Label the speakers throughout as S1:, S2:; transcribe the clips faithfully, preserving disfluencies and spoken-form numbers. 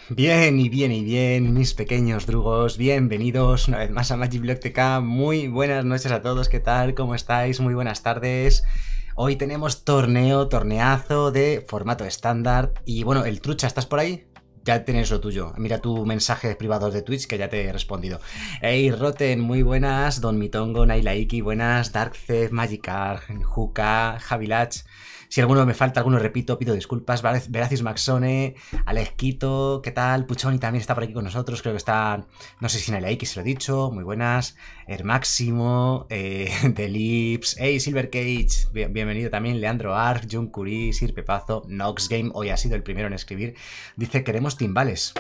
S1: Bien y bien y bien, mis pequeños drugos, bienvenidos una vez más a Magiblock T K. Muy buenas noches a todos, ¿qué tal? ¿Cómo estáis? Muy buenas tardes. Hoy tenemos torneo, torneazo de formato estándar. Y bueno, el trucha, ¿estás por ahí? Ya tienes lo tuyo. Mira tu mensaje privado de Twitch que ya te he respondido. Hey, Roten, muy buenas. Don Mitongo, Nailaiki, buenas. Darkzef, Magikarp, Juka, Javilach. Si alguno me falta, alguno repito, pido disculpas. Veracis Maxone, Alesquito, ¿qué tal? Puchoni también está por aquí con nosotros. Creo que está, no sé si Nailaiki se lo he dicho. Muy buenas. Ermáximo, eh, Delips, hey, Silver Cage, bien, bienvenido también. Leandro Arf, Jun Curie, Sir Pepazo, Nox Game, hoy ha sido el primero en escribir. Dice, queremos timbales.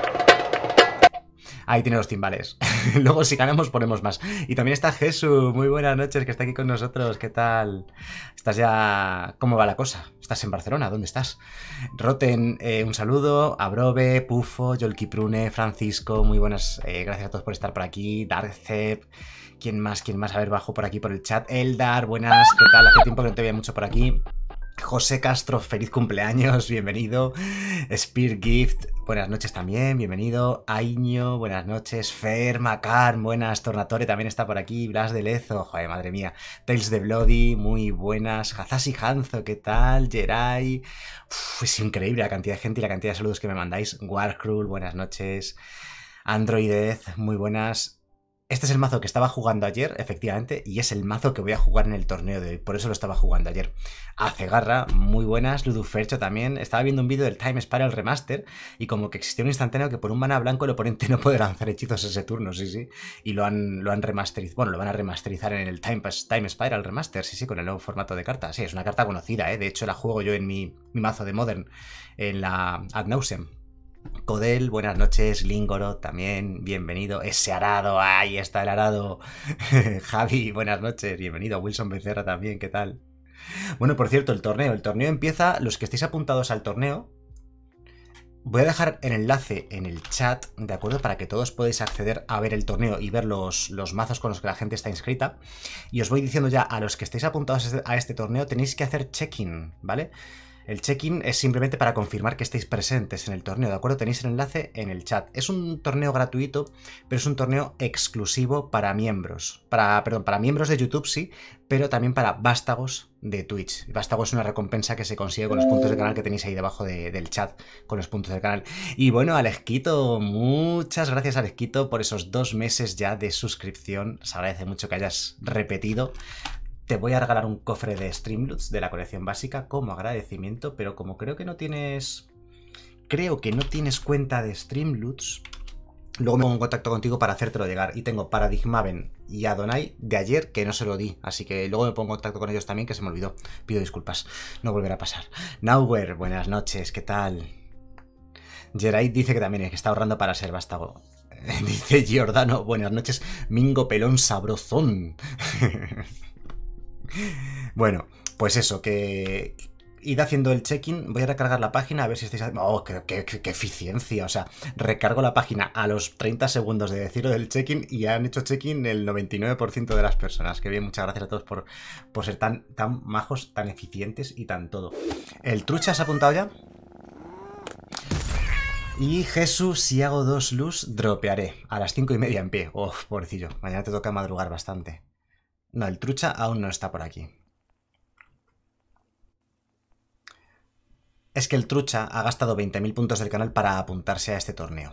S1: Ahí tiene los timbales. Luego si ganamos ponemos más. Y también está Jesús. Muy buenas noches, que está aquí con nosotros. ¿Qué tal? ¿Estás ya...? ¿Cómo va la cosa? ¿Estás en Barcelona? ¿Dónde estás? Roten, eh, un saludo. Abrobe, Pufo, Yolkiprune, Francisco. Muy buenas. Eh, gracias a todos por estar por aquí. Darkzep. ¿Quién más? ¿Quién más? A ver, bajo por aquí por el chat. Eldar, buenas. ¿Qué tal? Hace tiempo que no te veía mucho por aquí. José Castro, feliz cumpleaños, bienvenido. Spear Gift, buenas noches también, bienvenido. Aiño, buenas noches. Fer, Macar, buenas. Tornatore también está por aquí. Blas de Lezo, joder, madre mía. Tales de Bloody, muy buenas. Hazashi Hanzo, ¿qué tal? Jerai. Uf, es increíble la cantidad de gente y la cantidad de saludos que me mandáis. Warcruel, buenas noches. Androidez, muy buenas. Este es el mazo que estaba jugando ayer, efectivamente, y es el mazo que voy a jugar en el torneo de hoy, por eso lo estaba jugando ayer. Acegarra, muy buenas, Ludufercho también. Estaba viendo un vídeo del Time Spiral Remaster y como que existía un instantáneo que por un mana blanco el oponente no puede lanzar hechizos ese turno, sí, sí. Y lo han, lo han remasterizado, bueno, lo van a remasterizar en el Time, Time Spiral Remaster, sí, sí, con el nuevo formato de carta. Sí, es una carta conocida, ¿eh? De hecho la juego yo en mi, mi mazo de Modern, en la Ad Nauseam. Codel, buenas noches. Lingoro, también, bienvenido. Ese arado, ahí está el arado. Javi, buenas noches, bienvenido. Wilson Becerra también, ¿qué tal? Bueno, por cierto, el torneo. El torneo empieza, los que estéis apuntados al torneo, voy a dejar el enlace en el chat, ¿de acuerdo? Para que todos podáis acceder a ver el torneo y ver los, los mazos con los que la gente está inscrita. Y os voy diciendo ya, a los que estéis apuntados a este torneo, tenéis que hacer check-in, ¿vale? El check-in es simplemente para confirmar que estéis presentes en el torneo, ¿de acuerdo? Tenéis el enlace en el chat. Es un torneo gratuito, pero es un torneo exclusivo para miembros. Para, perdón, para miembros de YouTube, sí, pero también para vástagos de Twitch. Vástago es una recompensa que se consigue con los puntos del canal que tenéis ahí debajo de, del chat, con los puntos del canal. Y bueno, Alesquito, muchas gracias, Alesquito, por esos dos meses ya de suscripción. Se agradece mucho que hayas repetido. Te voy a regalar un cofre de Streamloots de la colección básica como agradecimiento, pero como creo que no tienes... Creo que no tienes cuenta de Streamloots, luego me pongo en contacto contigo para hacértelo llegar. Y tengo Paradigmaven y Adonai de ayer que no se lo di, así que luego me pongo en contacto con ellos también, que se me olvidó. Pido disculpas, no volverá a pasar. Nowhere, buenas noches, ¿qué tal? Jerai dice que también es que está ahorrando para ser vástago. Dice Giordano, buenas noches, Mingo Pelón Sabrozón. Bueno, pues eso, que id haciendo el check-in. Voy a recargar la página a ver si estáis... ¡Oh, qué, qué, qué eficiencia! O sea, recargo la página a los treinta segundos de decirlo del check-in y han hecho check-in el noventa y nueve por ciento de las personas. Qué bien, muchas gracias a todos por, por ser tan, tan majos, tan eficientes y tan todo. ¿El trucha se ha apuntado ya? Y Jesús, si hago dos luz, dropearé a las cinco y media en pie. ¡Oh, pobrecillo! Mañana te toca madrugar bastante. No, el trucha aún no está por aquí. Es que el trucha ha gastado veinte mil puntos del canal para apuntarse a este torneo.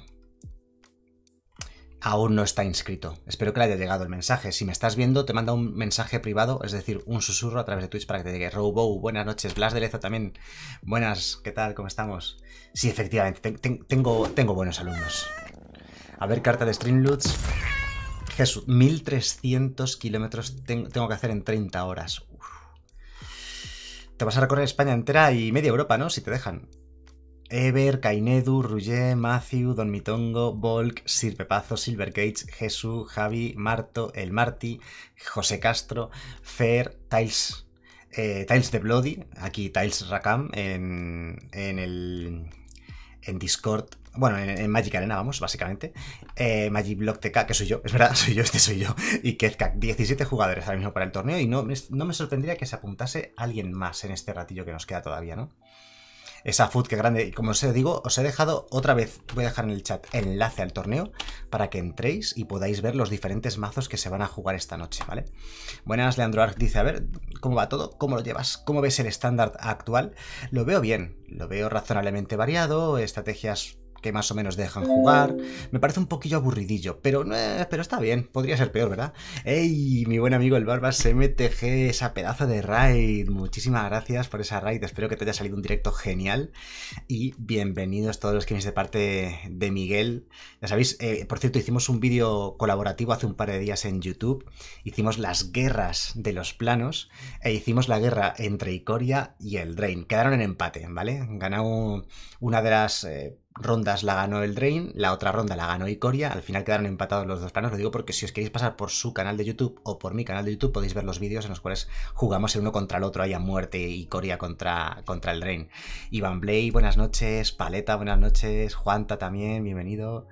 S1: Aún no está inscrito. Espero que le haya llegado el mensaje. Si me estás viendo, te manda un mensaje privado, es decir, un susurro a través de Twitch para que te llegue. Robo, buenas noches. Blas de Lezo también. Buenas, ¿qué tal? ¿Cómo estamos? Sí, efectivamente, te te tengo, tengo buenos alumnos. A ver, carta de Streamloots. Jesús, mil trescientos kilómetros tengo que hacer en treinta horas. Uf. Te vas a recorrer España entera y media Europa, ¿no? Si te dejan. Ever, Kainedu, Rullé, Matthew, Don Mitongo, Volk, Sir Pepazo, Silver Cage, Jesús, Javi, Marto, El Marti, José Castro, Fer, Tiles, eh, Tiles de Bloody, aquí Tiles Rakam en, en el en Discord. Bueno, en, en Magic Arena, vamos, básicamente. Eh, Magiblock T K, que soy yo, es verdad, soy yo, este soy yo. Y Kezkak, diecisiete jugadores ahora mismo para el torneo. Y no, no me sorprendería que se apuntase alguien más en este ratillo que nos queda todavía, ¿no? Esa food, que grande. Y como os digo, os he dejado otra vez, voy a dejar en el chat el enlace al torneo para que entréis y podáis ver los diferentes mazos que se van a jugar esta noche, ¿vale? Buenas, Leandro Arc dice, a ver, ¿cómo va todo? ¿Cómo lo llevas? ¿Cómo ves el estándar actual? Lo veo bien, lo veo razonablemente variado, estrategias que más o menos dejan jugar. Me parece un poquillo aburridillo, pero, eh, pero está bien, podría ser peor, ¿verdad? ¡Ey! Mi buen amigo el Barbas M T G, esa pedazo de raid. Muchísimas gracias por esa raid, espero que te haya salido un directo genial. Y bienvenidos todos los que venís de parte de Miguel. Ya sabéis, eh, por cierto, hicimos un vídeo colaborativo hace un par de días en YouTube. Hicimos las guerras de los planos e hicimos la guerra entre Ikoria y el Drain. Quedaron en empate, ¿vale? Ganó una de las... Eh, rondas la ganó el Drain, la otra ronda la ganó Ikoria, al final quedaron empatados los dos planos, lo digo porque si os queréis pasar por su canal de YouTube o por mi canal de YouTube podéis ver los vídeos en los cuales jugamos el uno contra el otro ahí a muerte, Ikoria contra, contra el Drain. Iván Blay, buenas noches, Paleta, buenas noches, Juanta también, bienvenido.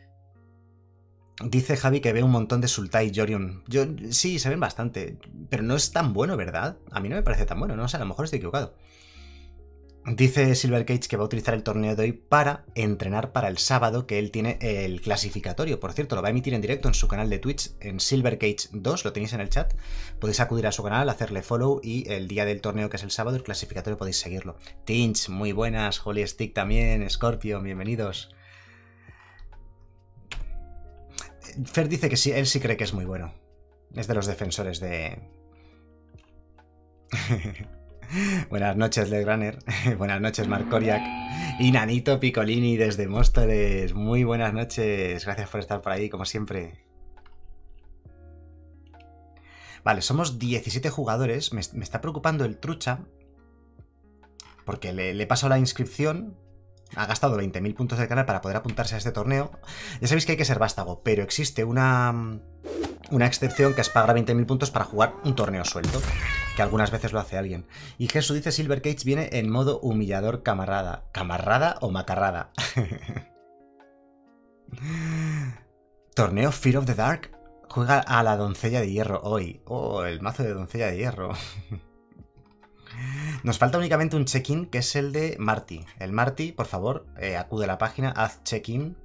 S1: Dice Javi que ve un montón de Sultai y Yorion. Yo, sí, se ven bastante, pero no es tan bueno, ¿verdad? A mí no me parece tan bueno, no sé, a lo mejor estoy equivocado. Dice Silver Cage que va a utilizar el torneo de hoy para entrenar para el sábado, que él tiene el clasificatorio. Por cierto, lo va a emitir en directo en su canal de Twitch, en Silver Cage dos, lo tenéis en el chat. Podéis acudir a su canal, hacerle follow y el día del torneo, que es el sábado, el clasificatorio podéis seguirlo. Tinch, muy buenas. Holy Stick también. Scorpio, bienvenidos. Fer dice que sí, él sí cree que es muy bueno. Es de los defensores de... Buenas noches, Legraner. Buenas noches, Marcoriac. Y Nanito Piccolini desde Móstoles. Muy buenas noches. Gracias por estar por ahí, como siempre. Vale, somos diecisiete jugadores. Me, me está preocupando el trucha. Porque le, le he pasado la inscripción. Ha gastado veinte mil puntos del canal para poder apuntarse a este torneo. Ya sabéis que hay que ser vástago, pero existe una... Una excepción que es pagar veinte mil puntos para jugar un torneo suelto, que algunas veces lo hace alguien. Y Jesús dice Silver Cage viene en modo humillador camarada. ¿Camarada o macarrada? Torneo Fear of the Dark. Juega a la doncella de hierro hoy. Oh, el mazo de doncella de hierro. Nos falta únicamente un check-in, que es el de Marty. El Marty, por favor, eh, acude a la página, haz check-in.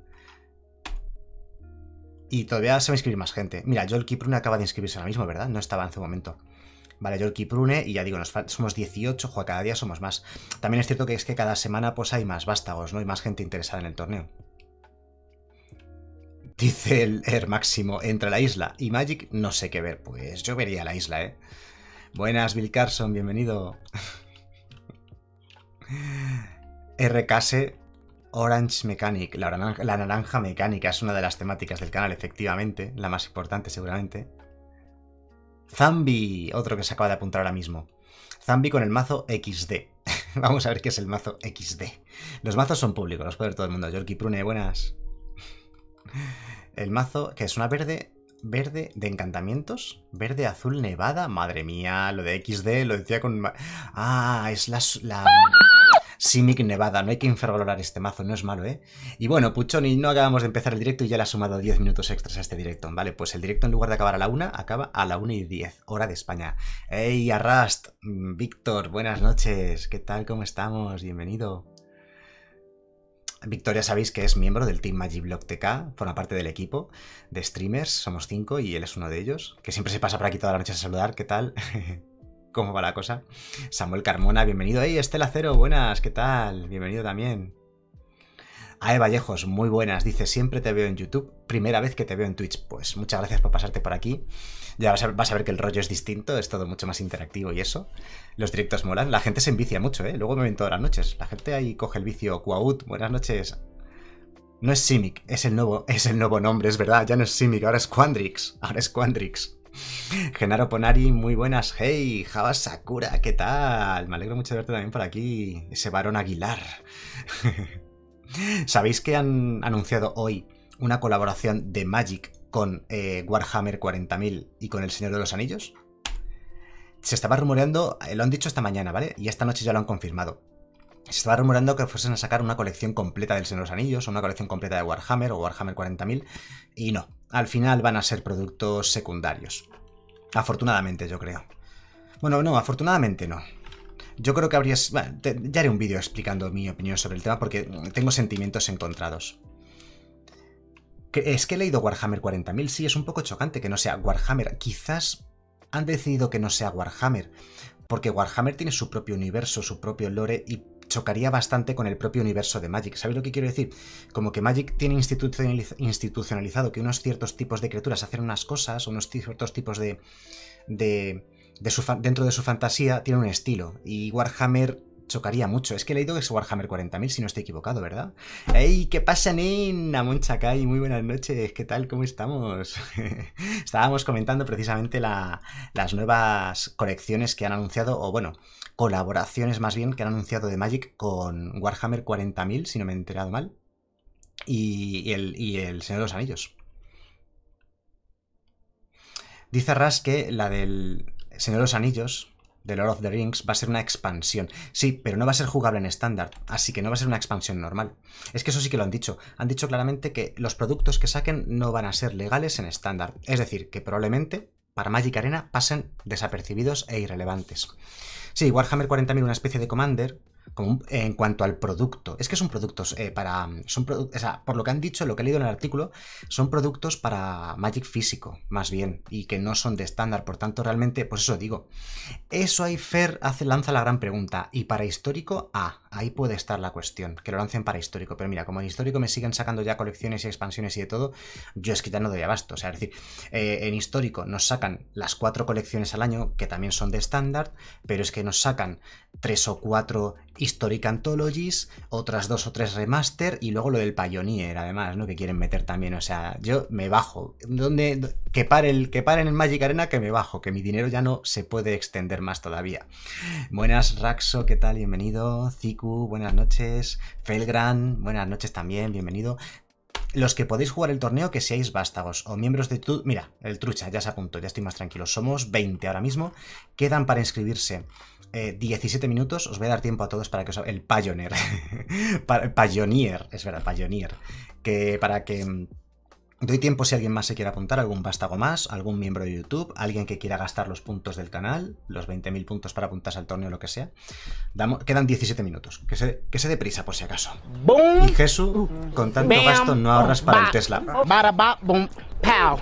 S1: Y todavía se va a inscribir más gente. Mira, Joel Kiprune acaba de inscribirse ahora mismo, ¿verdad? No estaba hace un momento. Vale, Joel Kiprune, y ya digo, nos somos dieciocho, juega cada día somos más. También es cierto que es que cada semana pues hay más vástagos, ¿no? Y más gente interesada en el torneo. Dice el Air Máximo, entre la isla y Magic no sé qué ver. Pues yo vería la isla, ¿eh? Buenas, Bill Carson, bienvenido. R K S... Orange Mechanic, la naranja, la naranja mecánica es una de las temáticas del canal, efectivamente, la más importante seguramente. Zambi, otro que se acaba de apuntar ahora mismo. Zambi con el mazo equis de. Vamos a ver qué es el mazo equis de. Los mazos son públicos, los puede ver todo el mundo. Yorkie Prune, buenas. El mazo, que es una verde, verde de encantamientos, verde, azul, nevada. Madre mía, lo de equis de lo decía con... Ah, es la... la... Simic Nevada, no hay que infravalorar este mazo, no es malo, ¿eh? Y bueno, Puchoni, no acabamos de empezar el directo y ya le ha sumado diez minutos extras a este directo. Vale, pues el directo en lugar de acabar a la una, acaba a la una y diez, hora de España. ¡Ey, Arrast! Víctor, buenas noches, ¿qué tal? ¿Cómo estamos? Bienvenido. Víctor, ya sabéis que es miembro del Team Magiblock T K, forma parte del equipo de streamers, somos cinco y él es uno de ellos, que siempre se pasa por aquí toda la noche a saludar, ¿qué tal? ¿Cómo va la cosa? Samuel Carmona, bienvenido. ¡Hey, Estela Cero! Buenas, ¿qué tal? Bienvenido también. Ae Vallejos, muy buenas. Dice, siempre te veo en YouTube. Primera vez que te veo en Twitch. Pues muchas gracias por pasarte por aquí. Ya vas a, vas a ver que el rollo es distinto, es todo mucho más interactivo y eso. Los directos molan. La gente se envicia mucho, ¿eh? Luego me ven todas las noches. La gente ahí coge el vicio. Quaut, buenas noches. No es Simic, es el nuevo, es el nuevo nombre, es verdad. Ya no es Simic, ahora es Quandrix. Ahora es Quandrix. Genaro Ponari, muy buenas. Hey, Java Sakura, ¿qué tal? Me alegro mucho de verte también por aquí. Ese varón Aguilar. ¿Sabéis que han anunciado hoy una colaboración de Magic con eh, Warhammer cuarenta mil y con El Señor de los Anillos? Se estaba rumoreando, eh, lo han dicho esta mañana, ¿vale? Y esta noche ya lo han confirmado. Se estaba rumoreando que fuesen a sacar una colección completa del Señor de los Anillos o una colección completa de Warhammer o Warhammer cuarenta mil. Y no, al final van a ser productos secundarios. Afortunadamente, yo creo. Bueno, no, afortunadamente no. Yo creo que habrías... Bueno, te, ya haré un vídeo explicando mi opinión sobre el tema porque tengo sentimientos encontrados. Que, es que he leído Warhammer cuarenta mil, sí, es un poco chocante que no sea Warhammer. Quizás han decidido que no sea Warhammer, porque Warhammer tiene su propio universo, su propio lore y chocaría bastante con el propio universo de Magic. ¿Sabéis lo que quiero decir? Como que Magic tiene institucionaliz institucionalizado que unos ciertos tipos de criaturas hacen unas cosas, unos ciertos tipos de... de, de su dentro de su fantasía tiene un estilo, y Warhammer chocaría mucho. Es que he leído que es Warhammer cuarenta mil, si no estoy equivocado, ¿verdad? ¡Ey! ¿Qué pasa, nena? Monchacay, muy buenas noches. ¿Qué tal? ¿Cómo estamos? Estábamos comentando precisamente la, las nuevas colecciones que han anunciado, o bueno, colaboraciones más bien, que han anunciado de Magic con Warhammer cuarenta mil, si no me he enterado mal, y, y, el, y el Señor de los Anillos. Dice Ras que la del Señor de los Anillos, de Lord of the Rings, va a ser una expansión. Sí, pero no va a ser jugable en estándar, así que no va a ser una expansión normal. Es que eso sí que lo han dicho. Han dicho claramente que los productos que saquen no van a ser legales en estándar. Es decir, que probablemente para Magic Arena pasen desapercibidos e irrelevantes. Sí, Warhammer cuarenta mil, una especie de Commander, como un, eh, en cuanto al producto. Es que son productos eh, para... Son produ o sea, por lo que han dicho, lo que he leído en el artículo, son productos para Magic físico, más bien, y que no son de estándar. Por tanto, realmente, pues eso digo. Eso ahí Fer hace, lanza la gran pregunta. ¿Y para histórico? Ah, ahí puede estar la cuestión, que lo lancen para histórico. Pero mira, como en histórico me siguen sacando ya colecciones y expansiones y de todo, yo es que ya no doy abasto. O sea, es decir, eh, en histórico nos sacan las cuatro colecciones al año, que también son de estándar, pero es que nos sacan tres o cuatro Historic Anthologies, otras dos o tres remaster y luego lo del Pioneer, además, ¿no? Que quieren meter también. O sea, yo me bajo. ¿Dónde? Que pare el, que paren en Magic Arena, que me bajo, que mi dinero ya no se puede extender más todavía. Buenas, Raxo, ¿qué tal? Bienvenido. Ziku, buenas noches. Felgran, buenas noches también, bienvenido. Los que podéis jugar el torneo, que seáis vástagos o miembros de tu... Mira, el trucha, ya se apuntó, ya estoy más tranquilo. Somos veinte ahora mismo. Quedan para inscribirse eh, diecisiete minutos. Os voy a dar tiempo a todos para que os... El Pioneer. Pioneer, es verdad, Pioneer. Que para que... Doy tiempo si alguien más se quiere apuntar, algún vástago más, algún miembro de YouTube, alguien que quiera gastar los puntos del canal, los veinte mil puntos para apuntarse al torneo, lo que sea. Damos, quedan diecisiete minutos, que se, que se dé prisa por si acaso. Boom. Y Jesús, con tanto Bam. gasto no ahorras para ba el Tesla. Ba ba boom, pow.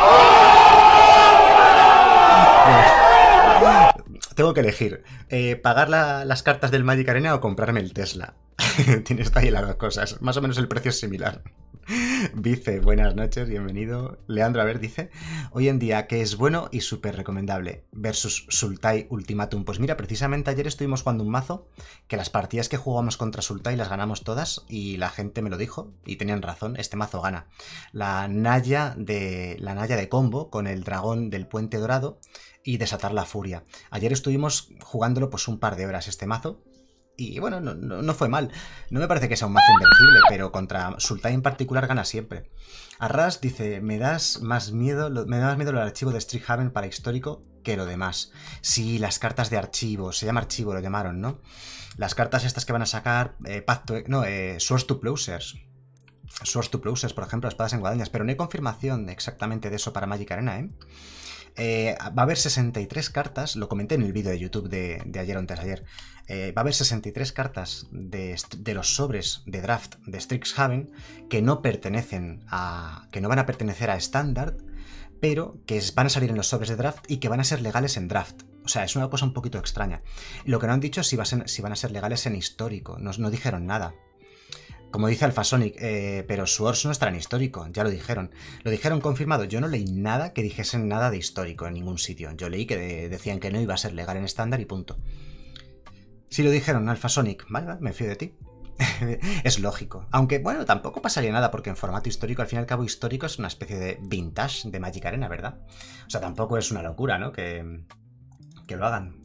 S1: Tengo que elegir, eh, pagar la, las cartas del Magic Arena o comprarme el Tesla. Tienes ahí las dos cosas, más o menos el precio es similar. Vice, buenas noches, bienvenido. Leandro, a ver, dice, hoy en día que es bueno y súper recomendable versus Sultai Ultimatum. Pues mira, precisamente ayer estuvimos jugando un mazo que las partidas que jugamos contra Sultai las ganamos todas y la gente me lo dijo y tenían razón, este mazo gana. La Naya de, la Naya de combo con el dragón del Puente Dorado y desatar la furia. Ayer estuvimos jugándolo pues un par de horas este mazo. Y bueno, no, no, no fue mal. No me parece que sea un mazo invencible, pero contra Sultai en particular gana siempre. Arras dice, me das más miedo, me da más miedo el archivo de Strixhaven para histórico que lo demás. Sí, las cartas de archivo, se llama archivo, lo llamaron, ¿no? Las cartas estas que van a sacar, eh, pacto, no, eh, Swords to Plowshares. Swords to Plowshares, por ejemplo, espadas en guadañas, pero no hay confirmación exactamente de eso para Magic Arena, ¿eh? Eh, va a haber sesenta y tres cartas, lo comenté en el vídeo de YouTube de, de ayer o antes de ayer. Eh, va a haber sesenta y tres cartas de, de los sobres de draft de Strixhaven que no pertenecen a. que no van a pertenecer a Standard, pero que van a salir en los sobres de draft y que van a ser legales en draft. O sea, es una cosa un poquito extraña. Lo que no han dicho es si, va a ser, si van a ser legales en histórico. No, no dijeron nada. Como dice Alphasonic, eh, pero Swords no estará en histórico, ya lo dijeron. Lo dijeron confirmado, yo no leí nada que dijesen nada de histórico en ningún sitio. Yo leí que de, decían que no iba a ser legal en estándar y punto. Si lo dijeron, Alphasonic, vale, vale, me fío de ti. Es lógico. Aunque, bueno, tampoco pasaría nada porque en formato histórico, al fin y al cabo, histórico es una especie de vintage de Magic Arena, ¿verdad? O sea, tampoco es una locura, ¿no? Que, que lo hagan.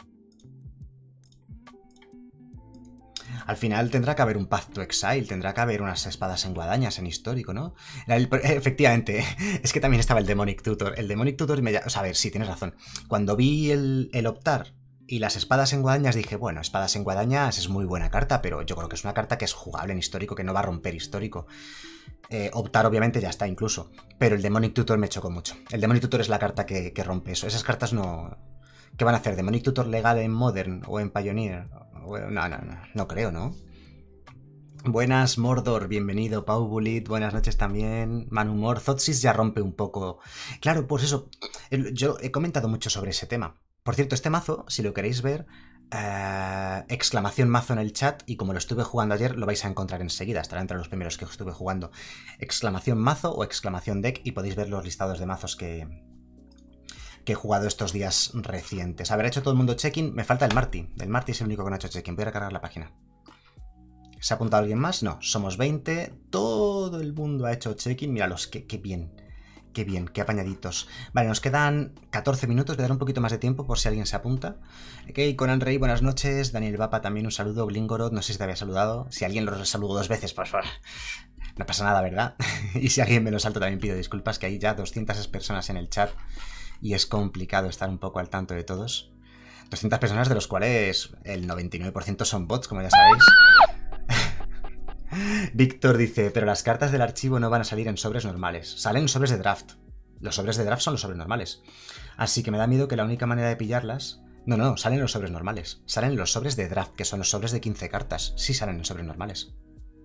S1: Al final tendrá que haber un Path to Exile, tendrá que haber unas espadas en guadañas en histórico, ¿no? El, efectivamente, es que también estaba el Demonic Tutor. El Demonic Tutor me... O sea, a ver, sí, tienes razón. Cuando vi el, el optar y las espadas en guadañas dije, bueno, espadas en guadañas es muy buena carta, pero yo creo que es una carta que es jugable en histórico, que no va a romper histórico. Eh, optar obviamente ya está incluso, pero el Demonic Tutor me chocó mucho. El Demonic Tutor es la carta que, que rompe eso. Esas cartas no... ¿Qué van a hacer? ¿Demonic Tutor legal en Modern o en Pioneer? No, no, no, no creo, ¿no? Buenas, Mordor, bienvenido. Pau Bulit, buenas noches también. Manumor, Zotsis ya rompe un poco. Claro, pues eso, yo he comentado mucho sobre ese tema. Por cierto, este mazo, si lo queréis ver, eh, exclamación mazo en el chat, y como lo estuve jugando ayer, lo vais a encontrar enseguida, estará entre los primeros que estuve jugando. Exclamación mazo o exclamación deck, y podéis ver los listados de mazos que, que he jugado estos días recientes. Haber hecho todo el mundo check-in, me falta el Marty. El Marty es el único que no ha hecho check-in, voy a recargar la página. ¿Se ha apuntado alguien más? No, somos veinte. Todo el mundo ha hecho check-in. Míralos, qué, qué bien. Qué bien, qué apañaditos. Vale, nos quedan catorce minutos. Voy a dar un poquito más de tiempo por si alguien se apunta. Ok, Conan Rey, buenas noches. Daniel Vapa también un saludo. Glingorod, no sé si te había saludado. Si alguien lo saludó dos veces, pues bueno, no pasa nada, ¿verdad? Y si alguien me lo salto también pido disculpas, que hay ya doscientas personas en el chat y es complicado estar un poco al tanto de todos. doscientas personas, de los cuales el noventa y nueve por ciento son bots, como ya sabéis. Víctor dice, pero las cartas del archivo no van a salir en sobres normales, salen en sobres de draft. Los sobres de draft son los sobres normales. Así que me da miedo que la única manera de pillarlas... No, no, salen los sobres normales. Salen los sobres de draft, que son los sobres de quince cartas. Sí salen en sobres normales.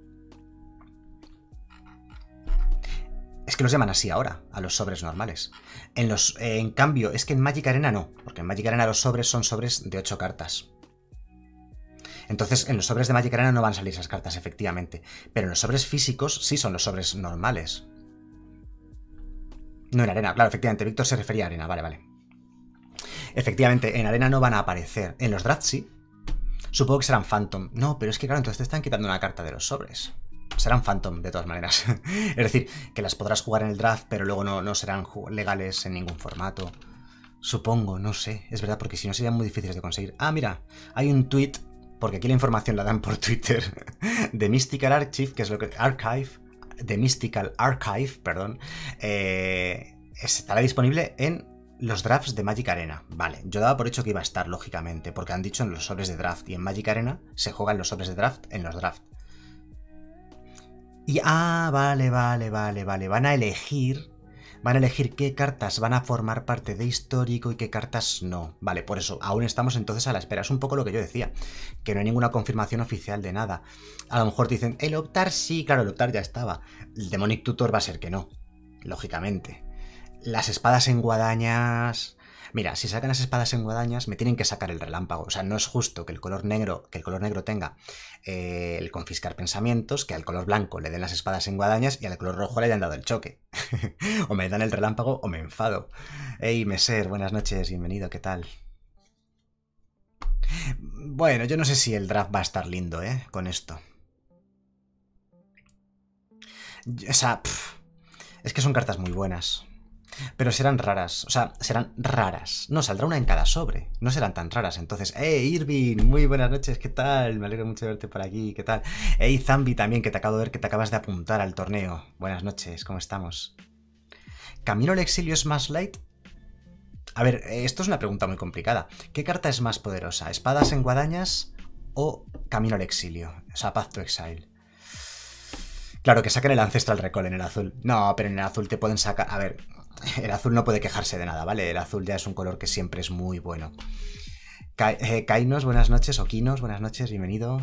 S1: Es que los llaman así ahora, a los sobres normales. En, los, eh, en cambio, es que en Magic Arena no, porque en Magic Arena los sobres son sobres de ocho cartas. Entonces, en los sobres de Magic Arena no van a salir esas cartas, efectivamente. Pero en los sobres físicos sí son los sobres normales. No en Arena, claro, efectivamente. Víctor se refería a Arena, vale, vale. Efectivamente, en Arena no van a aparecer. En los drafts sí. Supongo que serán Phantom. No, pero es que claro, entonces te están quitando una carta de los sobres. Serán Phantom, de todas maneras. Es decir, que las podrás jugar en el draft, pero luego no, no serán legales en ningún formato. Supongo, no sé. Es verdad, porque si no serían muy difíciles de conseguir. Ah, mira, hay un tweet... Porque aquí la información la dan por Twitter, de Mystical Archive, que es lo que... Archive, de Mystical Archive, perdón, eh, estará disponible en los drafts de Magic Arena. Vale, yo daba por hecho que iba a estar, lógicamente, porque han dicho en los sobres de draft, y en Magic Arena se juegan los sobres de draft en los drafts. Y, ah, vale, vale, vale, vale, van a elegir... Van a elegir qué cartas van a formar parte de histórico y qué cartas no. Vale, por eso, aún estamos entonces a la espera. Es un poco lo que yo decía, que no hay ninguna confirmación oficial de nada. A lo mejor te dicen, el Optar sí, claro, el Optar ya estaba. El Demonic Tutor va a ser que no, lógicamente. Las espadas en guadañas... Mira, si sacan las espadas en guadañas, me tienen que sacar el relámpago. O sea, no es justo que el color negro, que el color negro tenga eh, el confiscar pensamientos, que al color blanco le den las espadas en guadañas y al color rojo le hayan dado el choque. O me dan el relámpago o me enfado. Hey, Meser, buenas noches, bienvenido, ¿qué tal? Bueno, yo no sé si el draft va a estar lindo, ¿eh? Con esto. O sea, pff, es que son cartas muy buenas. Pero serán raras, o sea, serán raras. No, saldrá una en cada sobre. No serán tan raras. Entonces, ¡hey, Irving! Muy buenas noches, ¿qué tal? Me alegro mucho de verte por aquí, ¿qué tal? ¡Hey, Zambi también, que te acabo de ver que te acabas de apuntar al torneo! Buenas noches, ¿cómo estamos? ¿Camino al exilio es más light? A ver, esto es una pregunta muy complicada. ¿Qué carta es más poderosa? ¿Espadas en guadañas o Camino al exilio? O sea, Path to Exile. Claro, que saquen el Ancestral Recall en el azul. No, pero en el azul te pueden sacar... A ver... El azul no puede quejarse de nada, ¿vale? El azul ya es un color que siempre es muy bueno. Ka eh, Kainos, buenas noches. Okinos, buenas noches, bienvenido.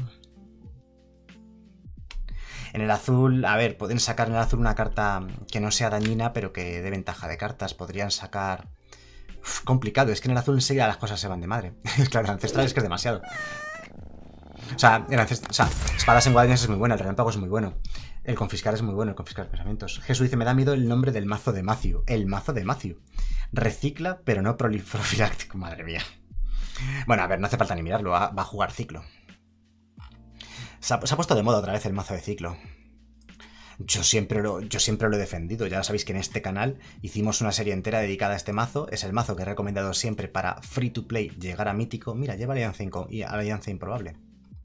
S1: En el azul, a ver, pueden sacar en el azul una carta que no sea dañina, pero que dé ventaja de cartas. Podrían sacar... Uf, complicado, es que en el azul enseguida las cosas se van de madre. Claro, el ancestral es que es demasiado. O sea, el ancestral... o sea, espadas en guadañas es muy buena, el relámpago es muy bueno. El confiscar es muy bueno, el confiscar pensamientos. Jesús dice, me da miedo el nombre del mazo de Matthew. El mazo de Matthew. Recicla, pero no profiláctico. Madre mía. Bueno, a ver, no hace falta ni mirarlo. Va a jugar ciclo. Se ha, se ha puesto de moda otra vez el mazo de ciclo. Yo siempre, lo, yo siempre lo he defendido. Ya sabéis que en este canal hicimos una serie entera dedicada a este mazo. Es el mazo que he recomendado siempre para free to play llegar a mítico. Mira, lleva alianza, y alianza improbable.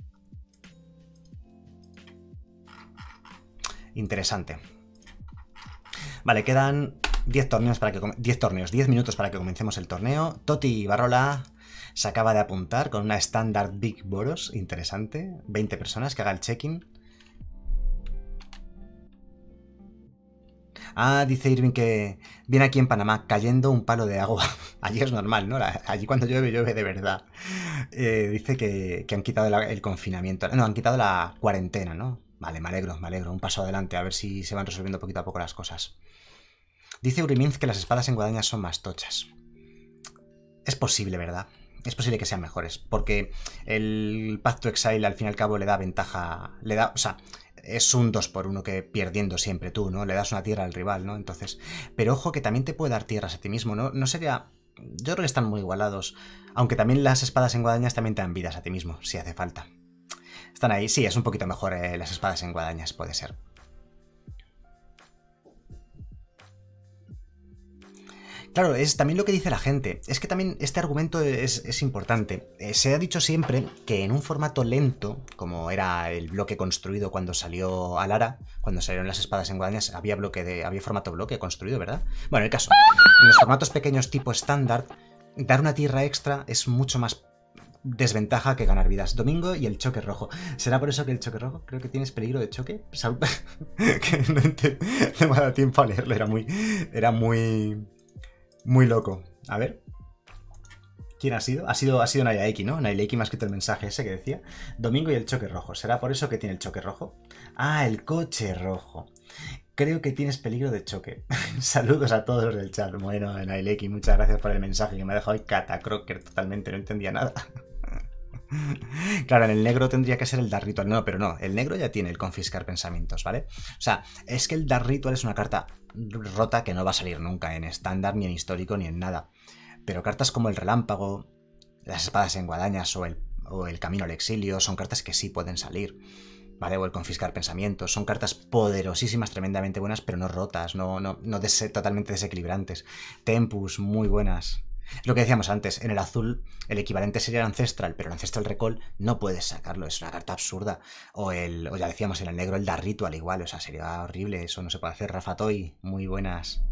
S1: Interesante. Vale, quedan diez torneos para que diez torneos, diez minutos para que comencemos el torneo. Toti Barrola se acaba de apuntar con una Standard Big Boros, interesante. veinte personas, que haga el check-in. Ah, dice Irving que viene aquí en Panamá cayendo un palo de agua. Allí es normal, ¿no? Allí cuando llueve, llueve de verdad. Eh, dice que, que han quitado la, el confinamiento. No, han quitado la cuarentena, ¿no? Vale, me alegro, me alegro. Un paso adelante, a ver si se van resolviendo poquito a poco las cosas. Dice Uriminz que las espadas en guadaña son más tochas. Es posible, ¿verdad? Es posible que sean mejores, porque el Path to Exile al fin y al cabo le da ventaja, le da, o sea, es un dos por uno que pierdiendo siempre tú, ¿no? Le das una tierra al rival, ¿no? Entonces, pero ojo que también te puede dar tierras a ti mismo, ¿no? No sería, yo creo que están muy igualados, aunque también las espadas en guadañas también te dan vidas a ti mismo, si hace falta. Están ahí, sí, es un poquito mejor eh, las espadas en guadañas, puede ser. Claro, es también lo que dice la gente. Es que también este argumento es, es importante. Eh, se ha dicho siempre que en un formato lento, como era el bloque construido cuando salió Alara, cuando salieron las espadas en guadañas, había bloque de, había formato bloque construido, ¿verdad? Bueno, el caso, en los formatos pequeños tipo estándar, dar una tierra extra es mucho más desventaja que ganar vidas. Domingo y el choque rojo. ¿Será por eso que el choque rojo? Creo que tienes peligro de choque. Que no, ent- no me ha dado tiempo a leerlo, era muy... Era muy... Muy loco. A ver. ¿Quién ha sido? Ha sido, ha sido Naileiki, ¿no? Naileiki me ha escrito el mensaje ese que decía Domingo y el choque rojo. ¿Será por eso que tiene el choque rojo? Ah, el coche rojo. Creo que tienes peligro de choque. Saludos a todos los del chat. Bueno, Naileiki, muchas gracias por el mensaje que me ha dejado ahí catacroker totalmente. No entendía nada. Claro, en el negro tendría que ser el Dark Ritual. No, pero no, el negro ya tiene el confiscar pensamientos, ¿vale? O sea, es que el Dark Ritual es una carta rota que no va a salir nunca en estándar, ni en histórico, ni en nada. Pero cartas como el relámpago, las espadas en guadañas o el, o el camino al exilio son cartas que sí pueden salir, ¿vale? O el confiscar pensamientos. Son cartas poderosísimas, tremendamente buenas, pero no rotas, no, no, no des totalmente desequilibrantes. Tempus, muy buenas. Lo que decíamos antes, en el azul el equivalente sería el Ancestral, pero el Ancestral Recall no puedes sacarlo, es una carta absurda. O el, o ya decíamos, en el negro el Dark Ritual igual, o sea, sería horrible, eso no se puede hacer. Rafa Toy, muy buenas.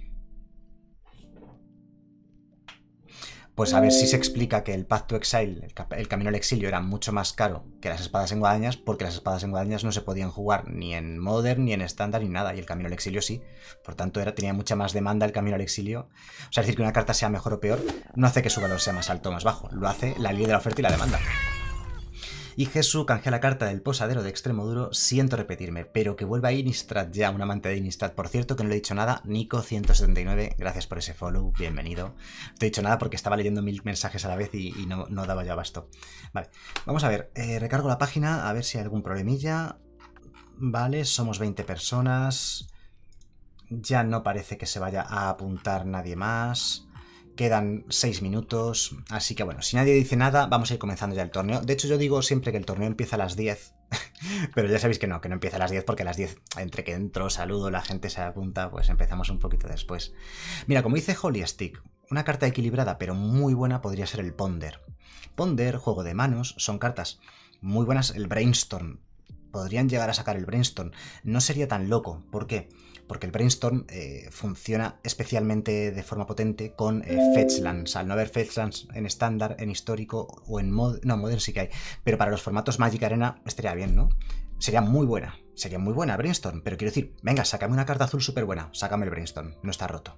S1: Pues a ver si se explica que el Path to Exile, el, el camino al exilio, era mucho más caro que las espadas en guadañas, porque las espadas en guadañas no se podían jugar ni en Modern, ni en estándar, ni nada, y el camino al exilio sí. Por tanto, era, tenía mucha más demanda el camino al exilio. O sea, decir que una carta sea mejor o peor no hace que su valor sea más alto o más bajo, lo hace la ley de la oferta y la demanda. Y Jesús canjea la carta del posadero de extremo duro, siento repetirme, pero que vuelva a Innistrad ya, un amante de Innistrad. Por cierto, que no le he dicho nada, Nico ciento setenta y nueve, gracias por ese follow, bienvenido. No te he dicho nada porque estaba leyendo mil mensajes a la vez y, y no, no daba ya abasto. Vale, vamos a ver, eh, recargo la página, a ver si hay algún problemilla. Vale, somos veinte personas. Ya no parece que se vaya a apuntar nadie más. Quedan seis minutos, así que bueno, si nadie dice nada, vamos a ir comenzando ya el torneo. De hecho, yo digo siempre que el torneo empieza a las diez, pero ya sabéis que no, que no empieza a las diez porque a las diez, entre que entro, saludo, la gente se apunta, pues empezamos un poquito después. Mira, como dice Holy Stick, una carta equilibrada pero muy buena podría ser el Ponder. Ponder, juego de manos, son cartas muy buenas. El Brainstorm, podrían llegar a sacar el Brainstorm, no sería tan loco, ¿por qué? Porque el Brainstorm eh, funciona especialmente de forma potente con eh, Fetchlands. Al no haber Fetchlands en estándar, en histórico o en mod... No, Modern sí que hay. Pero para los formatos Magic Arena estaría bien, ¿no? Sería muy buena. Sería muy buena Brainstorm. Pero quiero decir, venga, sácame una carta azul súper buena. Sácame el Brainstorm. No está roto.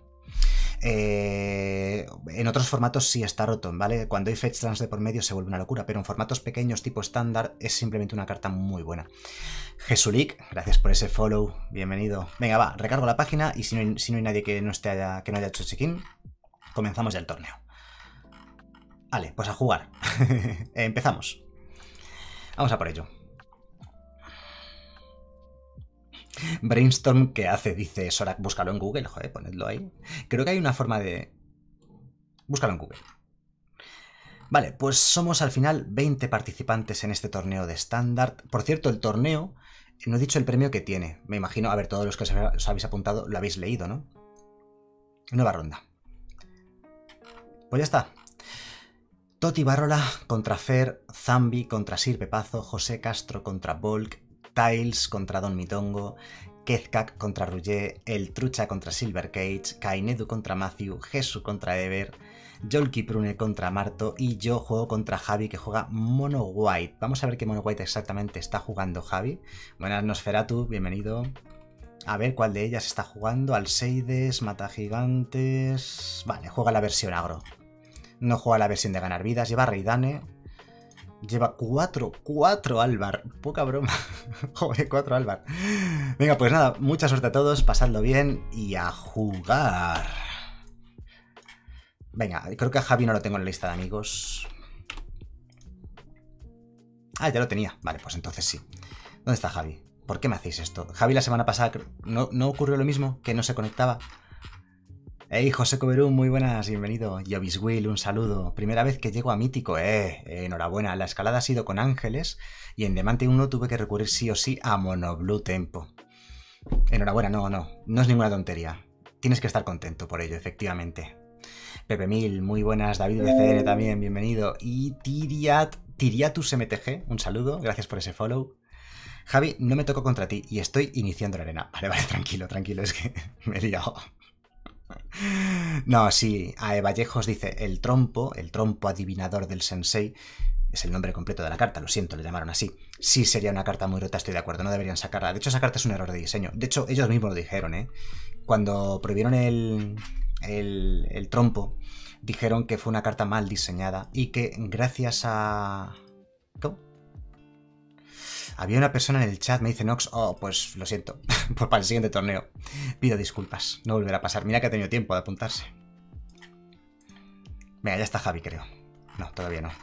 S1: Eh, en otros formatos sí está roto, ¿vale? Cuando hay Fetchlands de por medio se vuelve una locura, pero en formatos pequeños tipo estándar es simplemente una carta muy buena. Jesulik, gracias por ese follow, bienvenido. Venga, va, recargo la página y si no hay, si no hay nadie que no, esté haya, que no haya hecho check-in, comenzamos ya el torneo. Vale, pues a jugar. Empezamos. Vamos a por ello. Brainstorm, ¿qué hace? Dice Sorak, búscalo en Google, joder, ponedlo ahí. Creo que hay una forma de... Búscalo en Google. Vale, pues somos al final veinte participantes en este torneo de estándar. Por cierto, el torneo, no he dicho el premio que tiene. Me imagino, a ver, todos los que os habéis apuntado lo habéis leído, ¿no? Nueva ronda. Pues ya está. Toti Barrola contra Fer, Zambi contra Sir Pepazo, José Castro contra Volk, Tiles contra Don Mitongo, Kezkak contra Rugger, El Trucha contra Silver Cage, Kainedu contra Matthew, Jesu contra Ever, Jolki Prune contra Marto y yo juego contra Javi que juega Mono White. Vamos a ver qué Mono White exactamente está jugando Javi. Buenas Nosferatu, bienvenido. A ver cuál de ellas está jugando. Alseides, Mata Gigantes... Vale, juega la versión agro. No juega la versión de ganar vidas. Lleva Reidane. Lleva cuatro, cuatro Álvar. Poca broma. Joder, cuatro Álvar. Venga, pues nada, mucha suerte a todos. Pasadlo bien y a jugar. Venga, creo que a Javi no lo tengo en la lista de amigos. Ah, ya lo tenía. Vale, pues entonces sí. ¿Dónde está Javi? ¿Por qué me hacéis esto? Javi la semana pasada no, no ocurrió lo mismo, que no se conectaba. Hey, José Coberú, muy buenas, bienvenido. Jovis Will, un saludo. Primera vez que llego a Mítico, eh, eh, enhorabuena. La escalada ha sido con ángeles y en Diamante uno tuve que recurrir sí o sí a Monoblue Tempo. Enhorabuena, no, no, no es ninguna tontería. Tienes que estar contento por ello, efectivamente. Pepe Mil, muy buenas. David B C N también, bienvenido. Y Tiriat, Tiriatus M T G, un saludo, gracias por ese follow. Javi, no me toco contra ti y estoy iniciando la arena. Vale, vale, tranquilo, tranquilo, es que me he liado. No, sí, a Vallejos dice, el trompo, el trompo adivinador del sensei, es el nombre completo de la carta, lo siento, le llamaron así. Sí sería una carta muy rota, estoy de acuerdo, no deberían sacarla. De hecho, esa carta es un error de diseño. De hecho, ellos mismos lo dijeron, ¿eh? Cuando prohibieron el, el, el trompo, dijeron que fue una carta mal diseñada y que gracias a... ¿Cómo? Había una persona en el chat, me dice Nox, oh, pues lo siento, pues para el siguiente torneo. Pido disculpas, no volverá a pasar. Mira que ha tenido tiempo de apuntarse. Venga, ya está Javi, creo. No, todavía no.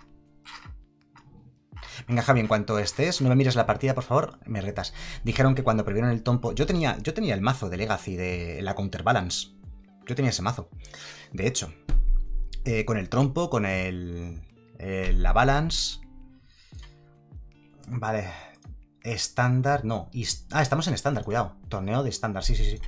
S1: Venga, Javi, en cuanto estés, no me mires la partida, por favor, me retas. Dijeron que cuando previeron el tompo... Yo tenía, yo tenía el mazo de Legacy, de la Counterbalance. Yo tenía ese mazo. De hecho, eh, con el trompo, con el, el la Balance... Vale... Estándar, no. Ah, estamos en estándar, cuidado. Torneo de estándar, sí, sí, sí.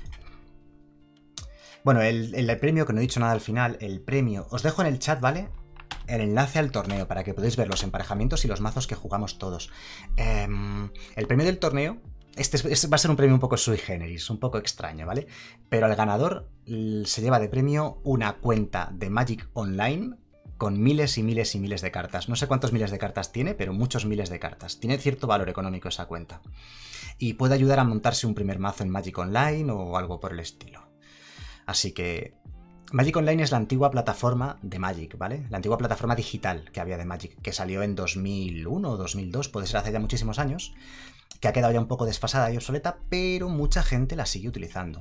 S1: Bueno, el, el, el premio, que no he dicho nada al final, el premio... Os dejo en el chat, ¿vale? El enlace al torneo, para que podáis ver los emparejamientos y los mazos que jugamos todos. Eh, el premio del torneo... Este, es, este va a ser un premio un poco sui generis, un poco extraño, ¿vale? Pero al ganador se lleva de premio una cuenta de Magic Online... con miles y miles y miles de cartas. No sé cuántos miles de cartas tiene, pero muchos miles de cartas. Tiene cierto valor económico esa cuenta. Y puede ayudar a montarse un primer mazo en Magic Online o algo por el estilo. Así que... Magic Online es la antigua plataforma de Magic, ¿vale? La antigua plataforma digital que había de Magic, que salió en dos mil uno o dos mil dos, puede ser hace ya muchísimos años, que ha quedado ya un poco desfasada y obsoleta, pero mucha gente la sigue utilizando.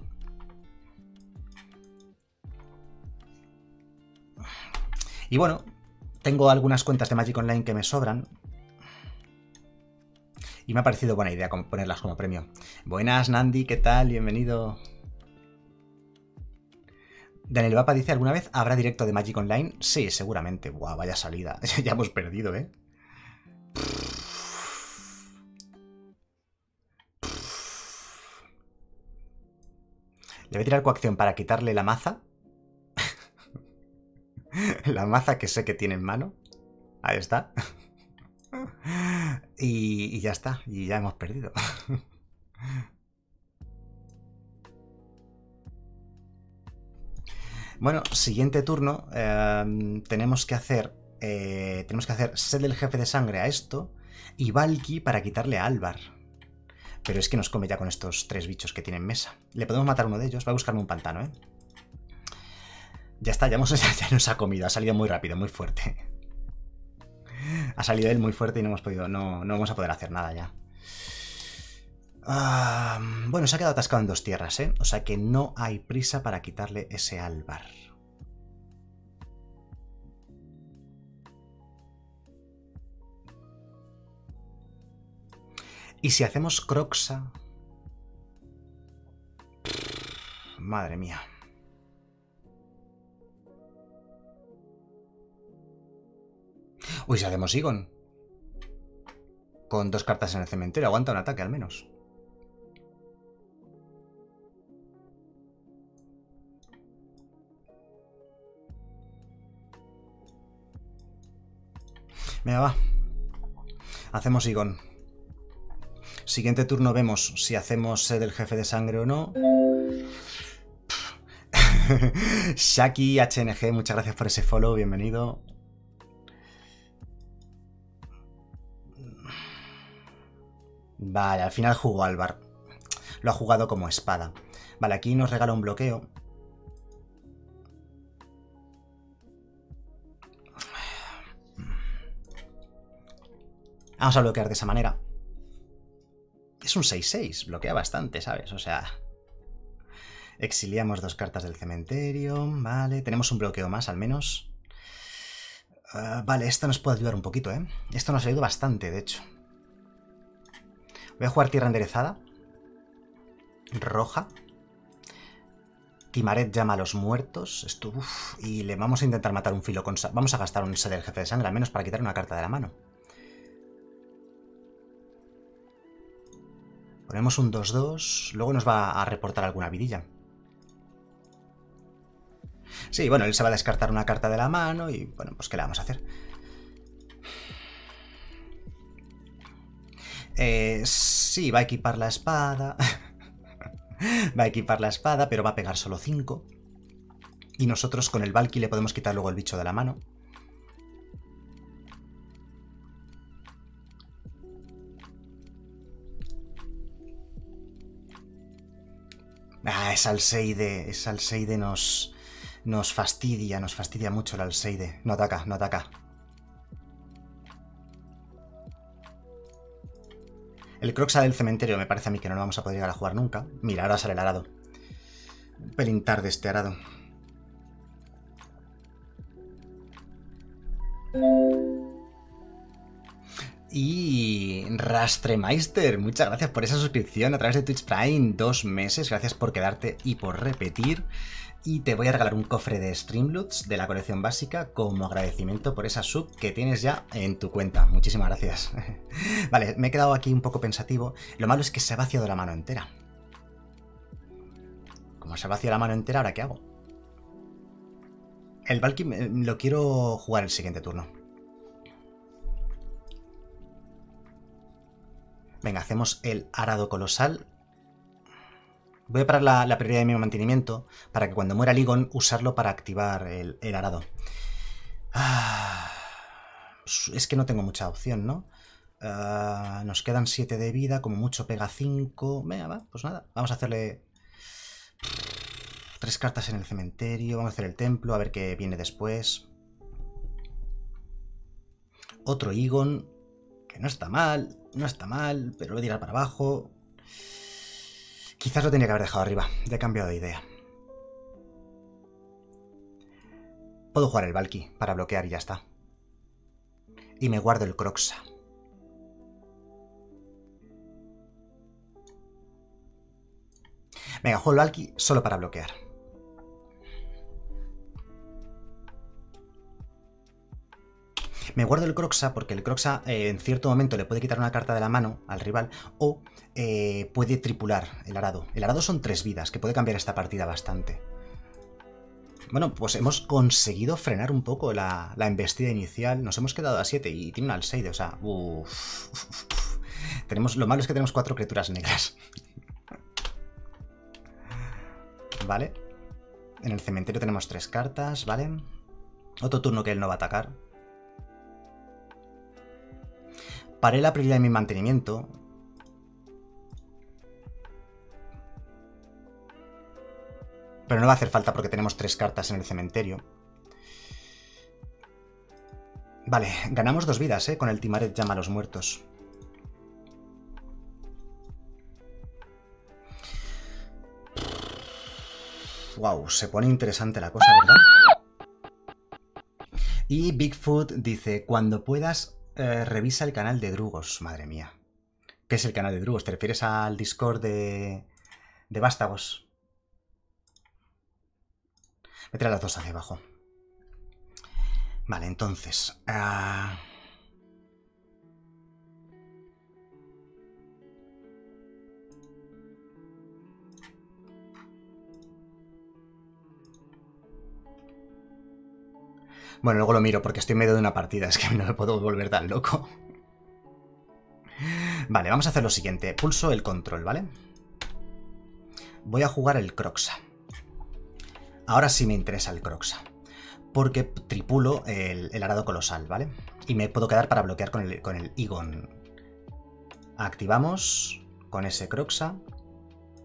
S1: Y bueno, tengo algunas cuentas de Magic Online que me sobran. Y me ha parecido buena idea ponerlas como premio. Buenas, Nandi, ¿qué tal? Bienvenido. Daniel Vapa dice, ¿alguna vez habrá directo de Magic Online? Sí, seguramente. Buah, vaya salida. Ya hemos perdido, ¿eh? Le voy a tirar coacción para quitarle la maza. La maza que sé que tiene en mano. Ahí está. Y, y ya está. Y ya hemos perdido. Bueno, siguiente turno. Eh, tenemos que hacer... Eh, tenemos que hacer set del jefe de sangre a esto. Y Valky para quitarle a Álvar. Pero es que nos come ya con estos tres bichos que tiene en mesa. Le podemos matar a uno de ellos. Va a buscarme un pantano, ¿eh? Ya está, ya, hemos, ya nos ha comido. Ha salido muy rápido, muy fuerte. Ha salido él muy fuerte y no hemos podido. No, no vamos a poder hacer nada ya. Uh, bueno, se ha quedado atascado en dos tierras, ¿eh? O sea que no hay prisa para quitarle ese Álvar. Y si hacemos Croxa... Madre mía. Uy, si hacemos Igon. Con dos cartas en el cementerio. Aguanta un ataque al menos. Venga, va. Hacemos Igon. Siguiente turno vemos si hacemos sed del jefe de sangre o no. Shaki H N G, muchas gracias por ese follow, bienvenido. Vale, al final jugó Álvar. Lo ha jugado como espada. Vale, aquí nos regala un bloqueo. Vamos a bloquear de esa manera. Es un seis seis, bloquea bastante, ¿sabes? O sea... Exiliamos dos cartas del cementerio, vale. Tenemos un bloqueo más, al menos. Uh, vale, esto nos puede ayudar un poquito, ¿eh? Esto nos ha ayudado bastante, de hecho. Voy a jugar tierra enderezada. Roja. Timaret llama a los muertos. Esto, uf, y le vamos a intentar matar un filo con... Vamos a gastar un set del jefe de sangre, al menos para quitar una carta de la mano. Ponemos un dos dos. Luego nos va a reportar alguna vidilla. Sí, bueno, él se va a descartar una carta de la mano y, bueno, pues ¿qué le vamos a hacer? Eh, sí, va a equipar la espada. Va a equipar la espada, pero va a pegar solo cinco. Y nosotros con el Valky le podemos quitar luego el bicho de la mano. Ah, ese Alseide, ese Alseide nos, nos fastidia, nos fastidia mucho el Alseide. No ataca, no ataca. El Croxa del cementerio me parece a mí que no lo vamos a poder llegar a jugar nunca. Mira, ahora sale el arado. Un pelín tarde este arado. Y Rastremeister, muchas gracias por esa suscripción a través de Twitch Prime, dos meses, gracias por quedarte y por repetir. Y te voy a regalar un cofre de Streamloots de la colección básica como agradecimiento por esa sub que tienes ya en tu cuenta. Muchísimas gracias. Vale, me he quedado aquí un poco pensativo. Lo malo es que se ha vaciado la mano entera. Como se ha vaciado la mano entera, ¿ahora qué hago? El Valky lo quiero jugar el siguiente turno. Venga, hacemos el arado colosal. Voy a parar la, la prioridad de mi mantenimiento para que cuando muera Ligon usarlo para activar el, el arado. Ah, es que no tengo mucha opción, ¿no? Uh, nos quedan siete de vida, como mucho pega cinco. Venga, va, pues nada, vamos a hacerle tres cartas en el cementerio. Vamos a hacer el templo, a ver qué viene después. Otro Igon, que no está mal, no está mal, pero lo voy a tirar para abajo. Quizás lo tenía que haber dejado arriba, ya he cambiado de idea. Puedo jugar el Valky para bloquear y ya está. Y me guardo el Croxa. Venga, juego el Valky solo para bloquear. Me guardo el Croxa porque el Croxa eh, en cierto momento le puede quitar una carta de la mano al rival o eh, puede tripular el arado. El arado son tres vidas, que puede cambiar esta partida bastante. Bueno, pues hemos conseguido frenar un poco la, la embestida inicial. Nos hemos quedado a siete y tiene un Alseide, o sea... Uf, uf, uf. Tenemos, lo malo es que tenemos cuatro criaturas negras. Vale. En el cementerio tenemos tres cartas, ¿vale? Otro turno que él no va a atacar. Paré la prioridad de mi mantenimiento. Pero no va a hacer falta porque tenemos tres cartas en el cementerio. Vale, ganamos dos vidas, ¿eh? Con el Timaret llama a los muertos. Wow, se pone interesante la cosa, ¿verdad? Y Bigfoot dice, cuando puedas... Eh, revisa el canal de Drugos, madre mía. ¿Qué es el canal de Drugos? ¿Te refieres al Discord de, de Vástagos? Meter a las dos hacia abajo. Vale, entonces... Uh... Bueno, luego lo miro porque estoy en medio de una partida, es que no me puedo volver tan loco. Vale, vamos a hacer lo siguiente. Pulso el control, ¿vale? Voy a jugar el Croxa. Ahora sí me interesa el Croxa. Porque tripulo el, el arado colosal, ¿vale? Y me puedo quedar para bloquear con el, con el Igon. Activamos con ese Croxa.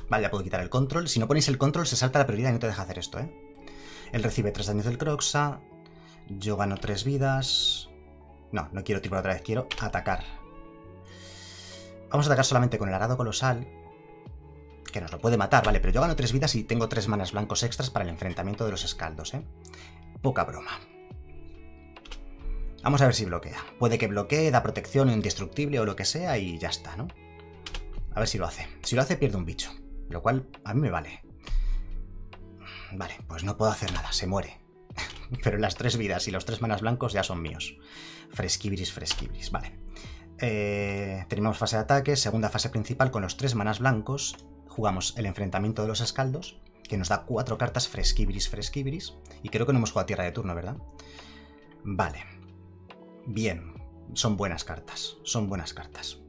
S1: Vale, ya puedo quitar el control. Si no ponéis el control, se salta la prioridad y no te deja hacer esto, ¿eh? Él recibe tres daños del Croxa. Yo gano tres vidas. No, no quiero tirar otra vez, quiero atacar. Vamos a atacar solamente con el arado colosal, que nos lo puede matar, vale, pero yo gano tres vidas y tengo tres manas blancos extras para el enfrentamiento de los escaldos, ¿eh? Poca broma. Vamos a ver si bloquea. Puede que bloquee, da protección indestructible o lo que sea y ya está, ¿no? A ver si lo hace. Si lo hace, pierde un bicho, lo cual a mí me vale. Vale, pues no puedo hacer nada, se muere. Pero las tres vidas y los tres manas blancos ya son míos. Fresquibris, fresquibris, vale. Eh, tenemos fase de ataque, segunda fase principal con los tres manas blancos. Jugamos el enfrentamiento de los escaldos, que nos da cuatro cartas fresquibris, fresquibris. Y creo que no hemos jugado tierra de turno, ¿verdad? Vale. Bien. Son buenas cartas. Son buenas cartas.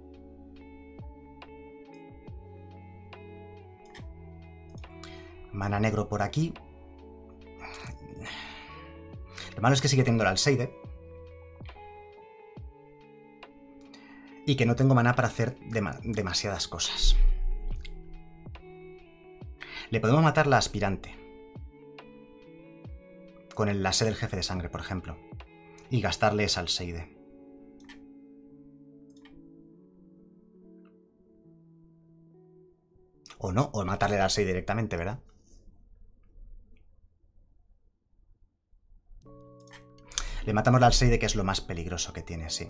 S1: Mana negro por aquí. Lo malo es que sigue teniendo el Alseide. Y que no tengo maná para hacer dem- demasiadas cosas. Le podemos matar la aspirante. Con el láser del jefe de sangre, por ejemplo. Y gastarle esa Alseide. O no, o matarle la Alseide directamente, ¿verdad? Le matamos la Alseide, que es lo más peligroso que tiene, sí.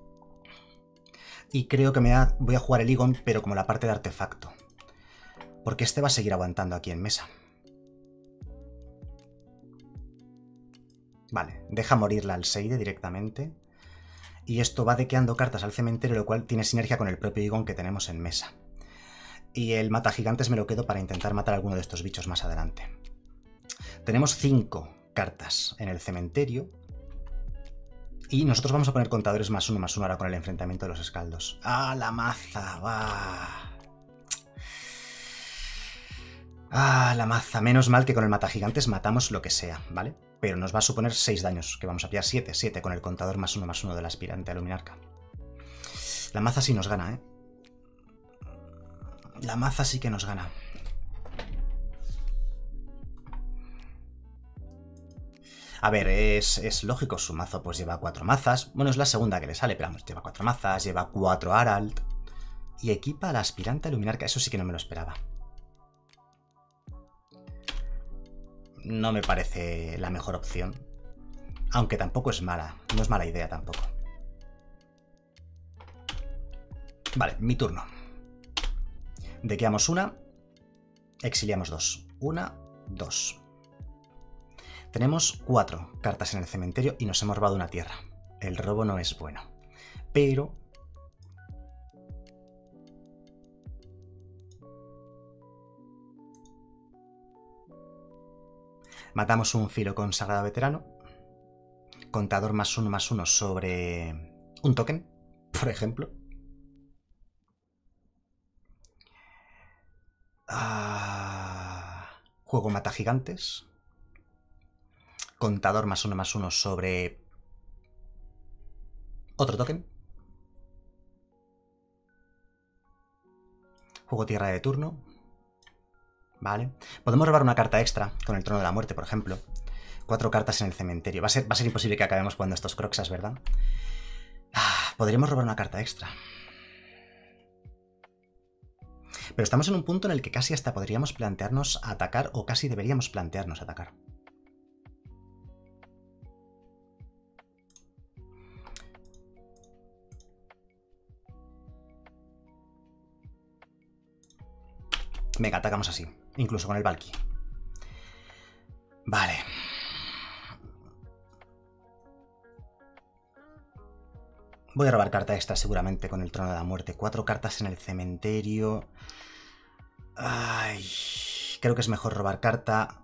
S1: Y creo que me da... voy a jugar el Igon, pero como la parte de artefacto. Porque este va a seguir aguantando aquí en mesa. Vale, deja morir la Alseide directamente. Y esto va dequeando cartas al cementerio, lo cual tiene sinergia con el propio Igon que tenemos en mesa. Y el matagigantes me lo quedo para intentar matar a alguno de estos bichos más adelante. Tenemos cinco cartas en el cementerio. Y nosotros vamos a poner contadores más uno, más uno ahora con el enfrentamiento de los escaldos. ¡Ah, la maza! ¡Va! ¡Ah, la maza! Menos mal que con el matagigantes matamos lo que sea, ¿vale? Pero nos va a suponer seis daños, que vamos a pillar siete, siete con el contador más uno, más uno del aspirante a Luminarca. La maza sí nos gana, ¿eh? La maza sí que nos gana. A ver, es, es lógico, su mazo pues lleva cuatro mazas. Bueno, es la segunda que le sale, pero vamos, lleva cuatro mazas, lleva cuatro Aralt. Y equipa al aspirante a Luminarca, eso sí que no me lo esperaba. No me parece la mejor opción. Aunque tampoco es mala, no es mala idea tampoco. Vale, mi turno. Dequeamos una, exiliamos dos. Una, dos. Tenemos cuatro cartas en el cementerio y nos hemos robado una tierra. El robo no es bueno. Pero... matamos un filo consagrado veterano. Contador más uno más uno sobre un token, por ejemplo. Ah, juego mata gigantes. Contador más uno más uno sobre otro token. Juego tierra de turno. Vale. Podemos robar una carta extra con el trono de la muerte, por ejemplo. Cuatro cartas en el cementerio. Va a ser, va a ser imposible que acabemos jugando estos Croxas, ¿verdad? Ah, podríamos robar una carta extra. Pero estamos en un punto en el que casi hasta podríamos plantearnos atacar, o casi deberíamos plantearnos atacar. Venga, atacamos así. Incluso con el Valky. Vale. Voy a robar carta extra seguramente con el trono de la muerte. Cuatro cartas en el cementerio. Ay, creo que es mejor robar carta.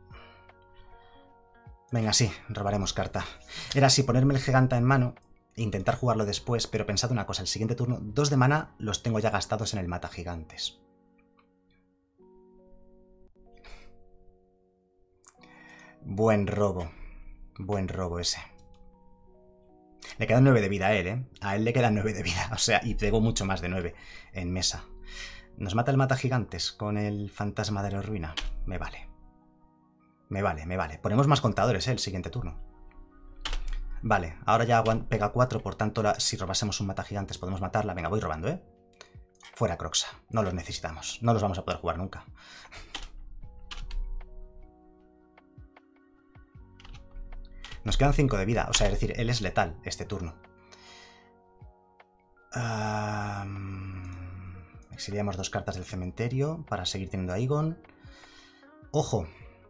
S1: Venga, sí, robaremos carta. Era así, ponerme el Giganta en mano e intentar jugarlo después, pero pensad una cosa, el siguiente turno, dos de mana los tengo ya gastados en el mata gigantes. Buen robo. Buen robo ese. Le quedan nueve de vida a él, ¿eh? A él le quedan nueve de vida. O sea, y pegó mucho más de nueve en mesa. Nos mata el mata gigantes con el fantasma de la ruina. Me vale. Me vale, me vale. Ponemos más contadores, ¿eh? El siguiente turno. Vale, ahora ya pega cuatro, por tanto, la, si robásemos un mata gigantes podemos matarla. Venga, voy robando, ¿eh? Fuera Croxa. No los necesitamos. No los vamos a poder jugar nunca. Nos quedan cinco de vida. O sea, es decir, él es letal este turno. Um, exiliamos dos cartas del cementerio para seguir teniendo a Aegon. ¡Ojo!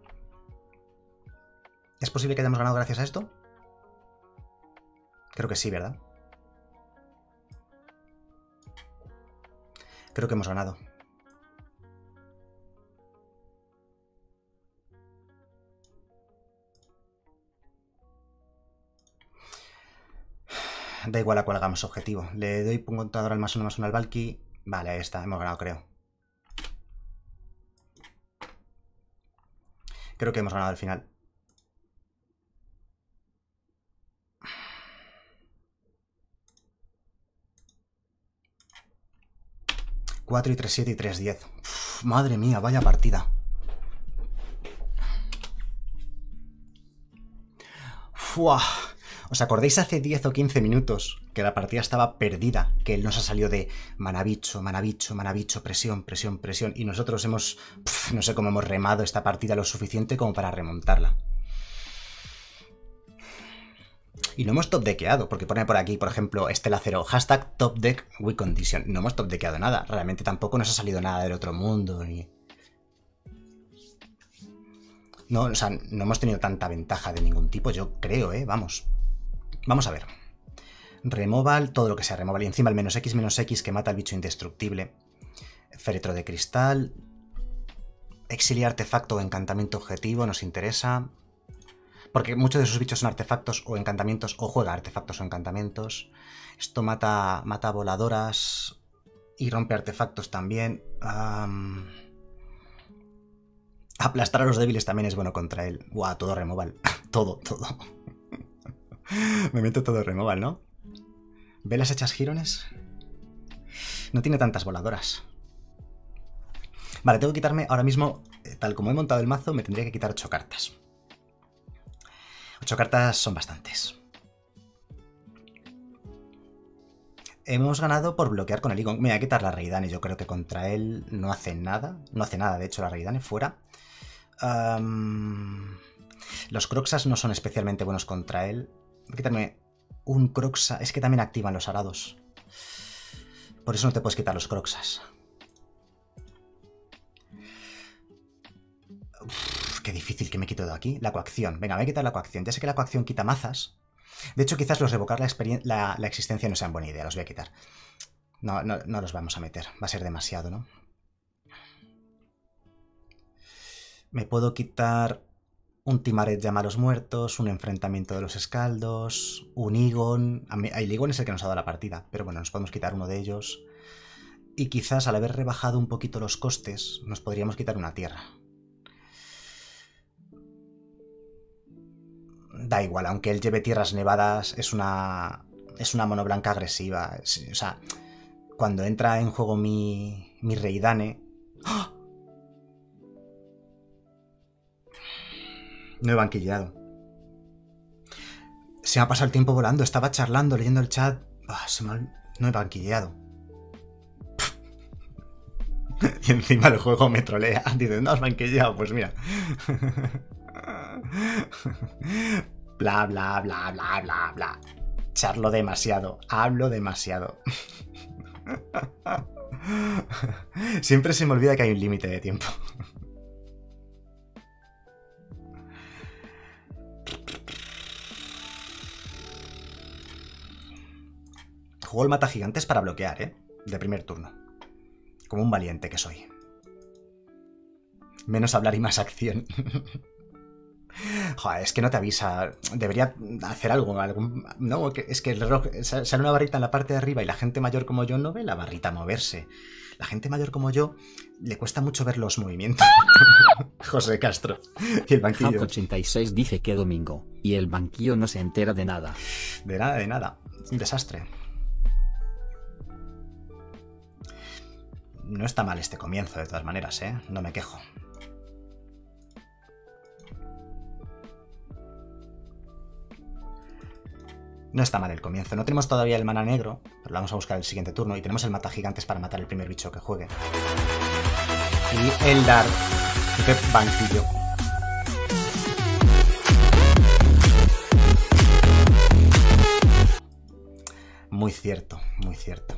S1: ¿Es posible que hayamos ganado gracias a esto? Creo que sí, ¿verdad? Creo que hemos ganado. Da igual a cuál hagamos objetivo. Le doy un contador al más uno más uno al Valky. Vale, ahí está, hemos ganado, creo. Creo que hemos ganado al final. cuatro y tres, siete y tres, diez. Uf, madre mía, vaya partida. Fuah. ¿Os acordáis hace diez o quince minutos que la partida estaba perdida? Que él nos ha salido de manabicho, manabicho, manabicho, presión, presión, presión. Y nosotros hemos... Pff, no sé cómo hemos remado esta partida lo suficiente como para remontarla. Y no hemos top deckeado, porque pone por aquí, por ejemplo, Estela Cero, hashtag top deck we condition. No hemos top deckeado nada. Realmente tampoco nos ha salido nada del otro mundo. Ni... No, o sea, no hemos tenido tanta ventaja de ningún tipo, yo creo, ¿eh? Vamos. Vamos a ver. Removal, todo lo que sea removal. Y encima el menos X, menos X que mata al bicho indestructible. Féretro de cristal. Exiliar artefacto o encantamiento objetivo, nos interesa. Porque muchos de sus bichos son artefactos o encantamientos, o juega artefactos o encantamientos. Esto mata, mata voladoras y rompe artefactos también. Um... Aplastar a los débiles también es bueno contra él. Guau, todo removal. todo, todo. Me meto todo removal, ¿no? ¿Velas hechas girones? No tiene tantas voladoras. Vale, tengo que quitarme ahora mismo, tal como he montado el mazo, me tendría que quitar ocho cartas. ocho cartas son bastantes. Hemos ganado por bloquear con el Aegon. Me voy a quitar la Reidane, yo creo que contra él no hace nada. No hace nada, de hecho, la Reidane fuera. Um, los Croxas no son especialmente buenos contra él. Voy a quitarme un Croxa. Es que también activan los arados. Por eso no te puedes quitar los Croxas. Uf, qué difícil que me quito de aquí. La coacción. Venga, me voy a quitar la coacción. Ya sé que la coacción quita mazas. De hecho, quizás los revocar la, la, la existencia no sean buena idea. Los voy a quitar. No, no, no los vamos a meter. Va a ser demasiado, ¿no? Me puedo quitar un Timaret llama a los muertos, un enfrentamiento de los escaldos, un Aegon. El Aegon es el que nos ha dado la partida, pero bueno, nos podemos quitar uno de ellos. Y quizás al haber rebajado un poquito los costes, nos podríamos quitar una tierra. Da igual, aunque él lleve tierras nevadas, es una, es una mono blanca agresiva. Es, o sea, cuando entra en juego mi, mi Reidane... ¡Oh! No he banquilleado. Se me ha pasado el tiempo volando. Estaba charlando, leyendo el chat. Oh, se me ha... No he banquilleado. Y encima el juego me trolea. Dice, no has banquilleado. Pues mira. Bla, bla, bla, bla, bla, bla. Charlo demasiado. Hablo demasiado. Siempre se me olvida que hay un límite de tiempo. Juego el mata gigantes para bloquear, ¿eh? De primer turno. Como un valiente que soy. Menos hablar y más acción. Joder, es que no te avisa. Debería hacer algo. Algún... No, es que el reloj sale una barrita en la parte de arriba y la gente mayor como yo no ve la barrita moverse. La gente mayor como yo le cuesta mucho ver los movimientos. José Castro. Y el banquillo.
S2: Hap ochenta y seis dice que domingo. Y el banquillo no se entera de nada.
S1: De nada, de nada. Un desastre. No está mal este comienzo, de todas maneras, ¿eh? No me quejo. No está mal el comienzo. No tenemos todavía el mana negro, pero lo vamos a buscar el siguiente turno. Y tenemos el mata gigantes para matar el primer bicho que juegue. Y Eldar de banquillo. Muy cierto, muy cierto.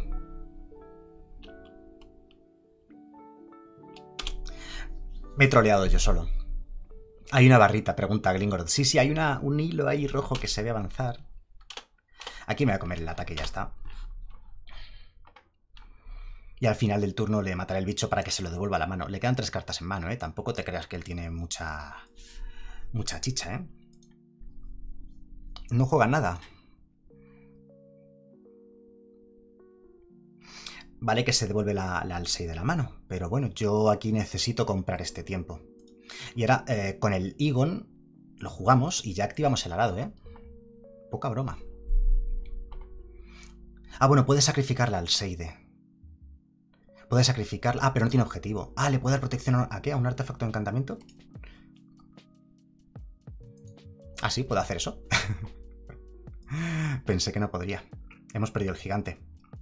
S1: Me he troleado yo solo. Hay una barrita, pregunta Glingorod. Sí, sí, hay una, un hilo ahí rojo que se ve avanzar. Aquí me voy a comer el ataque y ya está. Y al final del turno le mataré el bicho para que se lo devuelva a la mano. Le quedan tres cartas en mano, ¿eh? Tampoco te creas que él tiene mucha... mucha chicha, ¿eh? No juega nada. Vale que se devuelve la, la Alsei de la mano. Pero bueno, yo aquí necesito comprar este tiempo. Y ahora, eh, con el Igon, lo jugamos y ya activamos el arado, ¿eh? Poca broma. Ah, bueno, puede sacrificar la Alseide. Puede sacrificarla. Ah, pero no tiene objetivo. Ah, ¿le puede dar protección a qué? ¿A un artefacto de encantamiento? Ah, sí, puede hacer eso. Pensé que no podría. Hemos perdido el gigante.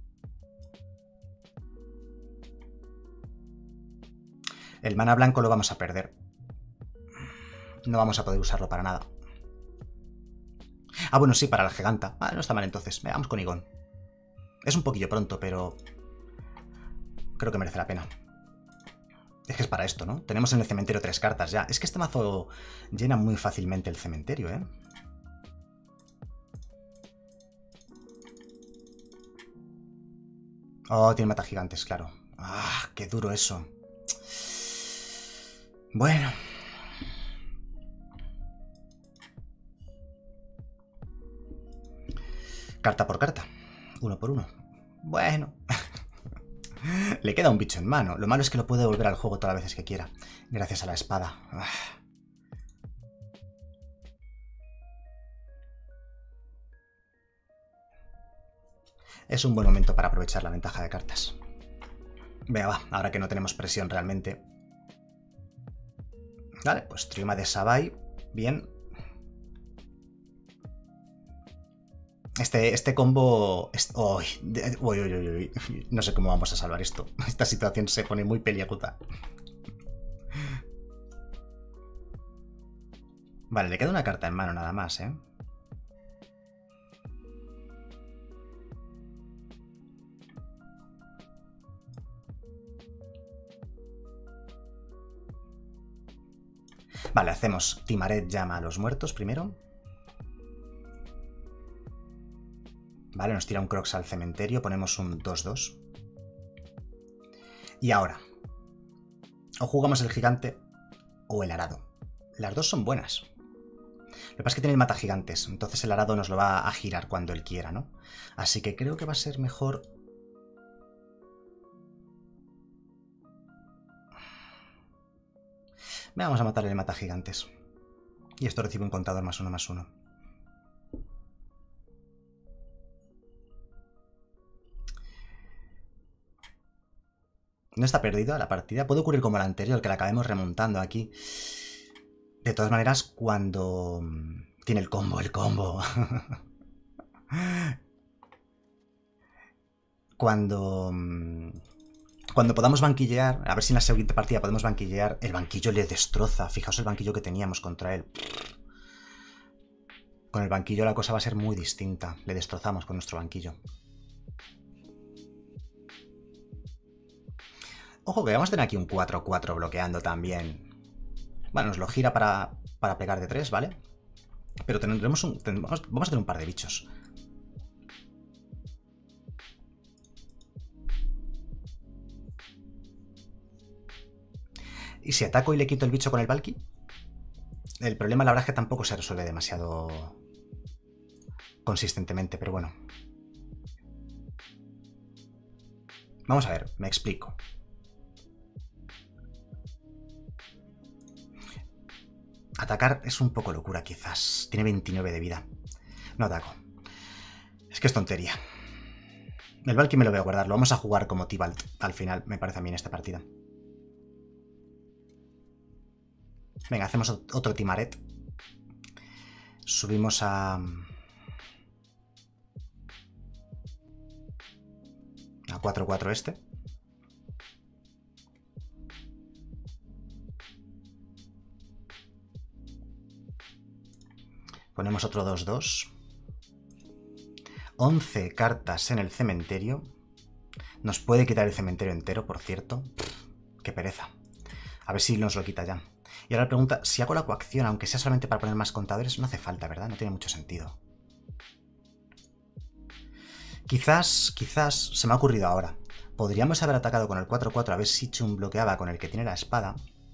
S1: El mana blanco lo vamos a perder. No vamos a poder usarlo para nada. Ah, bueno, sí, para la giganta. Ah, no está mal entonces. Veamos con Igon. Es un poquillo pronto, pero... creo que merece la pena. Es que es para esto, ¿no? Tenemos en el cementerio tres cartas ya. Es que este mazo llena muy fácilmente el cementerio, ¿eh? Oh, tiene mata gigantes, claro. Ah, qué duro eso. Bueno. Carta por carta. Uno por uno. Bueno. Le queda un bicho en mano. Lo malo es que lo puede devolver al juego todas las veces que quiera. Gracias a la espada. Ah. Es un buen momento para aprovechar la ventaja de cartas. Venga, va. Ahora que no tenemos presión realmente. Vale, pues Trioma de Sabai. Bien. Este, este combo... Es, oh, uy, uy, uy, uy. No sé cómo vamos a salvar esto. Esta situación se pone muy peliaguda. Vale, le queda una carta en mano nada más, ¿eh? Vale, hacemos Timaret llama a los muertos primero. Vale, nos tira un Crocs al cementerio, ponemos un dos dos. Y ahora, o jugamos el gigante o el arado. Las dos son buenas. Lo que pasa es que tiene el mata gigantes, entonces el arado nos lo va a girar cuando él quiera, ¿no? Así que creo que va a ser mejor... Vamos a matarle el mata gigantes. Y esto recibe un contador más uno más uno. No está perdida la partida. Puede ocurrir como la anterior, que la acabemos remontando aquí. De todas maneras, cuando... Tiene el combo, el combo. Cuando... Cuando podamos banquillear, a ver si en la siguiente partida podemos banquillear, el banquillo le destroza. Fijaos el banquillo que teníamos contra él. Con el banquillo la cosa va a ser muy distinta. Le destrozamos con nuestro banquillo. Ojo que vamos a tener aquí un cuatro cuatro bloqueando también. Bueno, nos lo gira para, para pegar de tres, ¿vale? Pero tendremos un, tendremos, vamos a tener un par de bichos. ¿Y si ataco y le quito el bicho con el Valky? El problema, la verdad, es que tampoco se resuelve demasiado consistentemente, pero bueno. Vamos a ver, me explico. Atacar es un poco locura, quizás. Tiene veintinueve de vida. No ataco. Es que es tontería. El Valky me lo voy a guardar. Lo vamos a jugar como Tibalt al final, me parece a mí en esta partida. Venga, hacemos otro Timaret. Subimos a... A cuatro cuatro este. Ponemos otro dos dos. once cartas en el cementerio. Nos puede quitar el cementerio entero, por cierto. Pff, qué pereza. A ver si nos lo quita ya. Y ahora la pregunta, si hago la coacción, aunque sea solamente para poner más contadores, no hace falta, ¿verdad? No tiene mucho sentido. Quizás, quizás, se me ha ocurrido ahora. Podríamos haber atacado con el cuatro cuatro a ver si Chum bloqueaba con el que tiene la espada.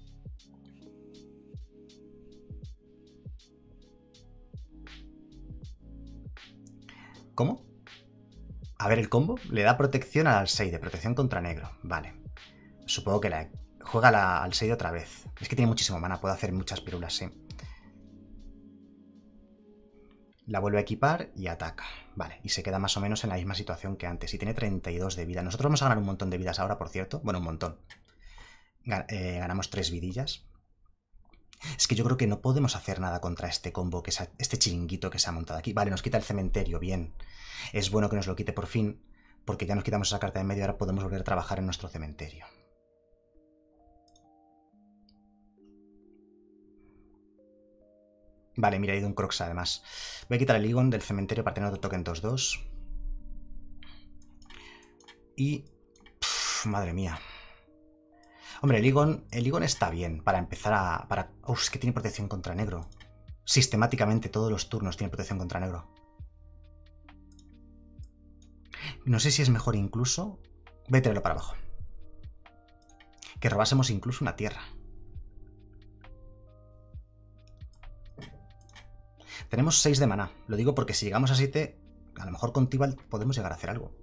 S1: ¿Cómo? A ver, el combo le da protección al Alseide, protección contra negro. Vale. Supongo que la juega la Alseide otra vez. Es que tiene muchísimo mana, puede hacer muchas pirulas, sí. La vuelve a equipar y ataca. Vale, y se queda más o menos en la misma situación que antes. Y tiene treinta y dos de vida. Nosotros vamos a ganar un montón de vidas ahora, por cierto. Bueno, un montón. Gan eh, ganamos tres vidillas. Es que yo creo que no podemos hacer nada contra este combo, que se ha, este chiringuito que se ha montado aquí. Vale, nos quita el cementerio, bien. Es bueno que nos lo quite por fin, porque ya nos quitamos esa carta de en medio y ahora podemos volver a trabajar en nuestro cementerio. Vale, mira, ha ido un Crocs además. Voy a quitar el Igon del cementerio para tener otro token dos dos. Y... Pff, madre mía. Hombre, el Igon, el Igon está bien para empezar a... Para... Uf, es que tiene protección contra negro. Sistemáticamente todos los turnos tiene protección contra negro. No sé si es mejor incluso... Voy a traerlo para abajo. Que robásemos incluso una tierra. Tenemos seis de maná. Lo digo porque si llegamos a siete, a lo mejor con Tibalt podemos llegar a hacer algo.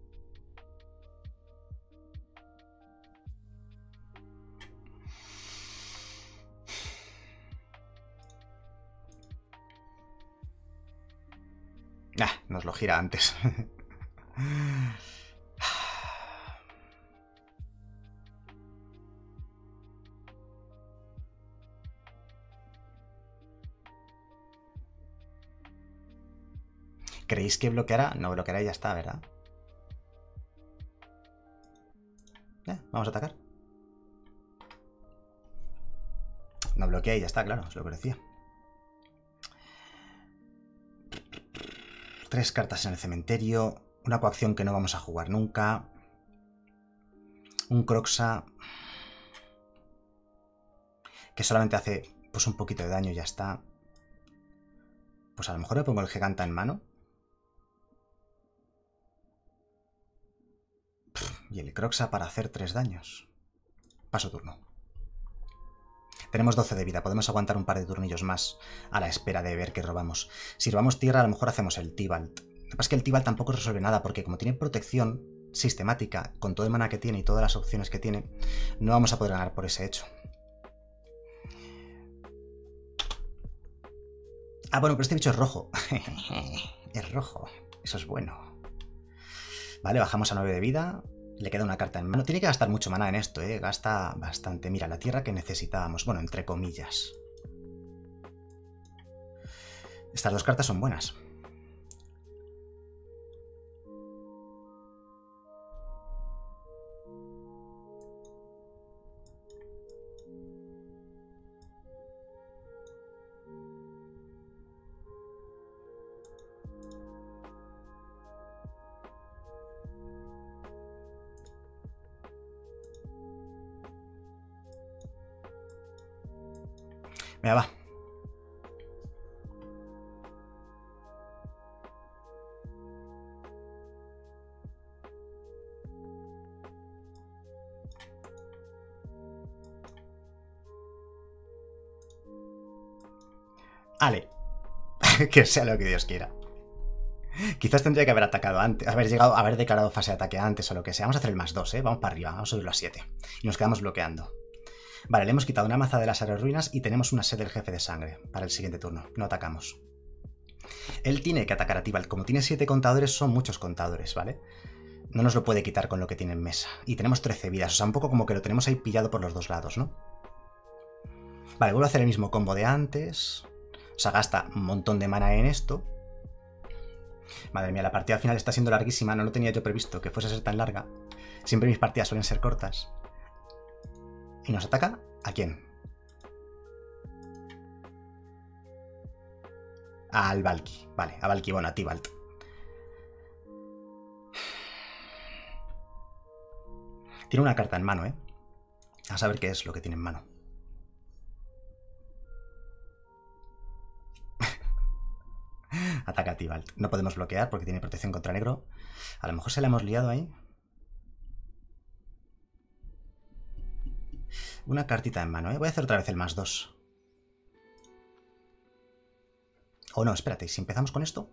S1: Ah, nos lo gira antes. ¿Creéis que bloqueará? No bloqueará y ya está, ¿verdad? Eh, vamos a atacar. No bloquea y ya está, claro, es lo que decía. Tres cartas en el cementerio. Una coacción que no vamos a jugar nunca. Un Croxa que solamente hace pues un poquito de daño y ya está. Pues a lo mejor me pongo el Giganta en mano. Y el Croxa para hacer tres daños. Paso turno. Tenemos doce de vida, podemos aguantar un par de turnillos más a la espera de ver qué robamos. Si robamos tierra, a lo mejor hacemos el Tibalt. Lo que pasa es que el Tibalt tampoco resuelve nada, porque como tiene protección sistemática, con todo el mana que tiene y todas las opciones que tiene, no vamos a poder ganar por ese hecho. Ah, bueno, pero este bicho es rojo. Es rojo. Eso es bueno. Vale, bajamos a nueve de vida. Le queda una carta en mano. Tiene que gastar mucho mana en esto, ¿eh? Gasta bastante. Mira, la tierra que necesitábamos. Bueno, entre comillas. Estas dos cartas son buenas. Venga, va. Ale. Que sea lo que Dios quiera. Quizás tendría que haber atacado antes, haber llegado, haber declarado fase de ataque antes o lo que sea. Vamos a hacer el más dos, ¿eh? Vamos para arriba, vamos a subirlo a siete. Y nos quedamos bloqueando. Vale, le hemos quitado una maza de las áreas ruinas y tenemos una sed del jefe de sangre para el siguiente turno. No atacamos. Él tiene que atacar a Tibalt. Como tiene siete contadores, son muchos contadores, ¿vale? No nos lo puede quitar con lo que tiene en mesa. Y tenemos trece vidas, o sea, un poco como que lo tenemos ahí pillado por los dos lados, ¿no? Vale, vuelvo a hacer el mismo combo de antes. O sea, gasta un montón de mana en esto. Madre mía, la partida al final está siendo larguísima. No lo tenía yo previsto que fuese a ser tan larga. Siempre mis partidas suelen ser cortas. ¿Y nos ataca? ¿A quién? Al Valky. Vale, a Valky, bueno, a Tibalt. Tiene una carta en mano, ¿eh? A saber qué es lo que tiene en mano. Ataca a Tibalt. No podemos bloquear porque tiene protección contra negro. A lo mejor se la hemos liado ahí. Una cartita en mano, ¿eh? Voy a hacer otra vez el más dos. O no, espérate, si empezamos con esto...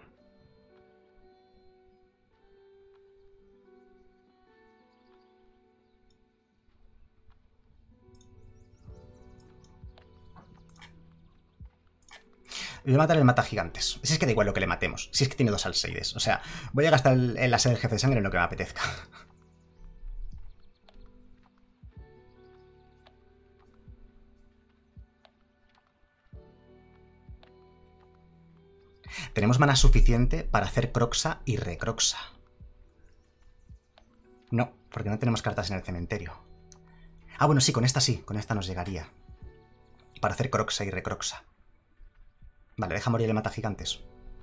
S1: Voy a matar el mata gigantes. Si es que da igual lo que le matemos. Si es que tiene dos Alseides. O sea, voy a gastar el, el láser del jefe de sangre en lo que me apetezca. Tenemos mana suficiente para hacer Croxa y Recroxa. No, porque no tenemos cartas en el cementerio. Ah, bueno, sí, con esta sí. Con esta nos llegaría. Para hacer Croxa y Recroxa. Vale, deja morir el mata gigantes.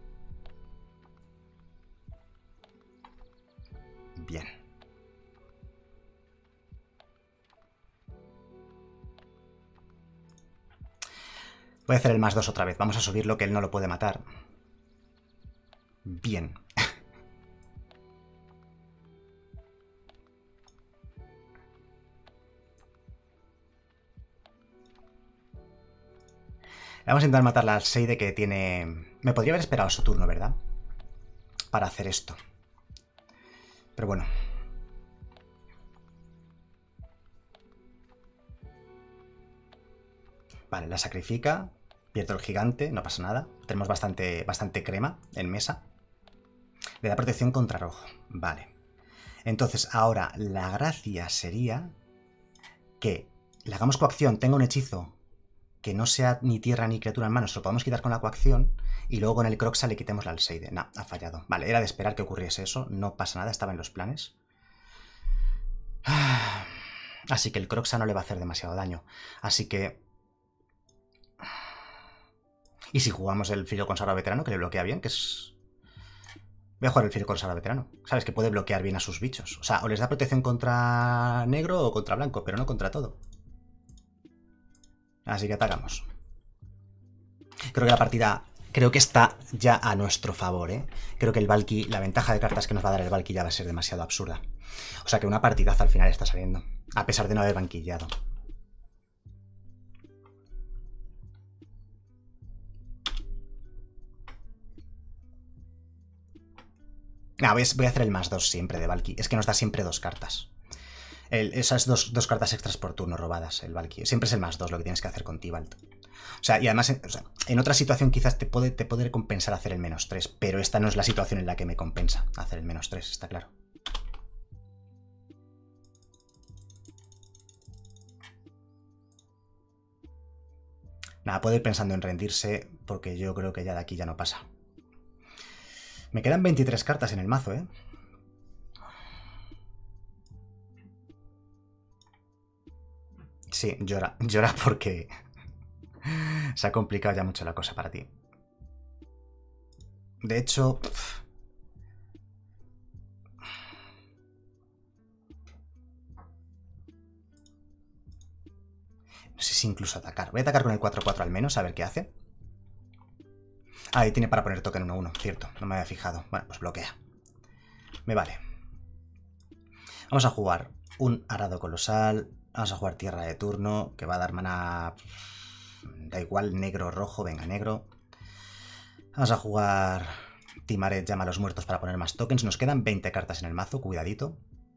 S1: Bien. Voy a hacer el más dos otra vez. Vamos a subir lo que él no lo puede matar. Bien. Vamos a intentar matar la Alseide que tiene... Me podría haber esperado su turno, ¿verdad? Para hacer esto. Pero bueno. Vale, la sacrifica. Pierdo el gigante, no pasa nada. Tenemos bastante, bastante crema en mesa. Le da protección contra rojo. Vale. Entonces, ahora la gracia sería que le hagamos coacción, tenga un hechizo que no sea ni tierra ni criatura en mano, se lo podemos quitar con la coacción y luego con el Croxa le quitemos la Alseide. No, ha fallado. Vale, era de esperar que ocurriese eso, no pasa nada, estaba en los planes. Así que el Croxa no le va a hacer demasiado daño. Así que... ¿Y si jugamos el Filo Consagrado Veterano, que le bloquea bien? Que es... Voy a jugar el Filo Consagrado Veterano. Sabes que puede bloquear bien a sus bichos. O sea, o les da protección contra negro o contra blanco, pero no contra todo. Así que atacamos. Creo que la partida... Creo que está ya a nuestro favor, ¿eh? Creo que el Valky... La ventaja de cartas que nos va a dar el Valky ya va a ser demasiado absurda. O sea que una partidaza al final está saliendo. A pesar de no haber banquillado. Nah, voy a hacer el más dos siempre de Valky. Es que nos da siempre dos cartas. El, esas dos, dos cartas extras por turno robadas, el Valky. Siempre es el más dos lo que tienes que hacer con Tibalt. O sea, y además, o sea, en otra situación quizás te puede, te puede compensar hacer el menos tres, pero esta no es la situación en la que me compensa hacer el menos tres, está claro. Nada, puede ir pensando en rendirse, porque yo creo que ya de aquí ya no pasa. Me quedan veintitrés cartas en el mazo, ¿eh? Sí, llora. Llora porque se ha complicado ya mucho la cosa para ti. De hecho... No sé si incluso atacar. Voy a atacar con el cuatro cuatro al menos, a ver qué hace. Ah, ahí tiene para poner token uno uno, cierto. No me había fijado. Bueno, pues bloquea. Me vale. Vamos a jugar un arado colosal. Vamos a jugar tierra de turno, que va a dar mana... Da igual, negro o rojo. Venga, negro. Vamos a jugar Timaret, llama a los muertos para poner más tokens. Nos quedan veinte cartas en el mazo, cuidadito.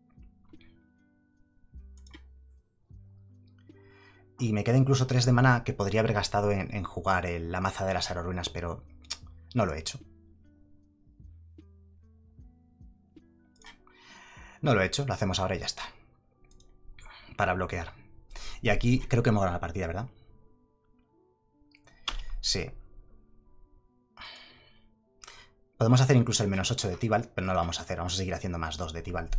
S1: Y me queda incluso tres de mana que podría haber gastado en, en jugar el, la maza de las aeroruinas, pero no lo he hecho. No lo he hecho, lo hacemos ahora y ya está. Para bloquear. Y aquí creo que hemos ganado la partida, ¿verdad? Sí. Podemos hacer incluso el menos ocho de Tibalt, pero no lo vamos a hacer. Vamos a seguir haciendo más dos de Tibalt.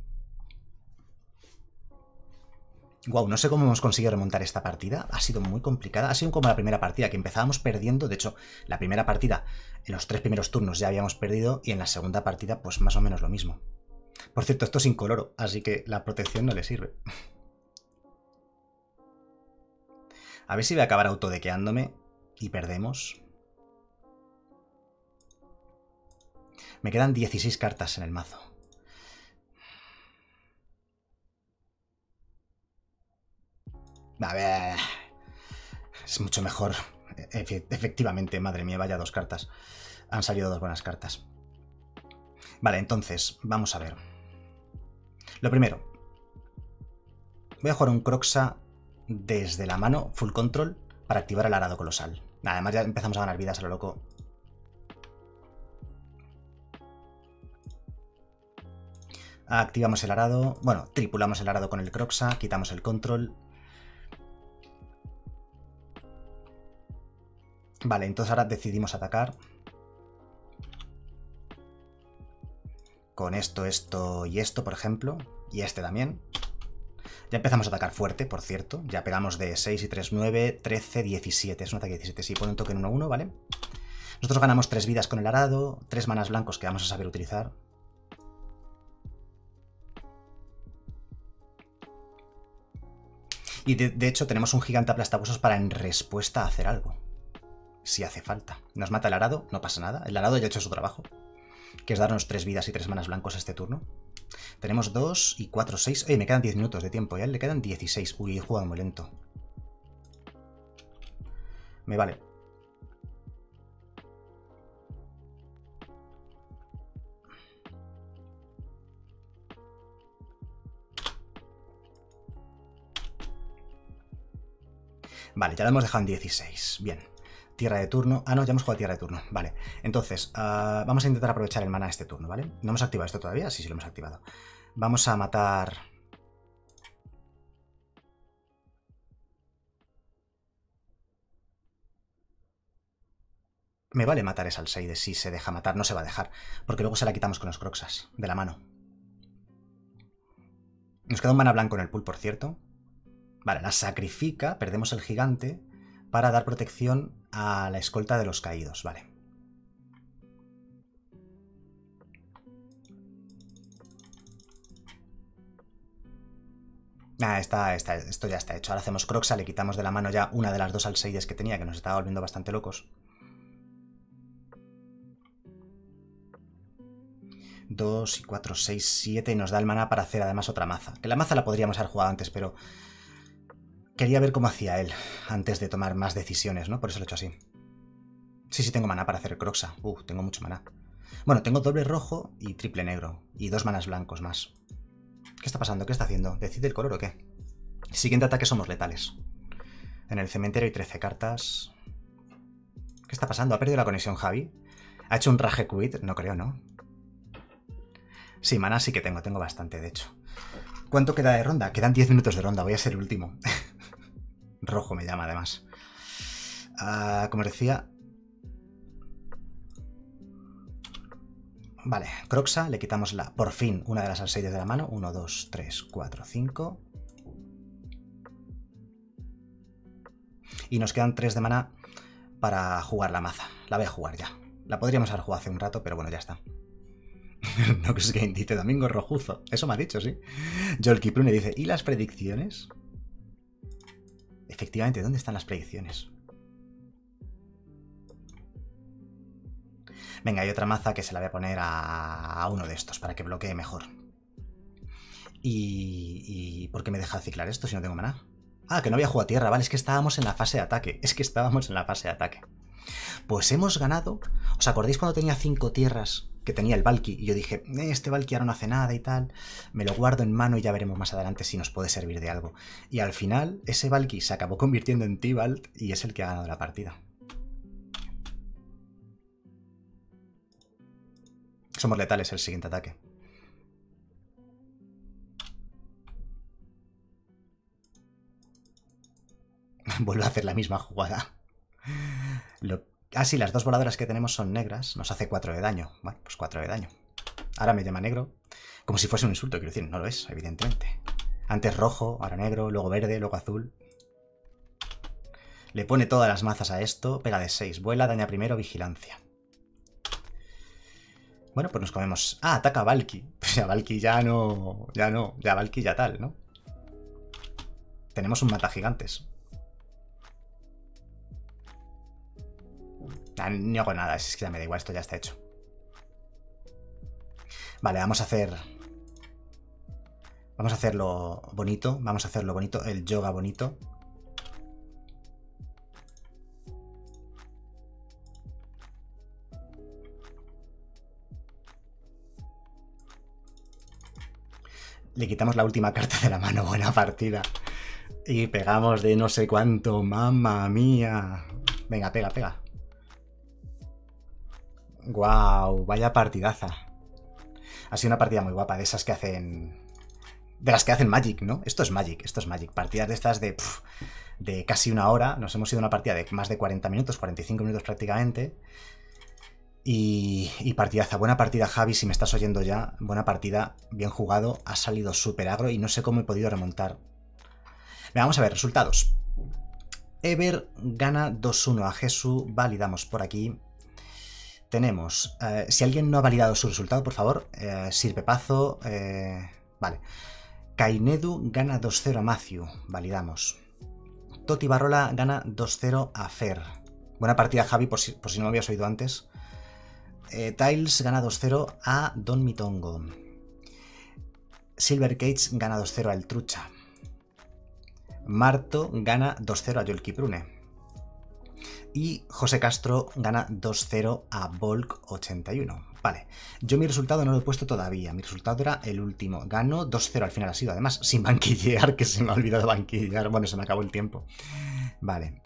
S1: Wow, no sé cómo hemos conseguido remontar esta partida. Ha sido muy complicada. Ha sido como la primera partida, que empezábamos perdiendo. De hecho, la primera partida, en los tres primeros turnos ya habíamos perdido. Y en la segunda partida, pues más o menos lo mismo. Por cierto, esto es incoloro, así que la protección no le sirve. A ver si voy a acabar autodequeándome y perdemos. Me quedan dieciséis cartas en el mazo. A ver... Es mucho mejor. Efe- efectivamente, madre mía, vaya dos cartas. Han salido dos buenas cartas. Vale, entonces, vamos a ver. Lo primero. Voy a jugar un Croxa desde la mano, full control, para activar el arado colosal. Además ya empezamos a ganar vidas a lo loco. Activamos el arado. Bueno, tripulamos el arado con el Croxa, quitamos el control. Vale, entonces ahora decidimos atacar. Con esto, esto y esto, por ejemplo. Y este también. Ya empezamos a atacar fuerte, por cierto. Ya pegamos de seis y tres, nueve, trece, diecisiete. Es un ataque diecisiete. Sí, pone un token uno uno, ¿vale? Nosotros ganamos tres vidas con el arado. tres manas blancos que vamos a saber utilizar. Y de, de hecho tenemos un gigante aplastabuesos para en respuesta hacer algo. Si hace falta. Nos mata el arado, no pasa nada. El arado ya ha hecho su trabajo, que es darnos tres vidas y tres manas blancos este turno. Tenemos dos y cuatro, seis. ¡Eh! Me quedan diez minutos de tiempo. Ya le quedan dieciséis. Uy, he jugado muy lento. Me vale. Vale, ya lo hemos dejado en dieciséis. Bien. Tierra de turno. Ah, no, ya hemos jugado tierra de turno. Vale. Entonces, uh, vamos a intentar aprovechar el mana este turno, ¿vale? ¿No hemos activado esto todavía? Sí, sí lo hemos activado. Vamos a matar... Me vale matar esa Alseide si se deja matar. No se va a dejar, porque luego se la quitamos con los Croxas de la mano. Nos queda un mana blanco en el pool, por cierto. Vale, la sacrifica, perdemos el gigante para dar protección a la escolta de los caídos. Vale. Ah, está, está, esto ya está hecho. Ahora hacemos Croxa, le quitamos de la mano ya una de las dos Alseides que tenía, que nos estaba volviendo bastante locos. dos y cuatro, seis, siete y nos da el mana para hacer además otra maza. Que la maza la podríamos haber jugado antes, pero quería ver cómo hacía él antes de tomar más decisiones, ¿no? Por eso lo he hecho así. Sí, sí tengo mana para hacer Croxa. Uh, tengo mucho mana. Bueno, tengo doble rojo y triple negro. Y dos manas blancos más. ¿Qué está pasando? ¿Qué está haciendo? ¿Decide el color o qué? Siguiente ataque somos letales. En el cementerio hay trece cartas. ¿Qué está pasando? ¿Ha perdido la conexión Javi? ¿Ha hecho un rage quit? No creo, ¿no? Sí, mana sí que tengo. Tengo bastante, de hecho. ¿Cuánto queda de ronda? Quedan diez minutos de ronda. Voy a ser el último. Rojo me llama, además. Uh, como decía... Vale, Croxa, le quitamos la, por fin una de las Alseides de la mano. uno, dos, tres, cuatro, cinco. Y nos quedan tres de mana para jugar la maza. La voy a jugar ya. La podríamos haber jugado hace un rato, pero bueno, ya está. Nox Game dice Domingo Rojuzo. Eso me ha dicho, sí. Joel Kiprune dice, ¿y las predicciones? Efectivamente, ¿dónde están las predicciones? Venga, hay otra maza que se la voy a poner a, a uno de estos para que bloquee mejor. Y, y... ¿por qué me deja ciclar esto si no tengo maná? Ah, que no había jugado a tierra, vale, es que estábamos en la fase de ataque. Es que estábamos en la fase de ataque. Pues hemos ganado. ¿Os acordáis cuando tenía cinco tierras? Que tenía el Valky y yo dije, eh, este Valky ahora no hace nada y tal. Me lo guardo en mano y ya veremos más adelante si nos puede servir de algo. Y al final, ese Valky se acabó convirtiendo en Tibalt y es el que ha ganado la partida. Somos letales el siguiente ataque. Vuelve a hacer la misma jugada. Lo... Ah, sí, las dos voladoras que tenemos son negras. Nos hace cuatro de daño. Bueno, pues cuatro de daño. Ahora me llama negro. Como si fuese un insulto, quiero decir. No lo es, evidentemente. Antes rojo, ahora negro, luego verde, luego azul. Le pone todas las mazas a esto. Pega de seis. Vuela, daña primero, vigilancia. Bueno, pues nos comemos... Ah, ataca a Valky. Pues ya Valky ya no... Ya no. Ya Valky ya tal, ¿no? Tenemos un mata gigantes. Ah, no hago nada. Es que ya me da igual. Esto ya está hecho. Vale, vamos a hacer... Vamos a hacerlo bonito. Vamos a hacerlo bonito. El yoga bonito. Le quitamos la última carta de la mano. Buena partida. Y pegamos de no sé cuánto. ¡Mamma mía! Venga, pega, pega. ¡Guau! Vaya partidaza. Ha sido una partida muy guapa. De esas que hacen... De las que hacen Magic, ¿no? Esto es Magic. Esto es Magic. Partidas de estas de... Pff, de casi una hora. Nos hemos ido a una partida de más de cuarenta minutos. cuarenta y cinco minutos prácticamente. Y, y partidaza, buena partida, Javi, si me estás oyendo ya. Buena partida, bien jugado, ha salido súper agro y no sé cómo he podido remontar. Vamos a ver, resultados. Ever gana dos uno a Jesús, validamos por aquí. Tenemos, eh, si alguien no ha validado su resultado, por favor, eh, Sirpepazo, eh, vale. Kainedu gana dos cero a Matthew, validamos. Toti Barrola gana dos cero a Fer. Buena partida, Javi, por si, por si no me habías oído antes. Eh, Tiles gana dos cero a Don Mitongo. Silver Cage gana dos cero a El Trucha. Marto gana dos cero a Yolki Prune. Y José Castro gana dos cero a Volk ochenta y uno. Vale, yo mi resultado no lo he puesto todavía. Mi resultado era el último. Gano dos cero al final ha sido, además, sin banquillear, que se me ha olvidado banquillar. Bueno, se me acabó el tiempo. Vale.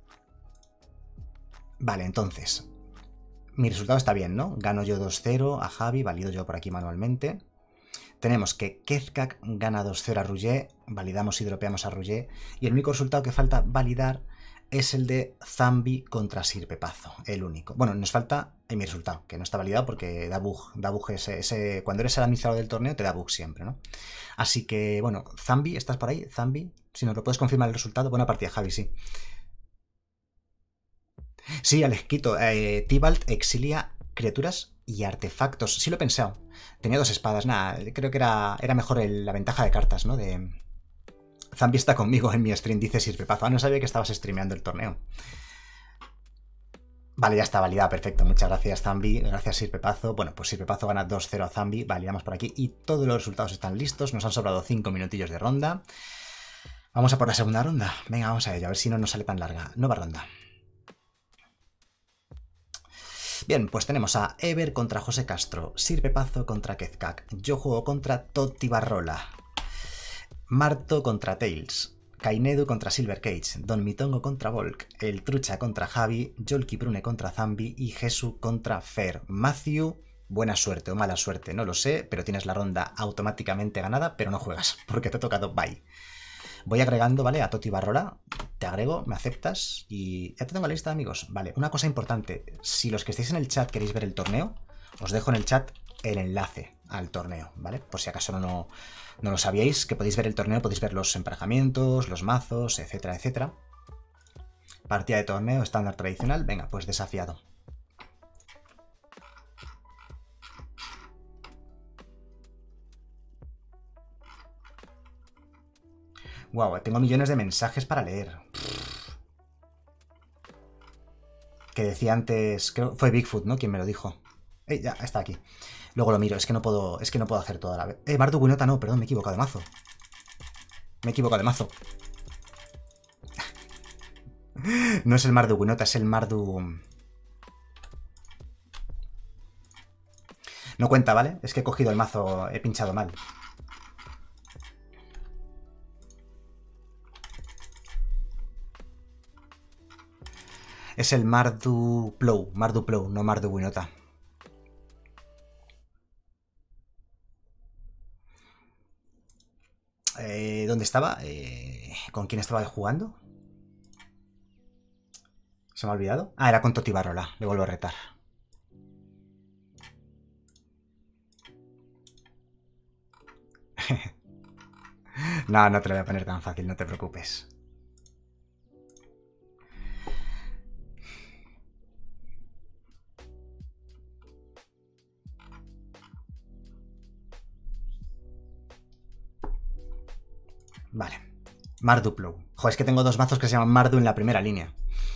S1: Vale, entonces... Mi resultado está bien, ¿no? Gano yo dos cero a Javi, valido yo por aquí manualmente. Tenemos que Kezkak gana dos cero a Rouget, validamos y dropeamos a Rouget. Y el único resultado que falta validar es el de Zambi contra Sirpepazo, el único. Bueno, nos falta en mi resultado, que no está validado porque da bug. Da bug ese, ese, cuando eres el administrador del torneo te da bug siempre, ¿no? Así que, bueno, Zambi, ¿estás por ahí? Zambi, si nos lo puedes confirmar el resultado. Buena partida, Javi, sí. Sí, Alejquito, eh, Tibalt exilia criaturas y artefactos. Sí lo he pensado. Tenía dos espadas, nada, creo que era, era mejor el, la ventaja de cartas, ¿no? De... Zambi está conmigo en mi stream, dice Sirpepazo. Ah, no sabía que estabas streameando el torneo. Vale, ya está validada, perfecto. Muchas gracias, Zambi. Gracias, Sirpepazo. Bueno, pues Sirpepazo gana dos cero a Zambi. Validamos por aquí y todos los resultados están listos. Nos han sobrado cinco minutillos de ronda. Vamos a por la segunda ronda. Venga, vamos a ello, a ver si no nos sale tan larga. Nueva ronda. Bien, pues tenemos a Ever contra José Castro, Sirpepazo contra Kezkak, yo juego contra Toti Barrola, Marto contra Tails, Kainedu contra Silver Cage, Don Mitongo contra Volk, El Trucha contra Javi, Yolki Prune contra Zambi y Jesús contra Fer. Matthew, buena suerte o mala suerte, no lo sé, pero tienes la ronda automáticamente ganada, pero no juegas, porque te ha tocado bye. Voy agregando, ¿vale? A Toti Barrola. Te agrego, me aceptas y ya te tengo la lista de amigos. Vale, una cosa importante. Si los que estáis en el chat queréis ver el torneo, os dejo en el chat el enlace al torneo, ¿vale? Por si acaso no, no lo sabíais, que podéis ver el torneo, podéis ver los emparejamientos, los mazos, etcétera, etcétera. Partida de torneo, estándar tradicional. Venga, pues desafiado. Wow, tengo millones de mensajes para leer. Que decía antes, creo que fue Bigfoot, ¿no? Quien me lo dijo. Eh, ya, está aquí. Luego lo miro, es que no puedo, es que no puedo hacer todo a la vez. Eh, Mardu Winota no, perdón, me he equivocado de mazo. Me he equivocado de mazo. No es el Mardu Winota, es el Mardu... No cuenta, ¿vale? Es que he cogido el mazo, he pinchado mal. Es el Mardu Plow, Mardu Plow, no Mardu Winota. Eh, ¿Dónde estaba? Eh, ¿Con quién estaba jugando? ¿Se me ha olvidado? Ah, era con Toti Barrola. Le vuelvo a retar. No, no te lo voy a poner tan fácil, no te preocupes. Vale. Marduplow. Joder, es que tengo dos mazos que se llaman Mardu en la primera línea.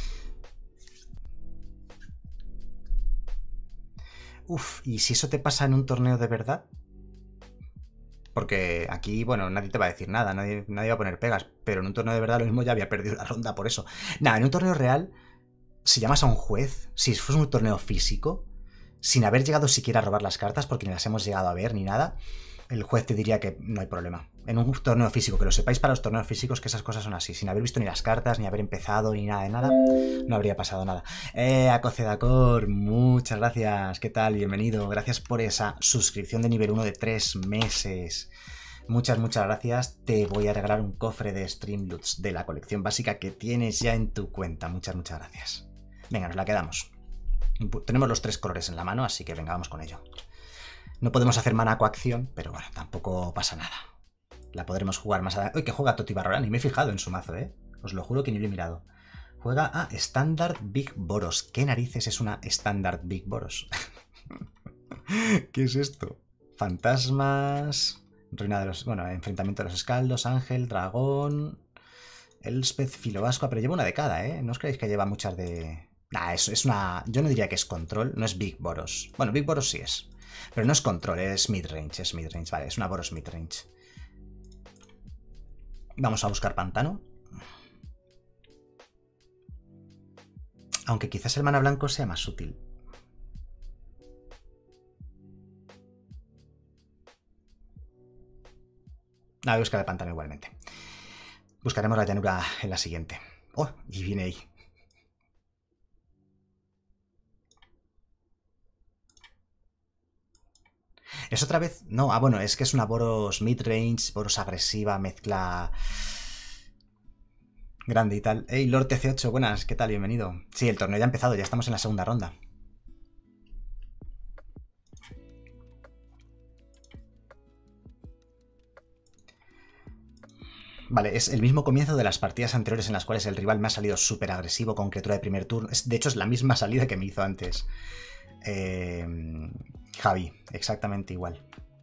S1: Uf, ¿y si eso te pasa en un torneo de verdad? Porque aquí, bueno, nadie te va a decir nada, nadie, nadie va a poner pegas, pero en un torneo de verdad lo mismo ya había perdido la ronda por eso. Nada, en un torneo real, si llamas a un juez, si fuese un torneo físico, sin haber llegado siquiera a robar las cartas, porque ni las hemos llegado a ver ni nada, el juez te diría que no hay problema. En un torneo físico, que lo sepáis para los torneos físicos, que esas cosas son así, sin haber visto ni las cartas, ni haber empezado, ni nada de nada, no habría pasado nada. Eh, Acocedacor, muchas gracias, ¿qué tal? Bienvenido, gracias por esa suscripción de nivel uno de tres meses. Muchas, muchas gracias. Te voy a regalar un cofre de Streamloots de la colección básica que tienes ya en tu cuenta. Muchas, muchas gracias. Venga, nos la quedamos. Tenemos los tres colores en la mano, así que venga, vamos con ello. No podemos hacer mana coacción, pero bueno, tampoco pasa nada. La podremos jugar más adelante. ¡Uy, que juega Toti Barrola! Ni me he fijado en su mazo, ¿eh? Os lo juro que ni lo he mirado. Juega a Standard Big Boros. ¿Qué narices es una Standard Big Boros? ¿Qué es esto? Fantasmas... Ruina de los... Bueno, enfrentamiento de los escaldos, ángel, dragón... Elspeth, Filoascua, pero lleva una de cada, ¿eh? No os creéis que lleva muchas de... Nah, es, es una... Yo no diría que es control, no es Big Boros. Bueno, Big Boros sí es. Pero no es control, es midrange, es midrange. Vale, es una Boros midrange. Vamos a buscar pantano. Aunque quizás el mana blanco sea más útil. Ah, voy a buscar el pantano igualmente. Buscaremos la llanura en la siguiente. Oh, y viene ahí. ¿Es otra vez? No, ah, bueno, es que es una Boros midrange, Boros agresiva, mezcla... grande y tal. Hey, Lord T C ocho, buenas, ¿qué tal? Bienvenido. Sí, el torneo ya ha empezado, ya estamos en la segunda ronda. Vale, es el mismo comienzo de las partidas anteriores en las cuales el rival me ha salido súper agresivo con criatura de primer turno. De hecho, es la misma salida que me hizo antes. Eh, Javi, exactamente igual.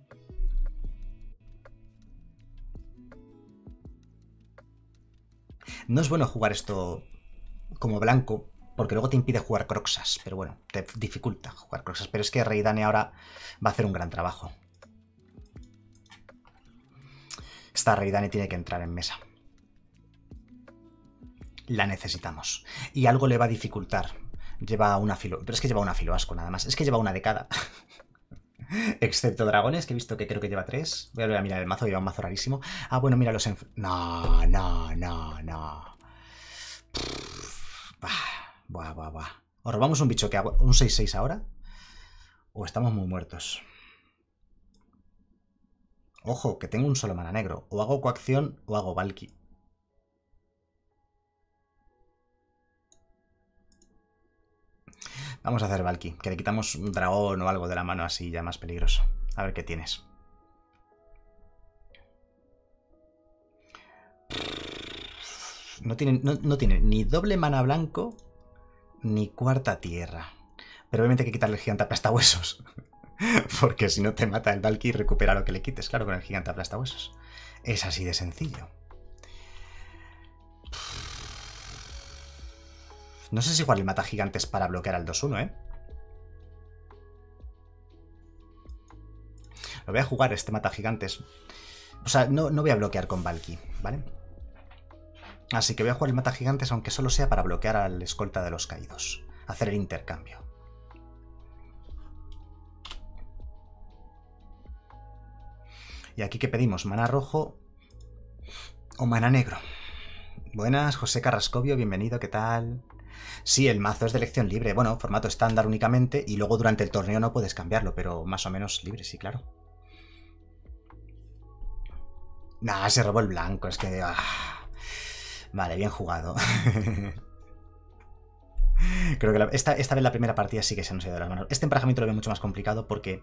S1: No es bueno jugar esto como blanco, porque luego te impide jugar Croxas, pero bueno, te dificulta jugar Croxas. Pero es que Reidane ahora va a hacer un gran trabajo. Esta Reidane tiene que entrar en mesa. La necesitamos. Y algo le va a dificultar. Lleva una filo... Pero es que lleva una filoasco nada más. Es que lleva una de cada. Excepto dragones, que he visto que creo que lleva tres. Voy a volver a mirar el mazo, lleva un mazo rarísimo. Ah, bueno, mira los... Enf... No, no, no, no. Buah, buah, buah. ¿O robamos un bicho que haga un seis seis ahora? ¿O estamos muy muertos? Ojo, que tengo un solo mana negro. O hago coacción o hago Valky. Vamos a hacer Valky, que le quitamos un dragón o algo de la mano así ya más peligroso. A ver qué tienes. No tiene, no, no tiene ni doble mana blanco ni cuarta tierra. Pero obviamente hay que quitarle el gigante aplastahuesos. Porque si no te mata el Valky y recupera lo que le quites, claro, con el gigante aplastahuesos. Es así de sencillo. No sé si igual el mata gigantes para bloquear al dos uno, ¿eh? Lo voy a jugar este mata gigantes. O sea, no, no voy a bloquear con Valky, ¿vale? Así que voy a jugar el mata gigantes, aunque solo sea para bloquear al escolta de los caídos. Hacer el intercambio. Y aquí, ¿qué pedimos? ¿Mana rojo o mana negro? Buenas, José Carrascovio, bienvenido, ¿qué tal? Sí, el mazo es de elección libre. Bueno, formato estándar únicamente y luego durante el torneo no puedes cambiarlo, pero más o menos libre, sí, claro. Nah, se robó el blanco, es que... Ah. Vale, bien jugado. Creo que la, esta, esta vez la primera partida sí que se nos ha ido de las manos. Este emparejamiento lo veo mucho más complicado porque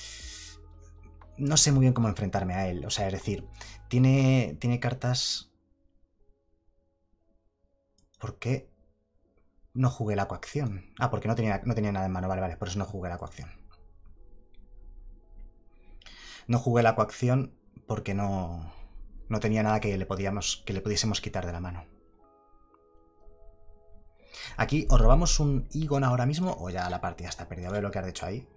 S1: no sé muy bien cómo enfrentarme a él. O sea, es decir, tiene, tiene cartas... ¿Por qué no jugué la coacción? Ah, porque no tenía, no tenía nada en mano. Vale, vale, por eso no jugué la coacción. No jugué la coacción porque no, no tenía nada que le, podíamos, que le pudiésemos quitar de la mano. Aquí o robamos un Igon ahora mismo o ya la partida está perdida. Voy a bloquear de hecho ahí.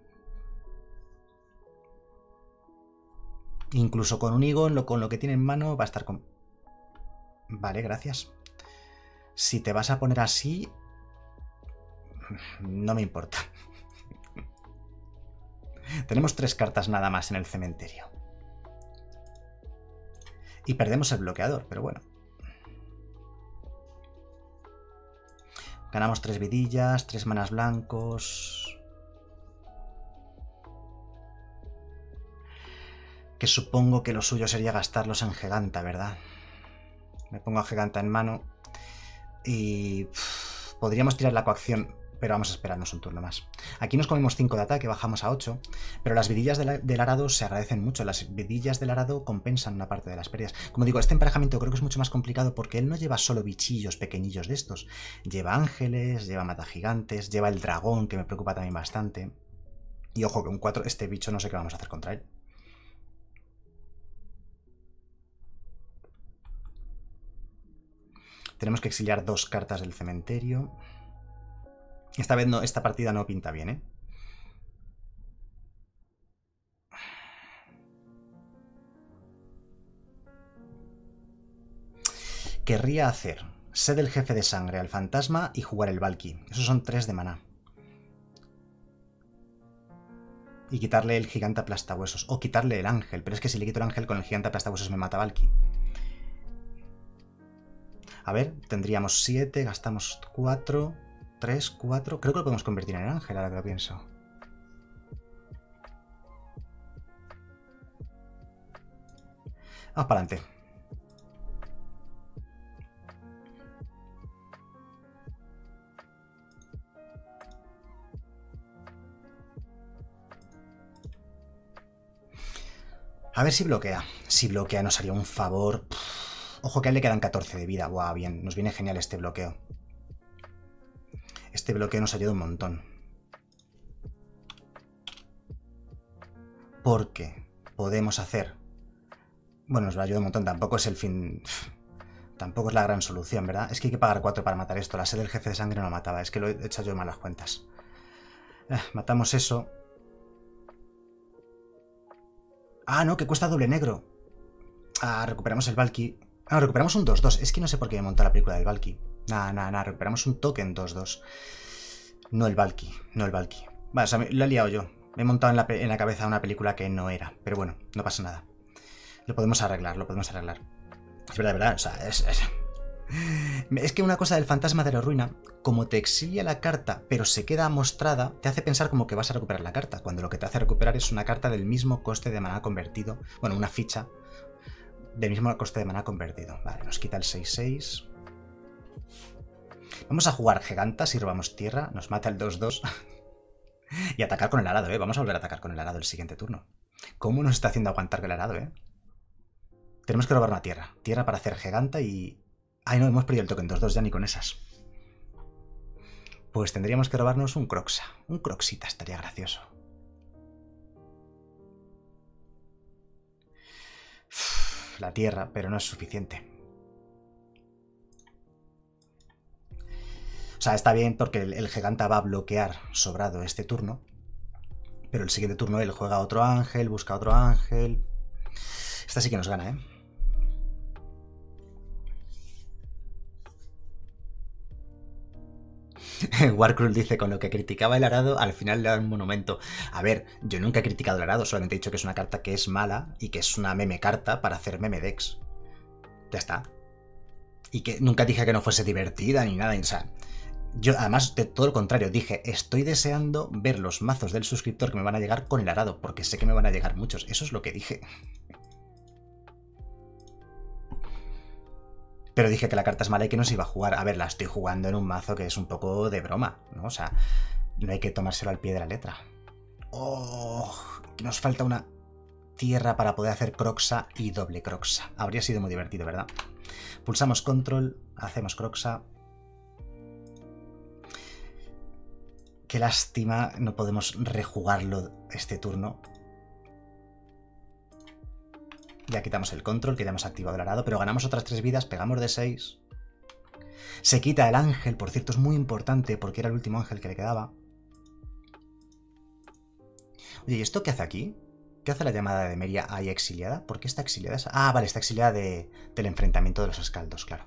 S1: Incluso con un Igon, lo, con lo que tiene en mano, va a estar con... Vale, gracias. Si te vas a poner así... No me importa. Tenemos tres cartas nada más en el cementerio. Y perdemos el bloqueador, pero bueno. Ganamos tres vidillas, tres manas blancos... Que supongo que lo suyo sería gastarlos en Giganta, ¿verdad? Me pongo a Giganta en mano y pff, podríamos tirar la coacción, pero vamos a esperarnos un turno más. Aquí nos comemos cinco de ataque, bajamos a ocho, pero las vidillas del, del arado se agradecen mucho. Las vidillas del arado compensan una parte de las pérdidas. Como digo, este emparejamiento creo que es mucho más complicado porque él no lleva solo bichillos pequeñillos de estos. Lleva ángeles, lleva matagigantes, lleva el dragón, que me preocupa también bastante. Y ojo, que un cuatro, este bicho no sé qué vamos a hacer contra él. Tenemos que exiliar dos cartas del cementerio. Esta vez no, esta partida no pinta bien, ¿eh? Querría hacer Sed el jefe de sangre al fantasma y jugar el Valky. Esos son tres de maná. Y quitarle el gigante aplastahuesos. O quitarle el ángel. Pero es que si le quito el ángel con el gigante aplastahuesos me mata Valky. A ver, tendríamos siete, gastamos cuatro, tres, cuatro... Creo que lo podemos convertir en el ángel, ahora que lo pienso. Vamos para adelante. A ver si bloquea. Si bloquea nos haría un favor... Ojo que a él le quedan catorce de vida. Buah, bien. Nos viene genial este bloqueo. Este bloqueo nos ayuda un montón. Porque podemos hacer... Bueno, nos va a ayudar un montón. Tampoco es el fin... Tampoco es la gran solución, ¿verdad? Es que hay que pagar cuatro para matar esto. La sed del jefe de sangre no lo mataba. Es que lo he hecho yo en malas cuentas. Eh, matamos eso. Ah, no, que cuesta doble negro. Ah, recuperamos el Valky. Ah, recuperamos un dos dos. Es que no sé por qué me montó la película del Valky. Nada, nada, nada. Recuperamos un token dos dos. No el Valky. No el Valky. Vale, o sea, me, lo he liado yo. Me he montado en la, en la cabeza una película que no era. Pero bueno, no pasa nada. Lo podemos arreglar, lo podemos arreglar. Es verdad, verdad. O sea, es, es... es que una cosa del fantasma de la ruina, como te exilia la carta, pero se queda mostrada, te hace pensar como que vas a recuperar la carta, cuando lo que te hace recuperar es una carta del mismo coste de maná convertido. Bueno, una ficha del mismo coste de maná convertido. Vale, nos quita el seis seis. Vamos a jugar Gigantas y robamos tierra. Nos mata el dos dos. Y atacar con el arado, ¿eh? Vamos a volver a atacar con el arado el siguiente turno. ¿Cómo nos está haciendo aguantar con el arado, eh? Tenemos que robar una tierra. Tierra para hacer Giganta y... Ay, no, hemos perdido el token dos dos ya ni con esas. Pues tendríamos que robarnos un Croxa. Un Croxita estaría gracioso. Uf, la tierra, pero no es suficiente. O sea, está bien porque el, el Giganta va a bloquear sobrado este turno. Pero el siguiente turno él juega otro ángel, busca otro ángel. Esta sí que nos gana, ¿eh? Warcruel dice, con lo que criticaba el arado, al final le da un monumento. A ver, yo nunca he criticado el arado, solamente he dicho que es una carta que es mala y que es una meme carta para hacer meme decks. Ya está. Y que nunca dije que no fuese divertida ni nada. O sea, yo además de todo lo contrario, dije, estoy deseando ver los mazos del suscriptor que me van a llegar con el arado, porque sé que me van a llegar muchos. Eso es lo que dije. Pero dije que la carta es mala y que no se iba a jugar. A ver, la estoy jugando en un mazo que es un poco de broma, ¿no? O sea, no hay que tomárselo al pie de la letra. ¡Oh! Nos falta una tierra para poder hacer Croxa y doble Croxa. Habría sido muy divertido, ¿verdad? Pulsamos Control, hacemos Croxa. Qué lástima, no podemos rejugarlo este turno. Ya quitamos el control, que ya hemos activado el arado, pero ganamos otras tres vidas, pegamos de seis. Se quita el ángel, por cierto, es muy importante porque era el último ángel que le quedaba. Oye, ¿y esto qué hace aquí? ¿Qué hace la llamada de Meria ahí exiliada? ¿Por qué está exiliada? Ah, vale, está exiliada de, del enfrentamiento de los escaldos, claro.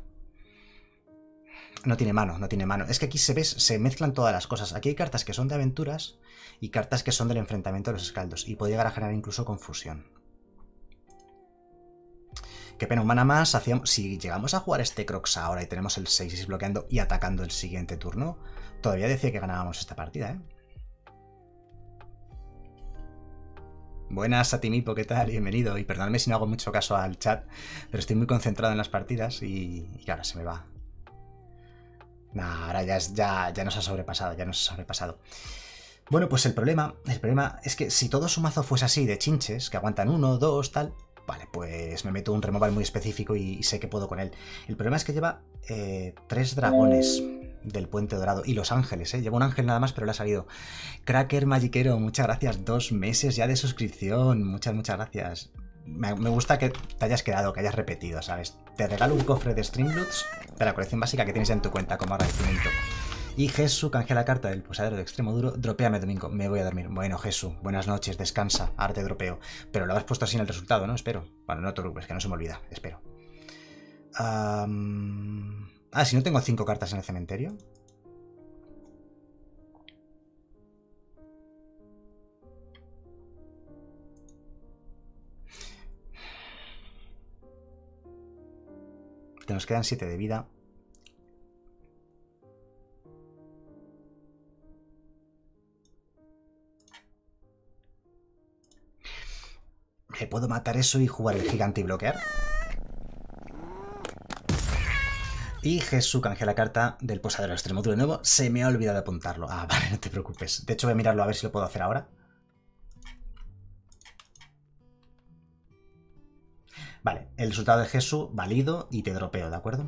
S1: No tiene mano, no tiene mano. Es que aquí se ves, se mezclan todas las cosas. Aquí hay cartas que son de aventuras y cartas que son del enfrentamiento de los escaldos. Y puede llegar a generar incluso confusión. Qué pena, humana más. Hacíamos... Si llegamos a jugar este Croxa ahora y tenemos el seis seis bloqueando y atacando el siguiente turno, todavía decía que ganábamos esta partida, ¿eh? Buenas, Satimipo, ¿qué tal? Bienvenido. Y perdóname si no hago mucho caso al chat, pero estoy muy concentrado en las partidas y, y claro, se me va. Nah, ahora ya, es, ya, ya nos ha sobrepasado, ya nos ha sobrepasado. Bueno, pues el problema, el problema es que si todo su mazo fuese así, de chinches, que aguantan uno, dos, tal... Vale, pues me meto un removal muy específico y, y sé que puedo con él. El problema es que lleva eh, tres dragones del Puente Dorado y los ángeles, ¿eh? Lleva un ángel nada más, pero le ha salido. Cracker Magiquero, muchas gracias. Dos meses ya de suscripción. Muchas, muchas gracias. Me, me gusta que te hayas quedado, que hayas repetido, ¿sabes? Te regalo un cofre de Streambloods de la colección básica que tienes ya en tu cuenta como agradecimiento. Y Jesús canjea la carta del posadero de extremo duro. Dropéame, Domingo. Me voy a dormir. Bueno, Jesús, buenas noches, descansa. Ahora te dropeo. Pero lo has puesto así en el resultado, ¿no? Espero. Bueno, no te preocupes, que no se me olvida. Espero. Um... Ah, si no tengo cinco cartas en el cementerio. Que nos quedan siete de vida. ¿Me puedo matar eso y jugar el gigante y bloquear? Y Jesús canjea la carta del posadero extremo duro de nuevo. Se me ha olvidado apuntarlo. Ah, vale, no te preocupes. De hecho, voy a mirarlo a ver si lo puedo hacer ahora. Vale, el resultado de Jesús, válido y te dropeo, ¿de acuerdo?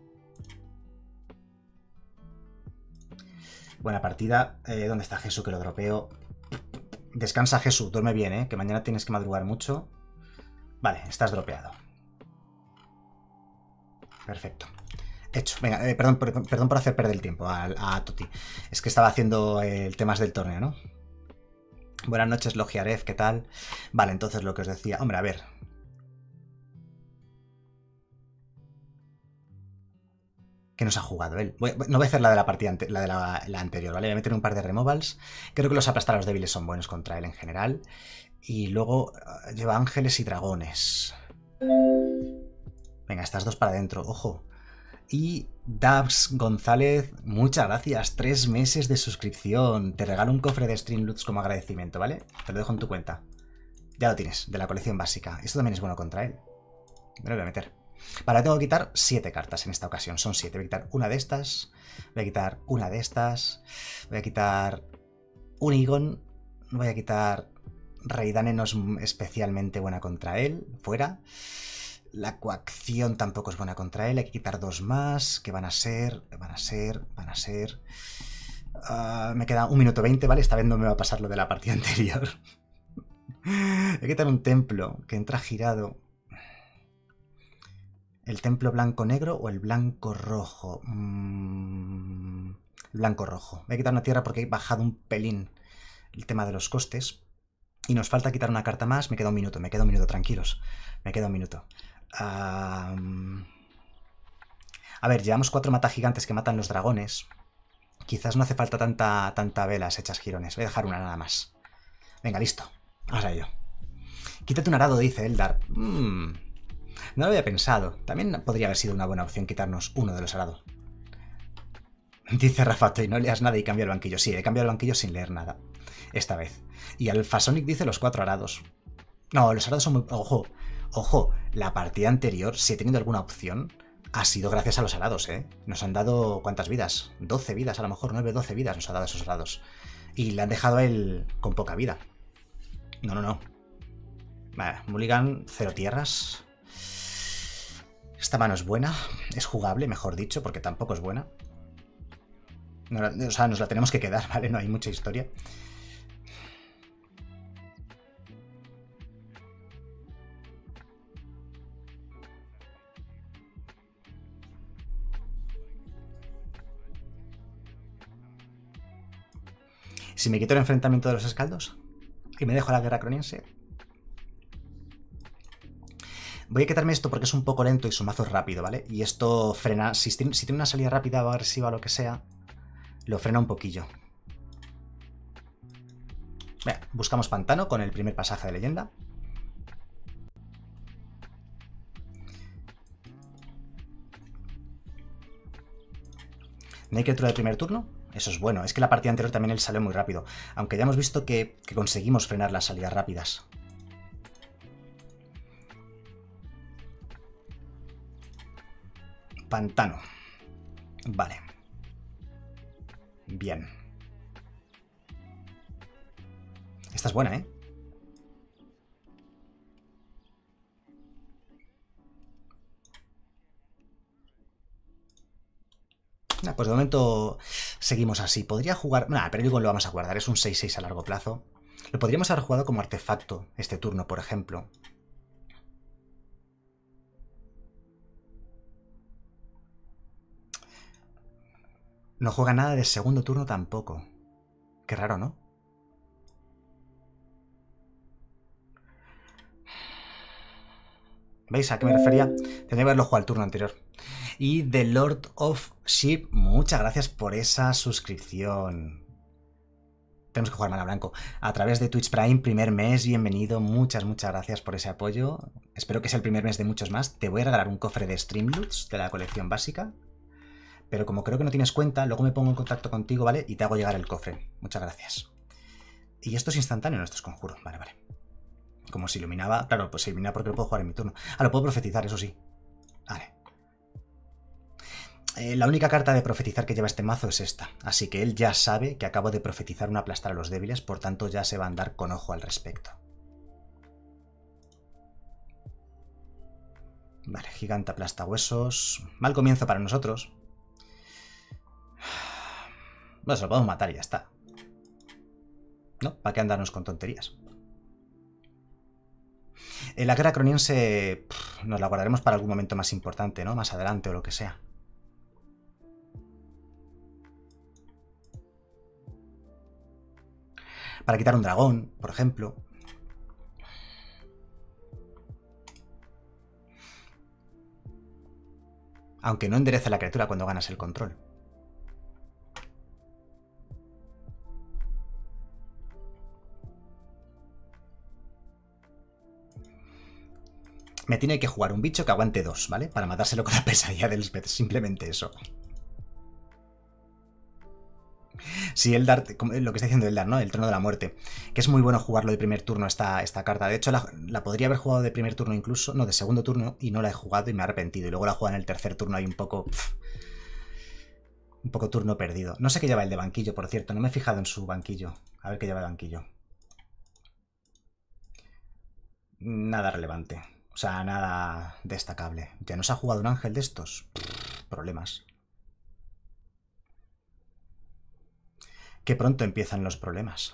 S1: Buena partida. Eh, ¿Dónde está Jesús que lo dropeo? Descansa, Jesús, duerme bien, ¿eh? Que mañana tienes que madrugar mucho. Vale, estás dropeado. Perfecto. Hecho. Venga, eh, perdón, por, perdón por hacer perder el tiempo a, a Tuti. Es que estaba haciendo el temas del torneo, ¿no? Buenas noches, Logiaref, ¿qué tal? Vale, entonces lo que os decía... Hombre, a ver... ¿Qué nos ha jugado él? Voy, no voy a hacer la de la partida ante, la de la, la anterior, ¿vale? Voy a meter un par de removals. Creo que los aplastar a los débiles son buenos contra él en general. Y luego uh, lleva ángeles y dragones. Venga, estas dos para adentro, ojo. Y Dabs González, muchas gracias. Tres meses de suscripción. Te regalo un cofre de Streamloots como agradecimiento, ¿vale? Te lo dejo en tu cuenta. Ya lo tienes, de la colección básica. Esto también es bueno contra él. Me lo voy a meter. Vale, tengo que quitar siete cartas en esta ocasión. Son siete. Voy a quitar una de estas. Voy a quitar una de estas. Voy a quitar un Igon. Voy a quitar Reidane, no es especialmente buena contra él. Fuera. La coacción tampoco es buena contra él. Hay que quitar dos más. Que van a ser. Van a ser. Van a ser. Uh, me queda un minuto veinte, ¿vale? Esta vez no me va a pasar lo de la partida anterior. Hay que quitar un templo que entra girado. ¿El templo blanco-negro o el blanco-rojo? Mm, blanco-rojo. Voy a quitar una tierra porque he bajado un pelín el tema de los costes. Y nos falta quitar una carta más. Me queda un minuto, me queda un minuto, tranquilos. Me queda un minuto. Um... A ver, llevamos cuatro matagigantes que matan los dragones. Quizás no hace falta tanta, tanta velas hechas girones. Voy a dejar una nada más. Venga, listo. Vamos a ello. Quítate un arado, dice Eldar. Mmm... No lo había pensado. También podría haber sido una buena opción quitarnos uno de los arados. Dice Rafato, y no leas nada y cambia el banquillo. Sí, he cambiado el banquillo sin leer nada. Esta vez. Y Alphasonic dice los cuatro arados. No, los arados son muy... Ojo, ojo. La partida anterior, si he tenido alguna opción, Ha sido gracias a los alados, ¿eh? Nos han dado... ¿cuántas vidas? doce vidas, a lo mejor nueve, doce vidas nos ha dado esos alados. Y le han dejado a él con poca vida. No, no, no. Vale, Mulligan, cero tierras. Esta mano es buena. Es jugable, mejor dicho, porque tampoco es buena. No, o sea, nos la tenemos que quedar, ¿vale? No hay mucha historia. Si me quito el enfrentamiento de los escaldos y me dejo la guerra croniense, voy a quitarme esto porque es un poco lento y su mazo es rápido, ¿vale? Y esto frena, si tiene, si tiene una salida rápida o agresiva o lo que sea, lo frena un poquillo. Venga, buscamos pantano con el primer pasaje de leyenda. ¿No hay criatura de primer turno? Eso es bueno. Es que la partida anterior también él salió muy rápido. Aunque ya hemos visto que, que conseguimos frenar las salidas rápidas. Pantano. Vale. Bien. Esta es buena, ¿eh? Nah, pues de momento seguimos así. Podría jugar... Nah, pero igual lo vamos a guardar. Es un seis seis a largo plazo. Lo podríamos haber jugado como artefacto este turno, por ejemplo. No juega nada de segundo turno tampoco. Qué raro, ¿no? ¿Veis a qué me refería? Tendría que haberlo jugado el turno anterior. Y The Lord of Sheep, muchas gracias por esa suscripción. Tenemos que jugar mana blanco. A través de Twitch Prime, primer mes, bienvenido. Muchas, muchas gracias por ese apoyo. Espero que sea el primer mes de muchos más. Te voy a regalar un cofre de Streamloots de la colección básica. Pero como creo que no tienes cuenta, luego me pongo en contacto contigo, ¿vale? Y te hago llegar el cofre. Muchas gracias. Y esto es instantáneo, no, esto es conjuro. Vale, vale. Como se iluminaba... Claro, pues se ilumina porque lo puedo jugar en mi turno. Ah, lo puedo profetizar, eso sí. Vale. Eh, la única carta de profetizar que lleva este mazo es esta. Así que él ya sabe que acabo de profetizar un aplastar a los débiles, por tanto ya se va a andar con ojo al respecto. Vale, gigante aplasta huesos. Mal comienzo para nosotros. Bueno, se lo podemos matar y ya está. ¿No? ¿Para qué andarnos con tonterías? En la guerra croniense pff, nos la guardaremos para algún momento más importante, ¿no? Más adelante o lo que sea. Para quitar un dragón, por ejemplo. Aunque no enderece la criatura cuando ganas el control. Me tiene que jugar un bicho que aguante dos, ¿vale? Para matárselo con la pesadilla del Elspeth. Simplemente eso. Sí, Eldar, lo que está diciendo Eldar, ¿no? El trono de la muerte. Que es muy bueno jugarlo de primer turno esta, esta carta. De hecho, la, la podría haber jugado de primer turno incluso. No, de segundo turno. Y no la he jugado y me he arrepentido. Y luego la he jugado en el tercer turno ahí un poco... Pff, un poco turno perdido. No sé qué lleva el de banquillo, por cierto. No me he fijado en su banquillo. A ver qué lleva el banquillo. Nada relevante. O sea, nada destacable. ¿Ya nos ha jugado un ángel de estos? Pff, problemas. Que pronto empiezan los problemas.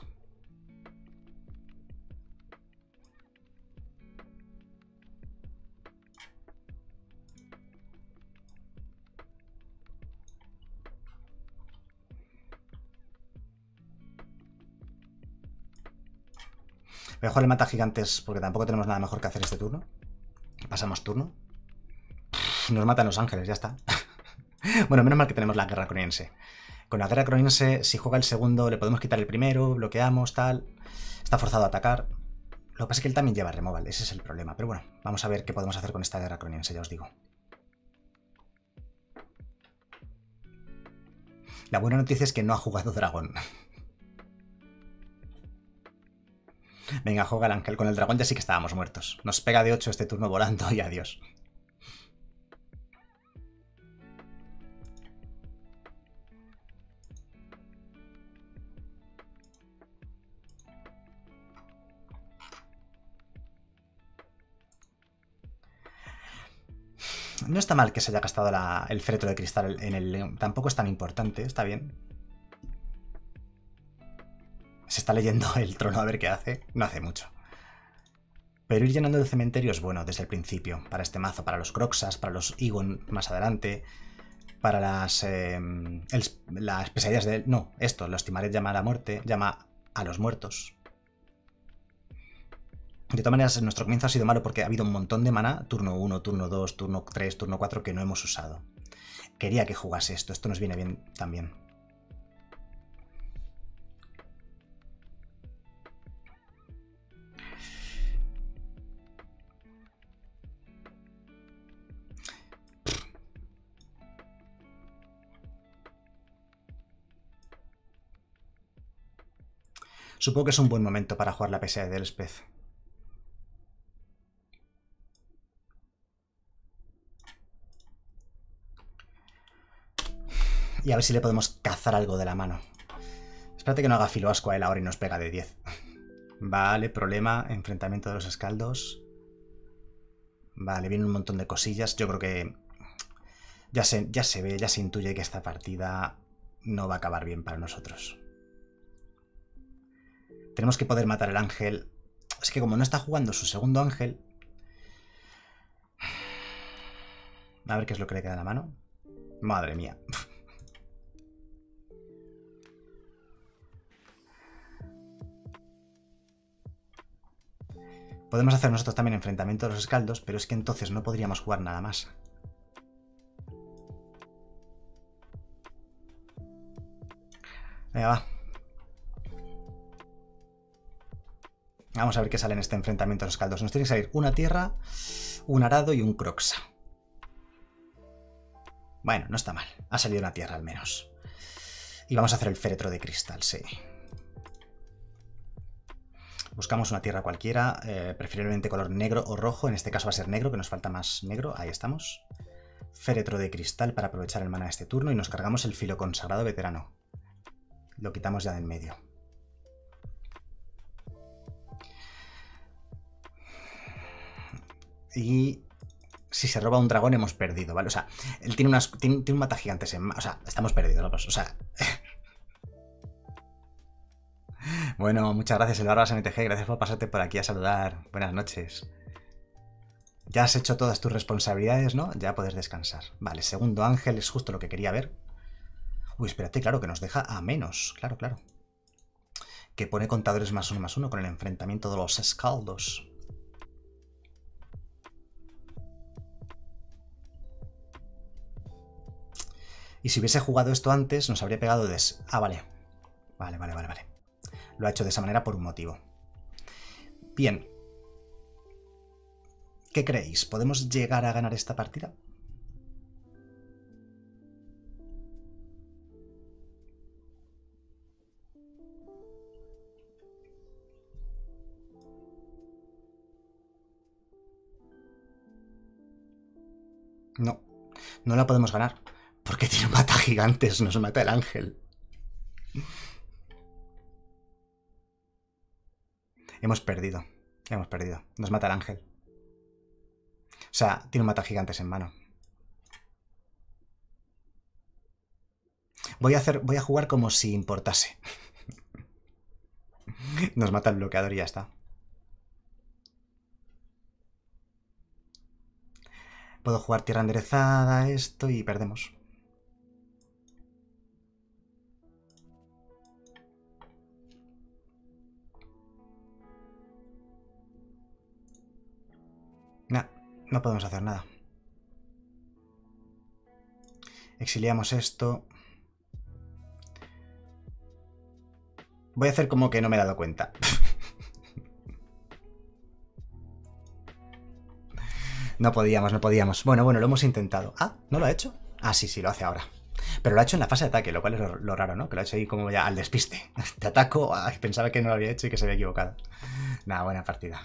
S1: Mejor el mata gigantes porque tampoco tenemos nada mejor que hacer este turno. Pasamos turno. Pff, nos matan los ángeles, ya está. Bueno, menos mal que tenemos la guerra croniense. Con la guerra croniense, si juega el segundo, le podemos quitar el primero, bloqueamos, tal. Está forzado a atacar. Lo que pasa es que él también lleva removal, ese es el problema. Pero bueno, vamos a ver qué podemos hacer con esta guerra croniense, ya os digo. La buena noticia es que no ha jugado dragón. Venga, juega el ángel. Con el dragón ya sí que estábamos muertos. Nos pega de ocho este turno volando y adiós. No está mal que se haya gastado la, el féretro de cristal en el... Tampoco es tan importante, está bien. Se está leyendo el trono a ver qué hace. No hace mucho. Pero ir llenando el cementerio es bueno desde el principio. Para este mazo, para los Croxas, para los Igon más adelante. Para las... Eh, el, las pesadillas de... No, esto, los Timaret llama a la muerte. Llama a los muertos. De todas maneras, nuestro comienzo ha sido malo porque ha habido un montón de mana. Turno uno, turno dos, turno tres, turno cuatro que no hemos usado. Quería que jugase esto. Esto nos viene bien también. Supongo que es un buen momento para jugar la pesadilla del Elspeth. Y a ver si le podemos cazar algo de la mano. Espérate que no haga filoasco a él ahora y nos pega de diez. Vale, problema. Enfrentamiento de los escaldos. Vale, viene un montón de cosillas. Yo creo que ya se, ya se ve, ya se intuye que esta partida no va a acabar bien para nosotros. Tenemos que poder matar el ángel. Es que como no está jugando su segundo ángel... A ver qué es lo que le queda en la mano. Madre mía. Podemos hacer nosotros también enfrentamiento de los escaldos, pero es que entonces no podríamos jugar nada más. Venga, va. Vamos a ver qué sale en este enfrentamiento de los escaldos. Nos tiene que salir una tierra, un arado y un croxa. Bueno, no está mal. Ha salido una tierra al menos. Y vamos a hacer el féretro de cristal, sí. Buscamos una tierra cualquiera, eh, preferiblemente color negro o rojo. En este caso va a ser negro, que nos falta más negro. Ahí estamos. Féretro de cristal para aprovechar el mana de este turno. Y nos cargamos el filo consagrado veterano. Lo quitamos ya del medio. Y si se roba un dragón hemos perdido, ¿vale? O sea, él tiene, unas, tiene, tiene un mata gigantes en... O sea, estamos perdidos, ¿no? O sea... Bueno, muchas gracias, el Barbas M T G. Gracias por pasarte por aquí a saludar. Buenas noches. Ya has hecho todas tus responsabilidades, ¿no? Ya puedes descansar. Vale, segundo ángel es justo lo que quería ver. Uy, espérate, claro, que nos deja a menos. Claro, claro. Que pone contadores más uno más uno con el enfrentamiento de los escaldos. Y si hubiese jugado esto antes, nos habría pegado de... Ah, vale. Vale, vale, vale, vale. Lo ha hecho de esa manera por un motivo. Bien. ¿Qué creéis? ¿Podemos llegar a ganar esta partida? No. No la podemos ganar. Porque tiene un mata gigantes, nos mata el ángel. Hemos perdido. Hemos perdido. Nos mata el ángel. O sea, tiene un mata gigantes en mano. Voy a hacer, voy a jugar como si importase. Nos mata el bloqueador y ya está. Puedo jugar tierra enderezada, esto, y perdemos. No, no podemos hacer nada. Exiliamos esto. Voy a hacer como que no me he dado cuenta. No podíamos, no podíamos. Bueno, bueno, lo hemos intentado. Ah, ¿no lo ha hecho? Ah, sí, sí, lo hace ahora. Pero lo ha hecho en la fase de ataque, lo cual es lo, lo raro, ¿no? Que lo ha hecho ahí como ya al despiste. Te ataco, ay, pensaba que no lo había hecho y que se había equivocado. Nada, buena partida.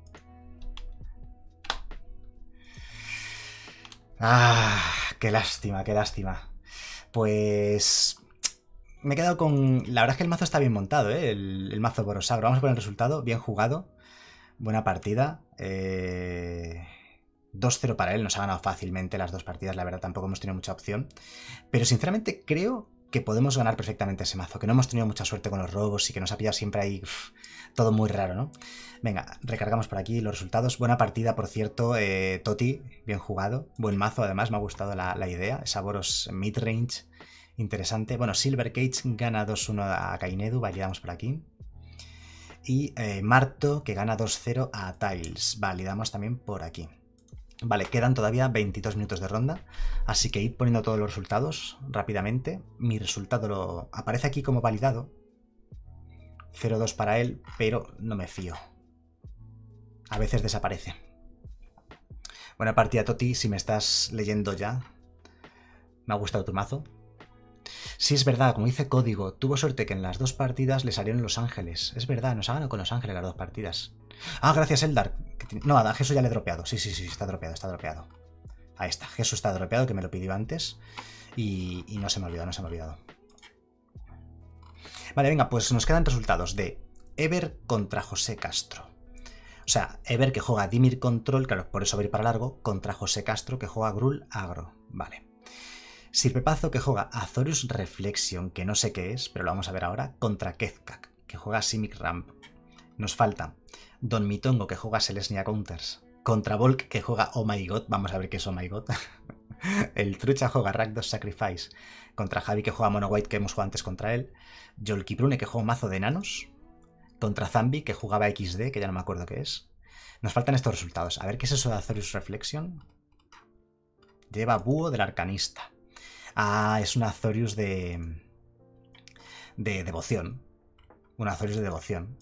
S1: Ah, qué lástima, qué lástima. Pues... me he quedado con... La verdad es que el mazo está bien montado, ¿eh? El, el mazo Borosagro. Vamos a poner el resultado. Bien jugado. Buena partida. Eh... dos cero para él, nos ha ganado fácilmente las dos partidas, la verdad tampoco hemos tenido mucha opción. Pero sinceramente creo que podemos ganar perfectamente ese mazo, que no hemos tenido mucha suerte con los robos y que nos ha pillado siempre ahí uff, todo muy raro, ¿no? Venga, recargamos por aquí los resultados. Buena partida, por cierto, eh, Toti, bien jugado. Buen mazo, además, me ha gustado la, la idea. Esa Boros midrange, interesante. Bueno, Silver Cage gana dos uno a Kainedu, validamos por aquí. Y eh, Marto, que gana dos cero a Tiles, validamos también por aquí. Vale, quedan todavía veintidós minutos de ronda, así que id poniendo todos los resultados rápidamente. Mi resultado lo aparece aquí como validado. cero dos para él, pero no me fío. A veces desaparece. Buena partida, Toti, si me estás leyendo ya. Me ha gustado tu mazo. Sí, es verdad, como dice Código, tuvo suerte que en las dos partidas le salieron Los Ángeles. Es verdad, nos ha ganado con Los Ángeles las dos partidas. Ah, gracias, Eldar. No, a Jesús ya le he dropeado. Sí, sí, sí, está dropeado, está dropeado. Ahí está, Jesús está dropeado, que me lo pidió antes. Y, y no se me ha olvidado, no se me ha olvidado. Vale, venga, pues nos quedan resultados de Ever contra José Castro. O sea, Ever que juega Dimir Control, claro, por eso va a ir para largo, contra José Castro que juega Gruul Agro. Vale. Sirpepazo que juega Azorius Reflection, que no sé qué es, pero lo vamos a ver ahora, contra Kezkak, que juega Simic Ramp. Nos falta Don Mitongo, que juega Selesnya Counters, contra Volk, que juega Oh My God, vamos a ver qué es Oh My God. El Trucha juega Rakdos Sacrifice, contra Javi, que juega Mono White, que hemos jugado antes contra él. Jolkiprune, que juega Mazo de Enanos, contra Zambi, que jugaba equis de, que ya no me acuerdo qué es. Nos faltan estos resultados. A ver qué es eso de Azorius Reflection. Lleva Búho del Arcanista. Ah, es un Azorius de... de devoción. Un Azorius de devoción.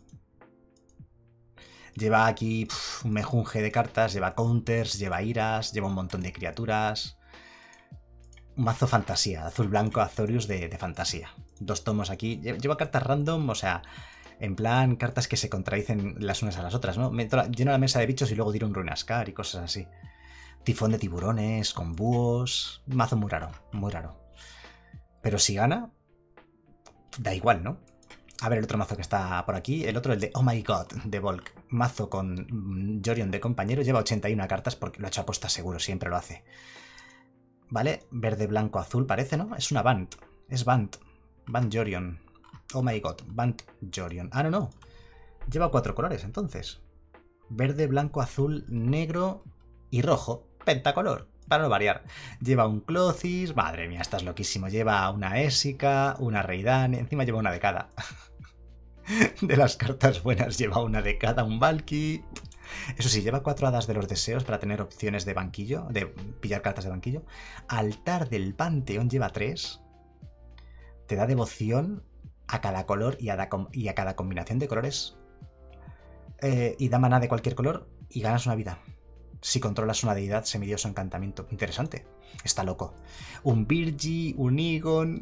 S1: Lleva aquí pff, un mejunje de cartas, lleva counters, lleva iras, lleva un montón de criaturas. Un mazo fantasía, azul-blanco Azorius de, de fantasía. Dos tomos aquí. Lleva cartas random, o sea, en plan cartas que se contradicen las unas a las otras, ¿no? Meto la, lleno la mesa de bichos y luego tiro un Runascar y cosas así. Tifón de tiburones, con búhos... Un mazo muy raro, muy raro. Pero si gana, da igual, ¿no? A ver el otro mazo que está por aquí. El otro, el de Oh My God, de Volk. Mazo con Jorion de compañero. Lleva ochenta y una cartas porque lo ha hecho aposta seguro, siempre lo hace. Vale, verde, blanco, azul parece, ¿no? Es una Bant. Es Bant. Bant Jorion. Oh My God, Bant Jorion. Ah, no, no. Lleva cuatro colores, entonces. Verde, blanco, azul, negro y rojo. Pentacolor, para no variar. Lleva un Clothis. Madre mía, estás loquísimo. Lleva una Ésica, una Reidan. Encima lleva una de cada. De las cartas buenas lleva una de cada, un Valky. Eso sí, lleva cuatro hadas de los deseos para tener opciones de banquillo, de pillar cartas de banquillo. Altar del Panteón lleva tres. Te da devoción a cada color y a, da, y a cada combinación de colores. Eh, y da maná de cualquier color y ganas una vida. Si controlas una deidad, semidioso, encantamiento. Interesante. Está loco. Un Virgi, un Igon.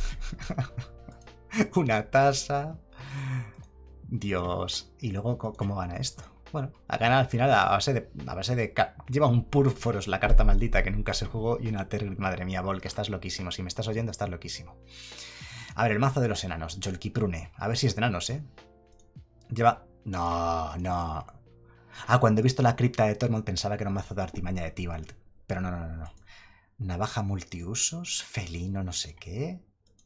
S1: Una Tasa. Dios. Y luego, ¿cómo gana esto? Bueno, a ganar al final a base de... A base de lleva un Purforos, la carta maldita que nunca se jugó, y una Terror. Madre mía, Vol, que estás loquísimo. Si me estás oyendo, estás loquísimo. A ver, el mazo de los enanos. Jolkiprune. A ver si es de enanos, ¿eh? Lleva... No, no... Ah, cuando he visto la cripta de Tormund pensaba que era un mazo de artimaña de Tibalt. Pero no, no, no, no. Navaja multiusos, felino no sé qué.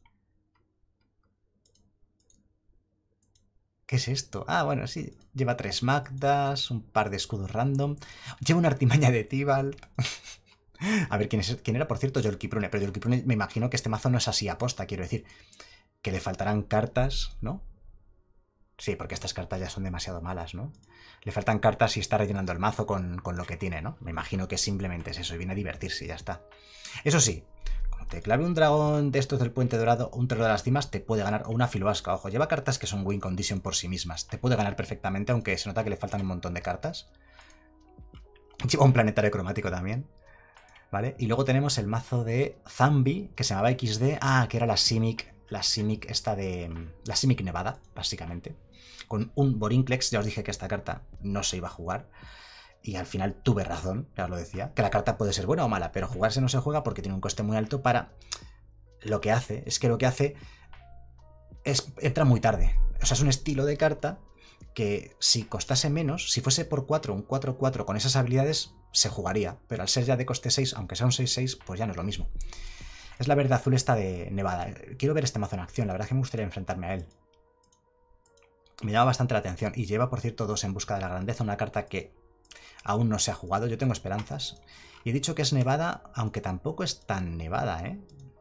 S1: ¿Qué es esto? Ah, bueno, sí. Lleva tres Magdas, un par de escudos random. Lleva una artimaña de Tibalt. A ver, ¿quién, es, ¿quién era, por cierto? Jolkiprune. Pero Jolkiprune, me imagino que este mazo no es así aposta, quiero decir. Que le faltarán cartas, ¿no? Sí, porque estas cartas ya son demasiado malas, ¿no? Le faltan cartas y está rellenando el mazo con, con lo que tiene, ¿no? Me imagino que simplemente es eso y viene a divertirse y ya está. Eso sí, como te clave un dragón de estos del Puente Dorado o un terror de las cimas, te puede ganar, o una filoasca, ojo. Lleva cartas que son win condition por sí mismas. Te puede ganar perfectamente, aunque se nota que le faltan un montón de cartas. Lleva un planetario cromático también, ¿vale? Y luego tenemos el mazo de Zambi, que se llamaba equis de... Ah, que era la Simic... La Simic esta de... La Simic Nevada, básicamente. Con un Borinclex, ya os dije que esta carta no se iba a jugar. Y al final tuve razón, ya os lo decía. Que la carta puede ser buena o mala, pero jugarse no se juega porque tiene un coste muy alto para... Lo que hace, es que lo que hace... es entra muy tarde. O sea, es un estilo de carta que si costase menos, si fuese por cuatro, un cuatro cuatro con esas habilidades, se jugaría, pero al ser ya de coste seis, aunque sea un seis seis, pues ya no es lo mismo. Es la verde azul esta de Nevada. Quiero ver este mazo en acción, la verdad es que me gustaría enfrentarme a él. Me llama bastante la atención. Y lleva, por cierto, dos en busca de la grandeza, una carta que aún no se ha jugado. Yo tengo esperanzas. Y he dicho que es Nevada, aunque tampoco es tan Nevada, ¿eh?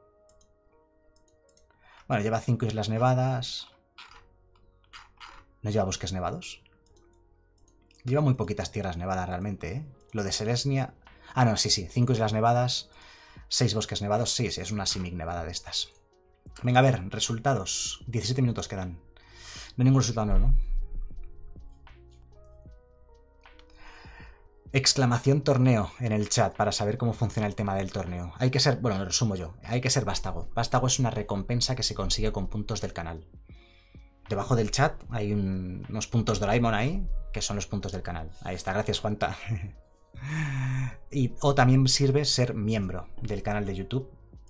S1: Bueno, lleva cinco islas nevadas. ¿No lleva bosques nevados? Lleva muy poquitas tierras nevadas realmente, ¿eh? Lo de Selesnya... Ah, no, sí, sí. cinco islas nevadas, seis bosques nevados. Sí, sí, es una Simic nevada de estas. Venga, a ver, resultados. diecisiete minutos quedan. No hay ningún resultado nuevo, ¿no? Exclamación torneo en el chat para saber cómo funciona el tema del torneo. Hay que ser, bueno, lo resumo yo, hay que ser vástago. Vástago es una recompensa que se consigue con puntos del canal. Debajo del chat hay un, unos puntos Doraemon ahí, que son los puntos del canal. Ahí está, gracias Juanta. Y, o también sirve ser miembro del canal de YouTube.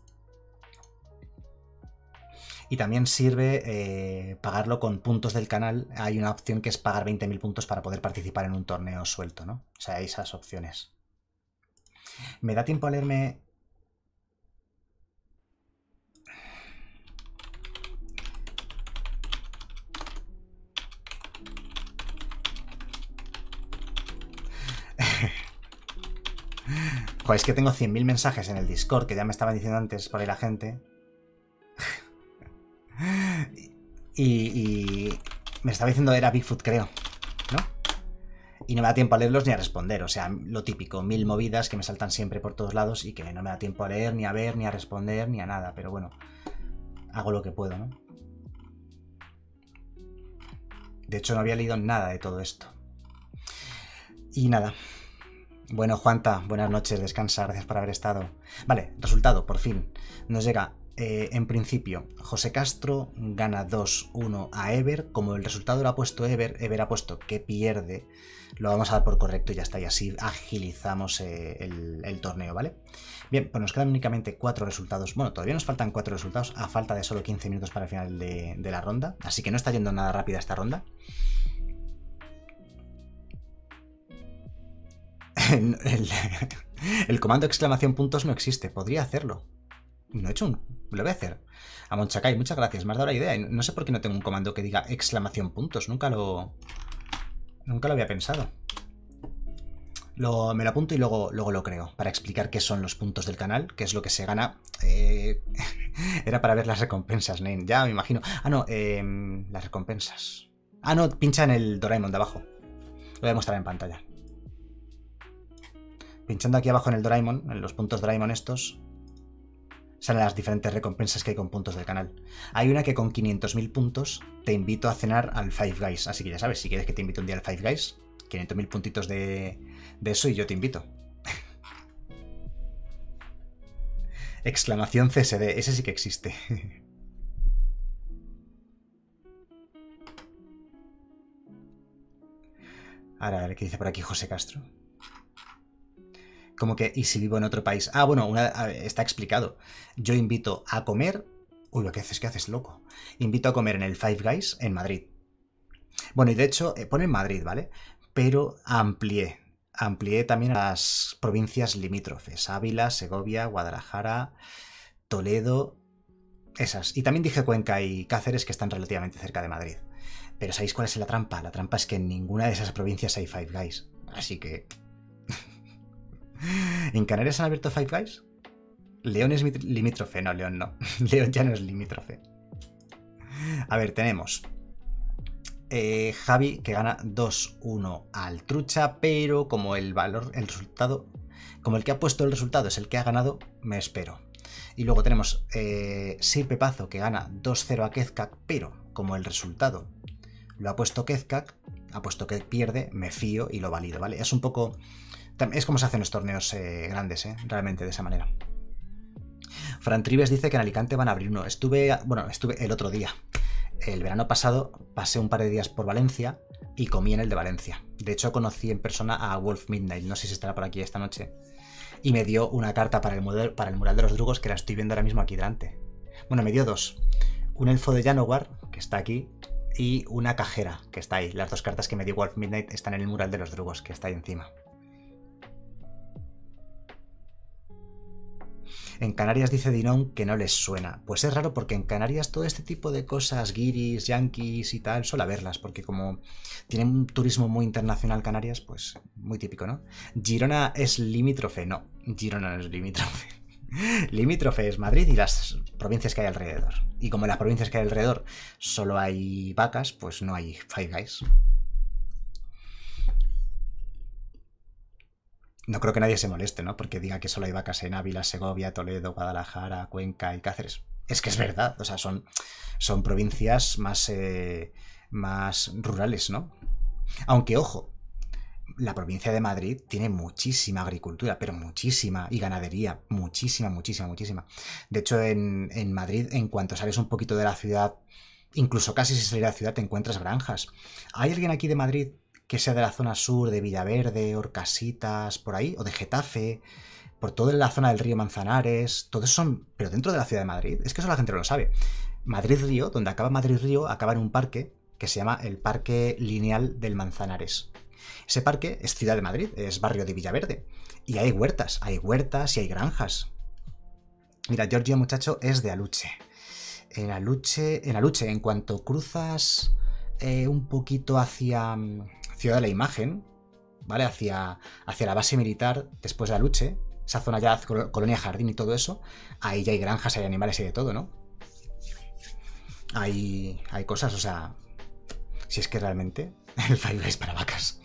S1: Y también sirve eh, pagarlo con puntos del canal. Hay una opción que es pagar veinte mil puntos para poder participar en un torneo suelto, ¿no? O sea, hay esas opciones. ¿Me da tiempo a leerme? Joder, es que tengo cien mil mensajes en el Discord, que ya me estaban diciendo antes por ahí la gente. Y, y me estaba diciendo era Bigfoot, creo, ¿no? Y no me da tiempo a leerlos ni a responder. O sea, lo típico, mil movidas que me saltan siempre por todos lados y que no me da tiempo a leer, ni a ver, ni a responder, ni a nada. Pero bueno, hago lo que puedo, ¿no? De hecho, no había leído nada de todo esto. Y nada. Bueno, Juanta, buenas noches, descansa, gracias por haber estado. Vale, resultado, por fin. Nos llega... Eh, en principio, José Castro gana dos uno a Ever. Como el resultado lo ha puesto Ever, Ever ha puesto que pierde. Lo vamos a dar por correcto y ya está. Y así agilizamos eh, el, el torneo, ¿vale? Bien, pues nos quedan únicamente cuatro resultados. Bueno, todavía nos faltan cuatro resultados a falta de solo quince minutos para el final de, de la ronda. Así que no está yendo nada rápida esta ronda. el, el, el comando exclamación puntos no existe. Podría hacerlo. No he hecho un... Lo voy a hacer. A Monchacay, muchas gracias. Me has dado la idea. No sé por qué no tengo un comando que diga exclamación puntos. Nunca lo... Nunca lo había pensado. Lo, me lo apunto y luego, luego lo creo. Para explicar qué son los puntos del canal. Qué es lo que se gana. Eh... Era para ver las recompensas, Nane. Ya me imagino. Ah, no. Eh... Las recompensas. Ah, no. Pincha en el Doraemon de abajo. Lo voy a mostrar en pantalla. Pinchando aquí abajo en el Doraemon. En los puntos Doraemon estos... Salen las diferentes recompensas que hay con puntos del canal. Hay una que con quinientos mil puntos te invito a cenar al Five Guys. Así que ya sabes, si quieres que te invite un día al Five Guys, quinientos mil puntitos de, de eso y yo te invito. Exclamación C S D, ese sí que existe. Ahora, a ver qué dice por aquí José Castro. Como que, ¿y si vivo en otro país? Ah, bueno, una, está explicado. Yo invito a comer... Uy, ¿qué haces? ¿Qué haces, loco? Invito a comer en el Five Guys en Madrid. Bueno, y de hecho, eh, pone en Madrid, ¿vale? Pero amplié. Amplié también a las provincias limítrofes. Ávila, Segovia, Guadalajara, Toledo... Esas. Y también dije Cuenca y Cáceres, que están relativamente cerca de Madrid. Pero ¿sabéis cuál es la trampa? La trampa es que en ninguna de esas provincias hay Five Guys. Así que... ¿En Canarias han abierto Five Guys? León es limítrofe. No, León no. León ya no es limítrofe. A ver, tenemos eh, Javi que gana dos uno al Trucha, pero como el valor, el resultado, como el que ha puesto el resultado es el que ha ganado, me espero. Y luego tenemos eh, Sir Pepazo que gana dos cero a Kezkak, pero como el resultado lo ha puesto Kezkak, ha puesto que pierde, me fío y lo valido, ¿vale? Es un poco... Es como se hacen los torneos eh, grandes, ¿eh? Realmente de esa manera. Fran Trives dice que en Alicante van a abrir uno. Estuve, bueno, estuve el otro día. El verano pasado pasé un par de días por Valencia y comí en el de Valencia. De hecho, conocí en persona a Wolf Midnight. No sé si estará por aquí esta noche. Y me dio una carta para el, mural, para el mural de los drugos que la estoy viendo ahora mismo aquí delante. Bueno, me dio dos. Un elfo de Janowar, que está aquí, y una cajera, que está ahí. Las dos cartas que me dio Wolf Midnight están en el mural de los drugos, que está ahí encima. En Canarias dice Dinón que no les suena. Pues es raro porque en Canarias todo este tipo de cosas, guiris, yanquis y tal, suele verlas, porque como tienen un turismo muy internacional Canarias, pues muy típico, ¿no? Girona es limítrofe, no, Girona no es limítrofe. Limítrofe es Madrid y las provincias que hay alrededor. Y como en las provincias que hay alrededor solo hay vacas, pues no hay Five Guys. No creo que nadie se moleste, ¿no? Porque diga que solo hay vacas en Ávila, Segovia, Toledo, Guadalajara, Cuenca y Cáceres. Es que es verdad, o sea, son, son provincias más, eh, más rurales, ¿no? Aunque, ojo, la provincia de Madrid tiene muchísima agricultura, pero muchísima, y ganadería, muchísima, muchísima, muchísima. De hecho, en, en Madrid, en cuanto sales un poquito de la ciudad, incluso casi sin salir de la ciudad, te encuentras granjas. ¿Hay alguien aquí de Madrid que sea de la zona sur, de Villaverde, Orcasitas, por ahí, o de Getafe, por toda la zona del río Manzanares? Todo eso son, pero dentro de la ciudad de Madrid. Es que eso la gente no lo sabe. Madrid-Río, donde acaba Madrid-Río, acaba en un parque que se llama el Parque Lineal del Manzanares. Ese parque es Ciudad de Madrid, es barrio de Villaverde. Y hay huertas, hay huertas y hay granjas. Mira, Giorgio, muchacho, es de Aluche. En Aluche, en Aluche, en cuanto cruzas eh, un poquito hacia Ciudad de la Imagen, ¿vale? Hacia, hacia la base militar después de Aluche, esa zona ya, Colonia Jardín y todo eso, ahí ya hay granjas, hay animales y de todo, ¿no? Hay, hay cosas, o sea, si es que realmente el Five es para vacas.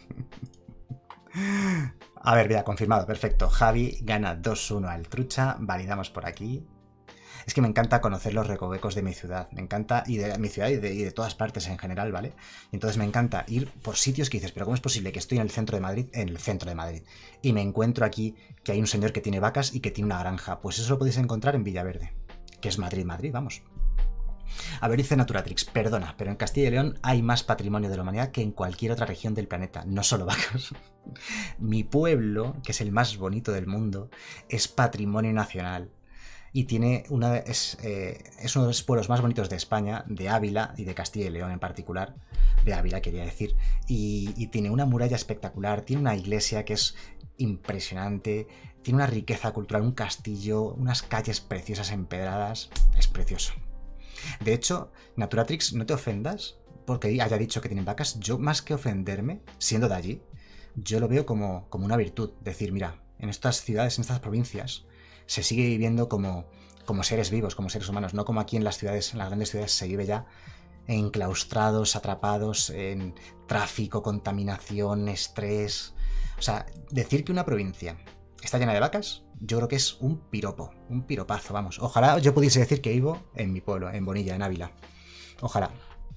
S1: A ver, ya, confirmado, perfecto. Javi gana dos uno al trucha, validamos por aquí. Es que me encanta conocer los recovecos de mi ciudad, me encanta, y de mi ciudad y de, y de todas partes en general, ¿vale? Entonces me encanta ir por sitios que dices, pero ¿cómo es posible que estoy en el centro de Madrid, en el centro de Madrid, y me encuentro aquí que hay un señor que tiene vacas y que tiene una granja? Pues eso lo podéis encontrar en Villaverde, que es Madrid, Madrid, vamos. A ver, dice Naturatrix, perdona, pero en Castilla y León hay más patrimonio de la humanidad que en cualquier otra región del planeta, no solo vacas. Mi pueblo, que es el más bonito del mundo, es patrimonio nacional. Y tiene una, es, eh, es uno de los pueblos más bonitos de España, de Ávila y de Castilla y León en particular, de Ávila quería decir, y, y tiene una muralla espectacular, tiene una iglesia que es impresionante, tiene una riqueza cultural, un castillo, unas calles preciosas empedradas, es precioso. De hecho, Naturatrix, no te ofendas porque haya dicho que tienen vacas, yo más que ofenderme, siendo de allí, yo lo veo como, como una virtud, decir, mira, en estas ciudades, en estas provincias, se sigue viviendo como, como seres vivos, como seres humanos, no como aquí en las ciudades, en las grandes ciudades se vive ya enclaustrados, atrapados en tráfico, contaminación, estrés. O sea, decir que una provincia está llena de vacas, yo creo que es un piropo, un piropazo, vamos. Ojalá yo pudiese decir que vivo en mi pueblo, en Bonilla, en Ávila. Ojalá.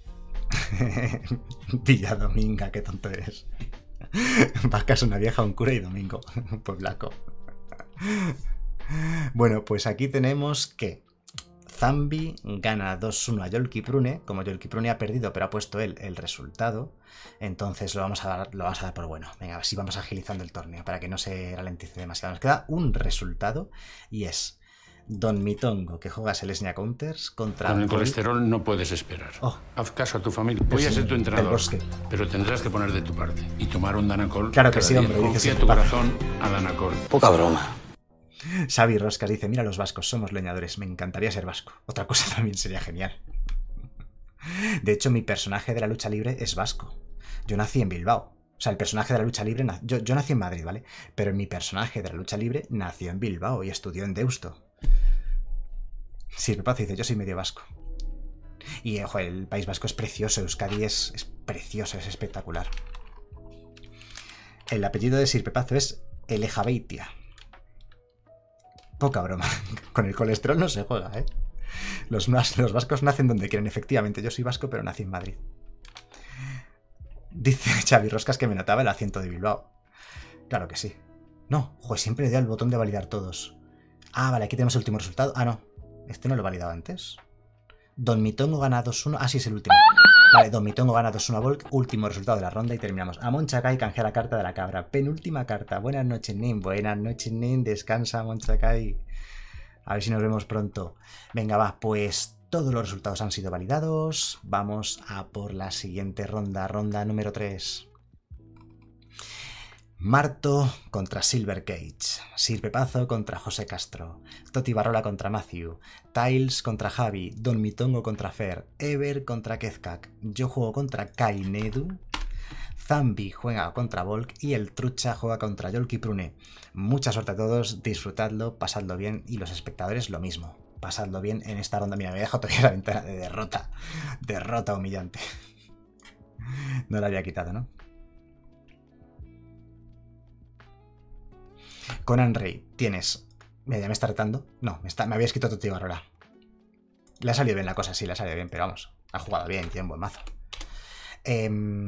S1: Villa Dominga, qué tonto eres. Vacas, una vieja, un cura y domingo. Pueblaco. Bueno, pues aquí tenemos que Zambi gana dos uno a Yolkiprune. Como Yolkiprune ha perdido, pero ha puesto él el resultado, entonces lo vamos a dar, lo vamos a dar por bueno. Venga, así vamos agilizando el torneo para que no se ralentice demasiado. Nos queda un resultado y es Don Mitongo, que juega Selesnya Counters contra...
S3: Con el colesterol no puedes esperar. Oh. Haz caso a tu familia. Voy a ser tu entrenador, pero tendrás que poner de tu parte y tomar un Danacol.
S1: Claro que sí, hombre.
S3: Confía tu corazón a Danacol.
S4: Poca broma.
S1: Xavi Roscas dice, mira los vascos, somos leñadores, me encantaría ser vasco. Otra cosa también sería genial. De hecho, mi personaje de la lucha libre es vasco. Yo nací en Bilbao. O sea, el personaje de la lucha libre... Yo, yo nací en Madrid, ¿vale? Pero mi personaje de la lucha libre nació en Bilbao y estudió en Deusto. Sí, Paz dice, yo soy medio vasco. Y, ojo, el País Vasco es precioso, Euskadi es, es precioso, es espectacular. El apellido de Sir Pepazo es Elejabeitia. Poca broma. Con el colesterol no se juega, ¿eh? Los, los vascos nacen donde quieren, efectivamente. Yo soy vasco, pero nací en Madrid. Dice Xavi Roscas que me notaba el acento de Bilbao. Claro que sí. No, joder, siempre le da el botón de validar todos. Ah, vale, aquí tenemos el último resultado. Ah, no. Este no lo he validado antes. Don Mitongo gana dos uno. Ah, sí, es el último. Vale, Don Mitongo gana dos uno a Volk. Último resultado de la ronda y terminamos. Amon Chakai canjea la carta de la cabra. Penúltima carta. Buenas noches, Nin. Buenas noches, Nin. Descansa, Amon Chakai. A ver si nos vemos pronto. Venga, va. Pues todos los resultados han sido validados. Vamos a por la siguiente ronda. Ronda número tres. Marto contra Silver Cage, Sir Pepazo contra José Castro, Toti Barrola contra Matthew, Tiles contra Javi, Don Mitongo contra Fer, Ever contra Kezkak, yo juego contra Kainedu, Zambi juega contra Volk y el Trucha juega contra Yolki Prune. Mucha suerte a todos, disfrutadlo, pasadlo bien y los espectadores lo mismo. Pasadlo bien en esta ronda. Mira, me he dejado todavía la ventana de derrota. Derrota humillante. No la había quitado, ¿no? Conan Rey, tienes... Mira, ya me está retando. No, me, está... me había escrito Toti Barrola. Le ha salido bien la cosa, sí, le ha salido bien, pero vamos. Ha jugado bien, tiene un buen mazo. Eh...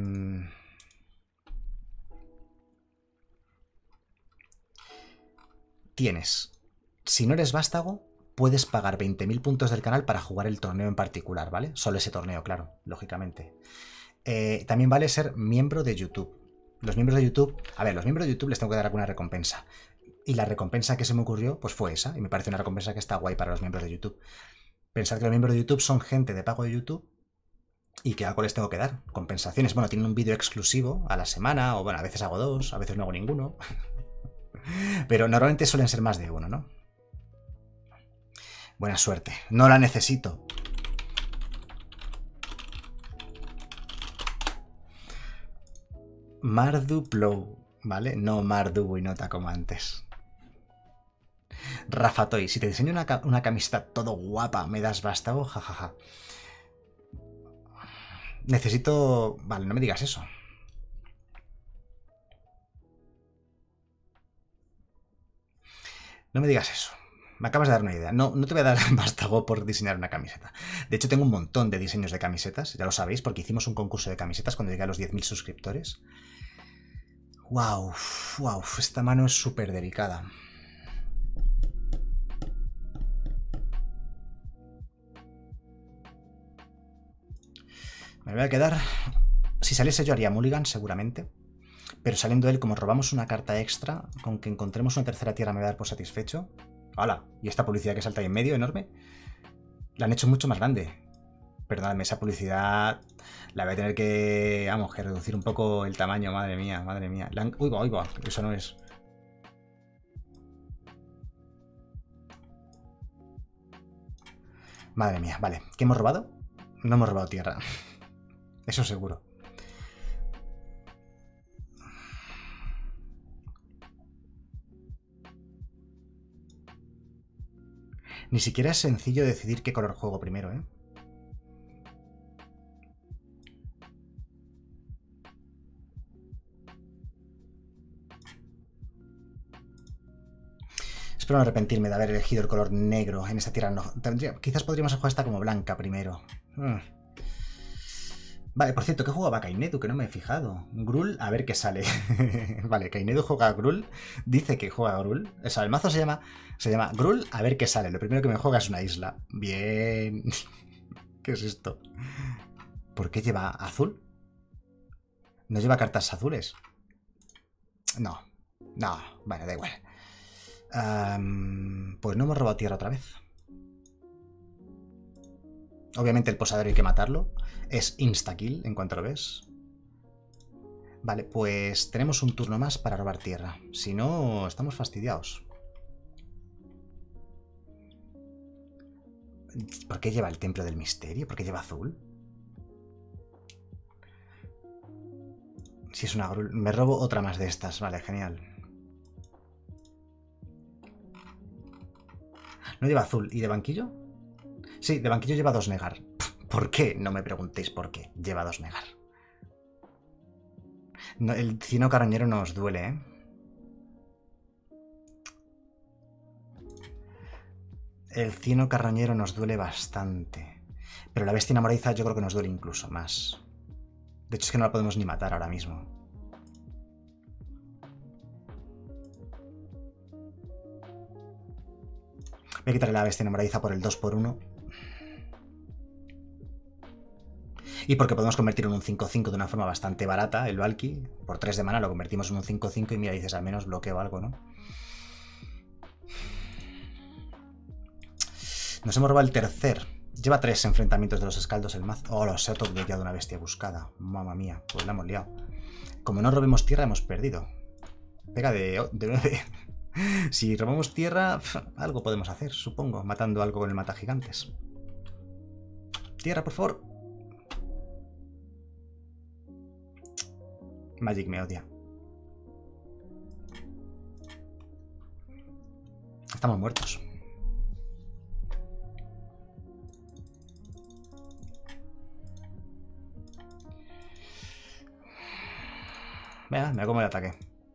S1: Tienes, si no eres vástago, puedes pagar veinte mil puntos del canal para jugar el torneo en particular, ¿vale? Solo ese torneo, claro, lógicamente. Eh, también vale ser miembro de YouTube. Los miembros de YouTube, a ver, los miembros de YouTube les tengo que dar alguna recompensa. Y la recompensa que se me ocurrió, pues fue esa. Y me parece una recompensa que está guay para los miembros de YouTube. Pensad que los miembros de YouTube son gente de pago de YouTube y que algo les tengo que dar. Compensaciones. Bueno, tienen un vídeo exclusivo a la semana, o bueno, a veces hago dos, a veces no hago ninguno. Pero normalmente suelen ser más de uno, ¿no? Buena suerte. No la necesito. Mardu Plow, ¿vale? No Mardu Buinota como antes. Rafa Toy, si te diseño una, una camiseta todo guapa, ¿me das vástago? Jajaja. Necesito... Vale, no me digas eso. No me digas eso. Me acabas de dar una idea. No, no te voy a dar vástago por diseñar una camiseta. De hecho, tengo un montón de diseños de camisetas. Ya lo sabéis, porque hicimos un concurso de camisetas cuando llegué a los diez mil suscriptores. Wow, wow, esta mano es súper delicada. Me voy a quedar... Si saliese yo haría Mulligan, seguramente. Pero saliendo él, como robamos una carta extra, con que encontremos una tercera tierra me voy a dar por satisfecho. ¡Hala! Y esta publicidad que salta ahí en medio, enorme, la han hecho mucho más grande. Perdóname, esa publicidad la voy a tener que... Vamos, que reducir un poco el tamaño, madre mía, madre mía. La han... Uy, va, uy, va, eso no es... Madre mía, vale. ¿Qué hemos robado? No hemos robado tierra. Eso seguro. Ni siquiera es sencillo decidir qué color juego primero, ¿eh? Espero no arrepentirme de haber elegido el color negro en esta tierra. No, tendría, quizás podríamos jugar esta como blanca primero. Mm. Vale, por cierto, ¿qué jugaba Kainedu? Que no me he fijado. Gruul, a ver qué sale. Vale, Kainedu juega a Gruul. Dice que juega a Gruul. O sea, el mazo se llama, se llama Gruul, a ver qué sale. Lo primero que me juega es una isla. Bien. ¿Qué es esto? ¿Por qué lleva azul? ¿No lleva cartas azules? No. No, bueno, da igual. Um, pues no hemos robado tierra otra vez. Obviamente el posadero hay que matarlo. Es insta-kill en cuanto lo ves. Vale, pues tenemos un turno más para robar tierra. Si no, estamos fastidiados. ¿Por qué lleva el templo del misterio? ¿Por qué lleva azul? Si es una... Me robo otra más de estas. Vale, genial. No lleva azul. ¿Y de banquillo? Sí, de banquillo lleva dos negar. ¿Por qué? No me preguntéis por qué. Lleva dos negar. No, el cino carroñero nos duele, ¿eh? El cino carroñero nos duele bastante. Pero la bestia enamoradiza yo creo que nos duele incluso más. De hecho es que no la podemos ni matar ahora mismo. Voy a quitarle la bestia enamoradiza por el dos por uno. Y porque podemos convertirlo en un cinco cinco de una forma bastante barata, el Valky. Por tres de mana lo convertimos en un cinco cinco y mira, dices, al menos bloqueo algo, ¿no? Nos hemos robado el tercer. Lleva tres enfrentamientos de los escaldos el mazo. Oh, los he autobloqueado de una bestia buscada. Mamma mía, pues la hemos liado. Como no robemos tierra, hemos perdido. Pega de, de nueve. Si robamos tierra, pf, algo podemos hacer, supongo. Matando algo con el mata gigantes. Tierra, por favor. Magic me odia. Estamos muertos. Venga, me como el ataque.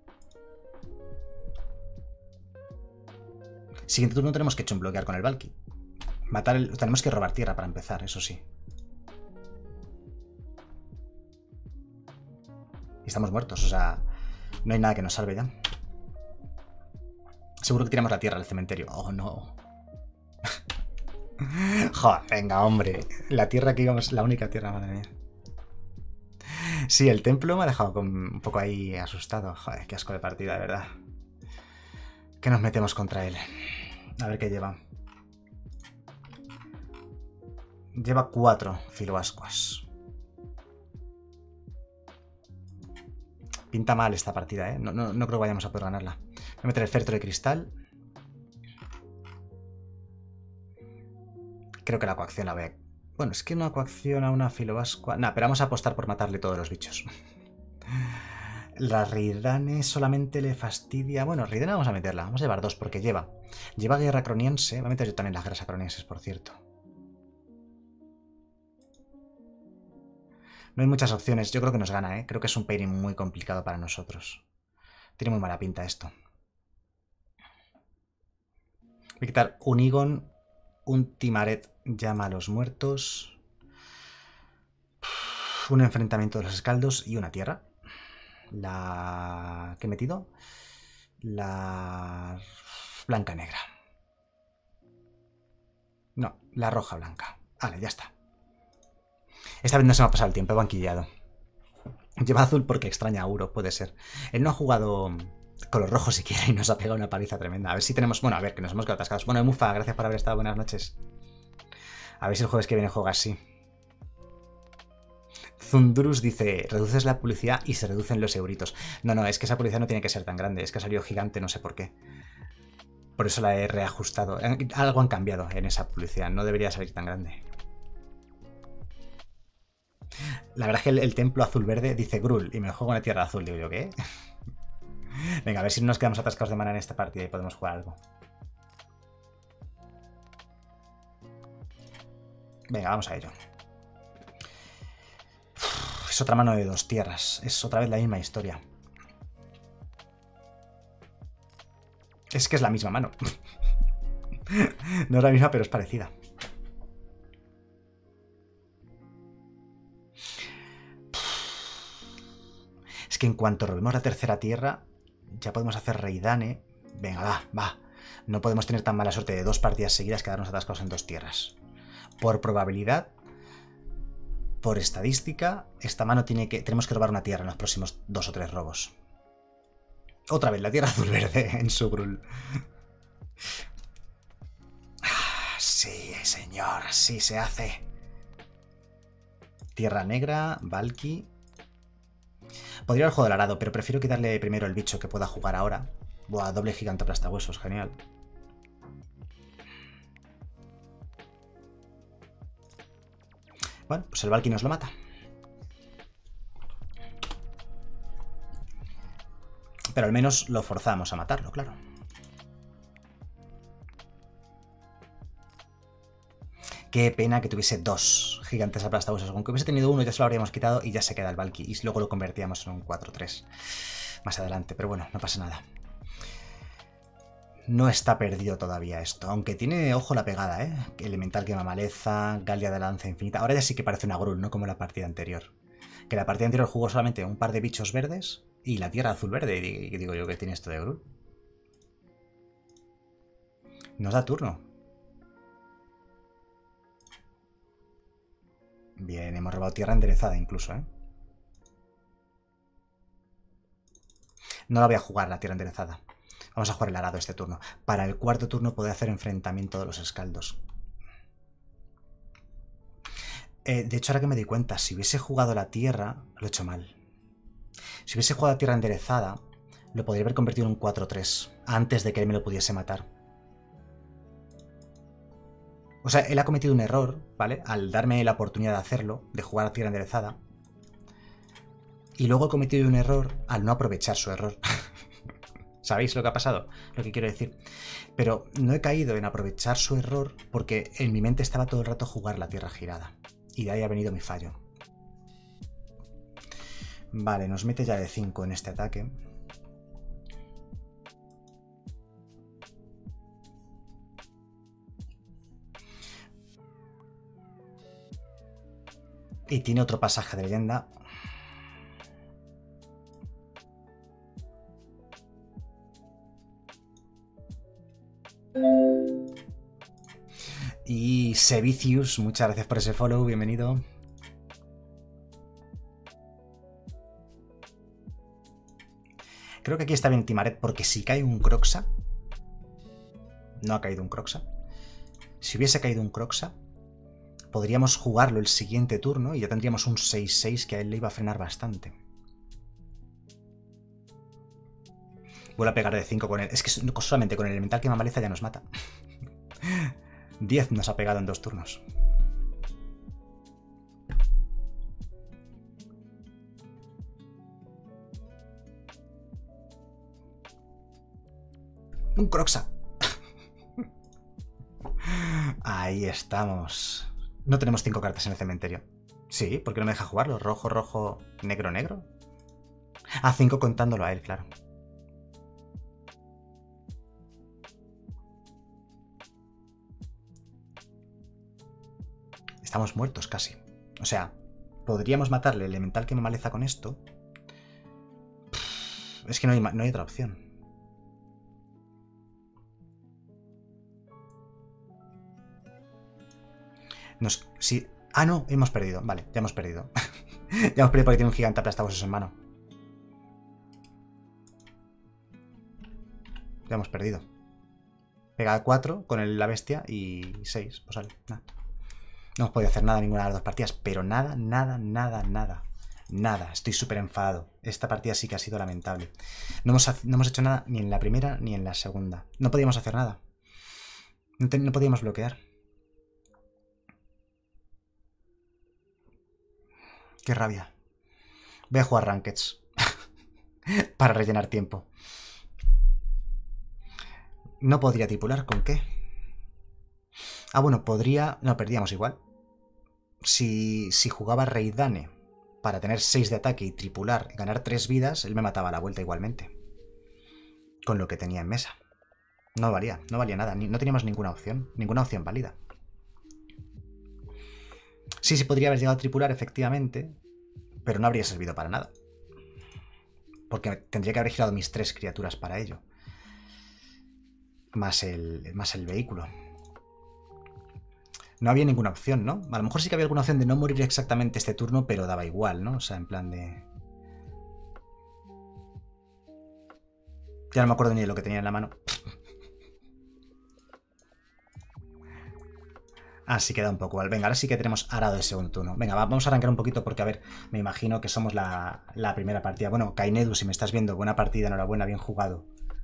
S1: Siguiente turno tenemos que bloquear con el Valky. Matar el... Tenemos que robar tierra para empezar, eso sí. Y estamos muertos, o sea... No hay nada que nos salve ya. Seguro que tiramos la tierra al cementerio. Oh, no. Joder, venga, hombre. La tierra que íbamos... La única tierra, madre mía. Sí, el templo me ha dejado con un poco ahí asustado. Joder, qué asco de partida, de verdad. ¿Qué nos metemos contra él? A ver qué lleva. Lleva cuatro filoascuas. Pinta mal esta partida, ¿eh? No, no, no creo que vayamos a poder ganarla. Voy a meter el féretro de cristal. Creo que la coacción la voy a... Bueno, es que no coacciona una filoascua... Nah, pero vamos a apostar por matarle todos los bichos. La Ridane solamente le fastidia... Bueno, Ridane vamos a meterla. Vamos a llevar dos porque lleva. Lleva guerra croniense. Voy a meter yo también las guerras cronienses, por cierto. No hay muchas opciones. Yo creo que nos gana, ¿eh? Creo que es un pairing muy complicado para nosotros. Tiene muy mala pinta esto. Voy a quitar un Igon, un Timaret llama a los muertos, un enfrentamiento de los escaldos y una tierra. La... ¿Qué he metido? La... Blanca negra. No, la roja blanca. Vale, ya está. Esta vez no se me ha pasado el tiempo, he banquillado. Lleva azul porque extraña a Uro, puede ser. Él no ha jugado con los rojos siquiera y nos ha pegado una paliza tremenda. A ver si tenemos... Bueno, a ver, que nos hemos quedado atascados. Bueno, Mufa, gracias por haber estado. Buenas noches. A ver si el jueves que viene juega así. Zundurus dice, reduces la publicidad y se reducen los euritos. No, no, es que esa publicidad no tiene que ser tan grande. Es que ha salido gigante, no sé por qué. Por eso la he reajustado. Algo han cambiado en esa publicidad. No debería salir tan grande. La verdad es que el, el templo azul-verde dice Grul y me juego una tierra azul. Digo yo, ¿qué? Venga, a ver si no nos quedamos atascados de mana en esta partida y podemos jugar algo. Venga, vamos a ello. Uf, es otra mano de dos tierras. Es otra vez la misma historia. Es que es la misma mano. No es la misma, pero es parecida. Es que en cuanto robemos la tercera tierra, ya podemos hacer Reidane. Venga, va, va. No podemos tener tan mala suerte de dos partidas seguidas quedarnos atascados en dos tierras. Por probabilidad, por estadística, esta mano tiene que... Tenemos que robar una tierra en los próximos dos o tres robos. Otra vez, la tierra azul-verde en su Grul. Sí, señor, sí se hace. Tierra negra, Valky. Podría haber jugado el arado, pero prefiero quitarle primero el bicho que pueda jugar ahora. Buah, doble gigante aplastahuesos, genial. Bueno, pues el Valky nos lo mata. Pero al menos lo forzamos a matarlo, claro. Qué pena que tuviese dos gigantes aplastahuesos. Aunque hubiese tenido uno ya se lo habríamos quitado y ya se queda el Valky. Y luego lo convertíamos en un cuatro tres más adelante. Pero bueno, no pasa nada. No está perdido todavía esto. Aunque tiene, ojo, la pegada, ¿eh? Elemental quema maleza, Galia de lanza infinita. Ahora ya sí que parece una Grul, no como la partida anterior. Que la partida anterior jugó solamente un par de bichos verdes y la tierra azul-verde. Y digo yo que tiene esto de Grul. Nos da turno. Bien, hemos robado tierra enderezada incluso, ¿eh? No la voy a jugar, la tierra enderezada. Vamos a jugar el arado este turno. Para el cuarto turno poder hacer enfrentamiento de los escaldos. Eh, de hecho, ahora que me di cuenta, si hubiese jugado la tierra, lo he hecho mal. Si hubiese jugado la tierra enderezada, Lo podría haber convertido en un cuatro tres antes de que él me lo pudiese matar. O sea, él ha cometido un error, ¿vale? Al darme la oportunidad de hacerlo, de jugar a tierra enderezada. Y luego he cometido un error al no aprovechar su error. ¿Sabéis lo que ha pasado? Lo que quiero decir. Pero no he caído en aprovechar su error porque en mi mente estaba todo el rato jugar la tierra girada. Y de ahí ha venido mi fallo. Vale, nos mete ya de cinco en este ataque. Y tiene otro pasaje de leyenda. Y Sevicius, muchas gracias por ese follow, bienvenido. Creo que aquí está bien Timaret porque si cae un Croxa... No ha caído un Croxa. Si hubiese caído un Croxa, podríamos jugarlo el siguiente turno y ya tendríamos un seis seis que a él le iba a frenar bastante. Vuelvo a pegar de cinco con él. Es que solamente con el elemental que maleza ya nos mata. diez nos ha pegado en dos turnos. Un Croxa. Ahí estamos. No tenemos cinco cartas en el cementerio. Sí, ¿por qué no me deja jugarlo? Rojo, rojo, negro, negro. Ah, cinco contándolo a él, claro. Estamos muertos casi. O sea, podríamos matarle el elemental que me maleza con esto. Es que no hay, no hay otra opción. Nos, sí. Ah, no, hemos perdido. Vale, ya hemos perdido. Ya hemos perdido porque tiene un gigante aplastahuesos en mano. Ya hemos perdido. Pega cuatro con el, la bestia y seis. Pues vale, nada. No hemos podido hacer nada en ninguna de las dos partidas. Pero nada, nada, nada, nada. Nada. Estoy súper enfadado. Esta partida sí que ha sido lamentable. No hemos, no hemos hecho nada ni en la primera ni en la segunda. No podíamos hacer nada. No, te, no podíamos bloquear. Qué rabia. Voy a jugar Rankeds. Para rellenar tiempo. No podría tripular, ¿con qué? Ah, bueno, podría... No, perdíamos igual. Si, si jugaba Rey Dane para tener seis de ataque y tripular y ganar tres vidas, él me mataba a la vuelta igualmente. Con lo que tenía en mesa. No valía, no valía nada. Ni, no teníamos ninguna opción. Ninguna opción válida. Sí, sí podría haber llegado a tripular, efectivamente, pero no habría servido para nada. Porque tendría que haber girado mis tres criaturas para ello. Más el, más el vehículo. No había ninguna opción, ¿no? A lo mejor sí que había alguna opción de no morir exactamente este turno, pero daba igual, ¿no? O sea, en plan de... Ya no me acuerdo ni de lo que tenía en la mano. Así queda un poco mal. Venga, ahora sí que tenemos arado de segundo turno. Venga, vamos a arrancar un poquito porque, a ver, me imagino que somos la, la primera partida. Bueno, Kainedu, si me estás viendo, buena partida, enhorabuena, bien jugado.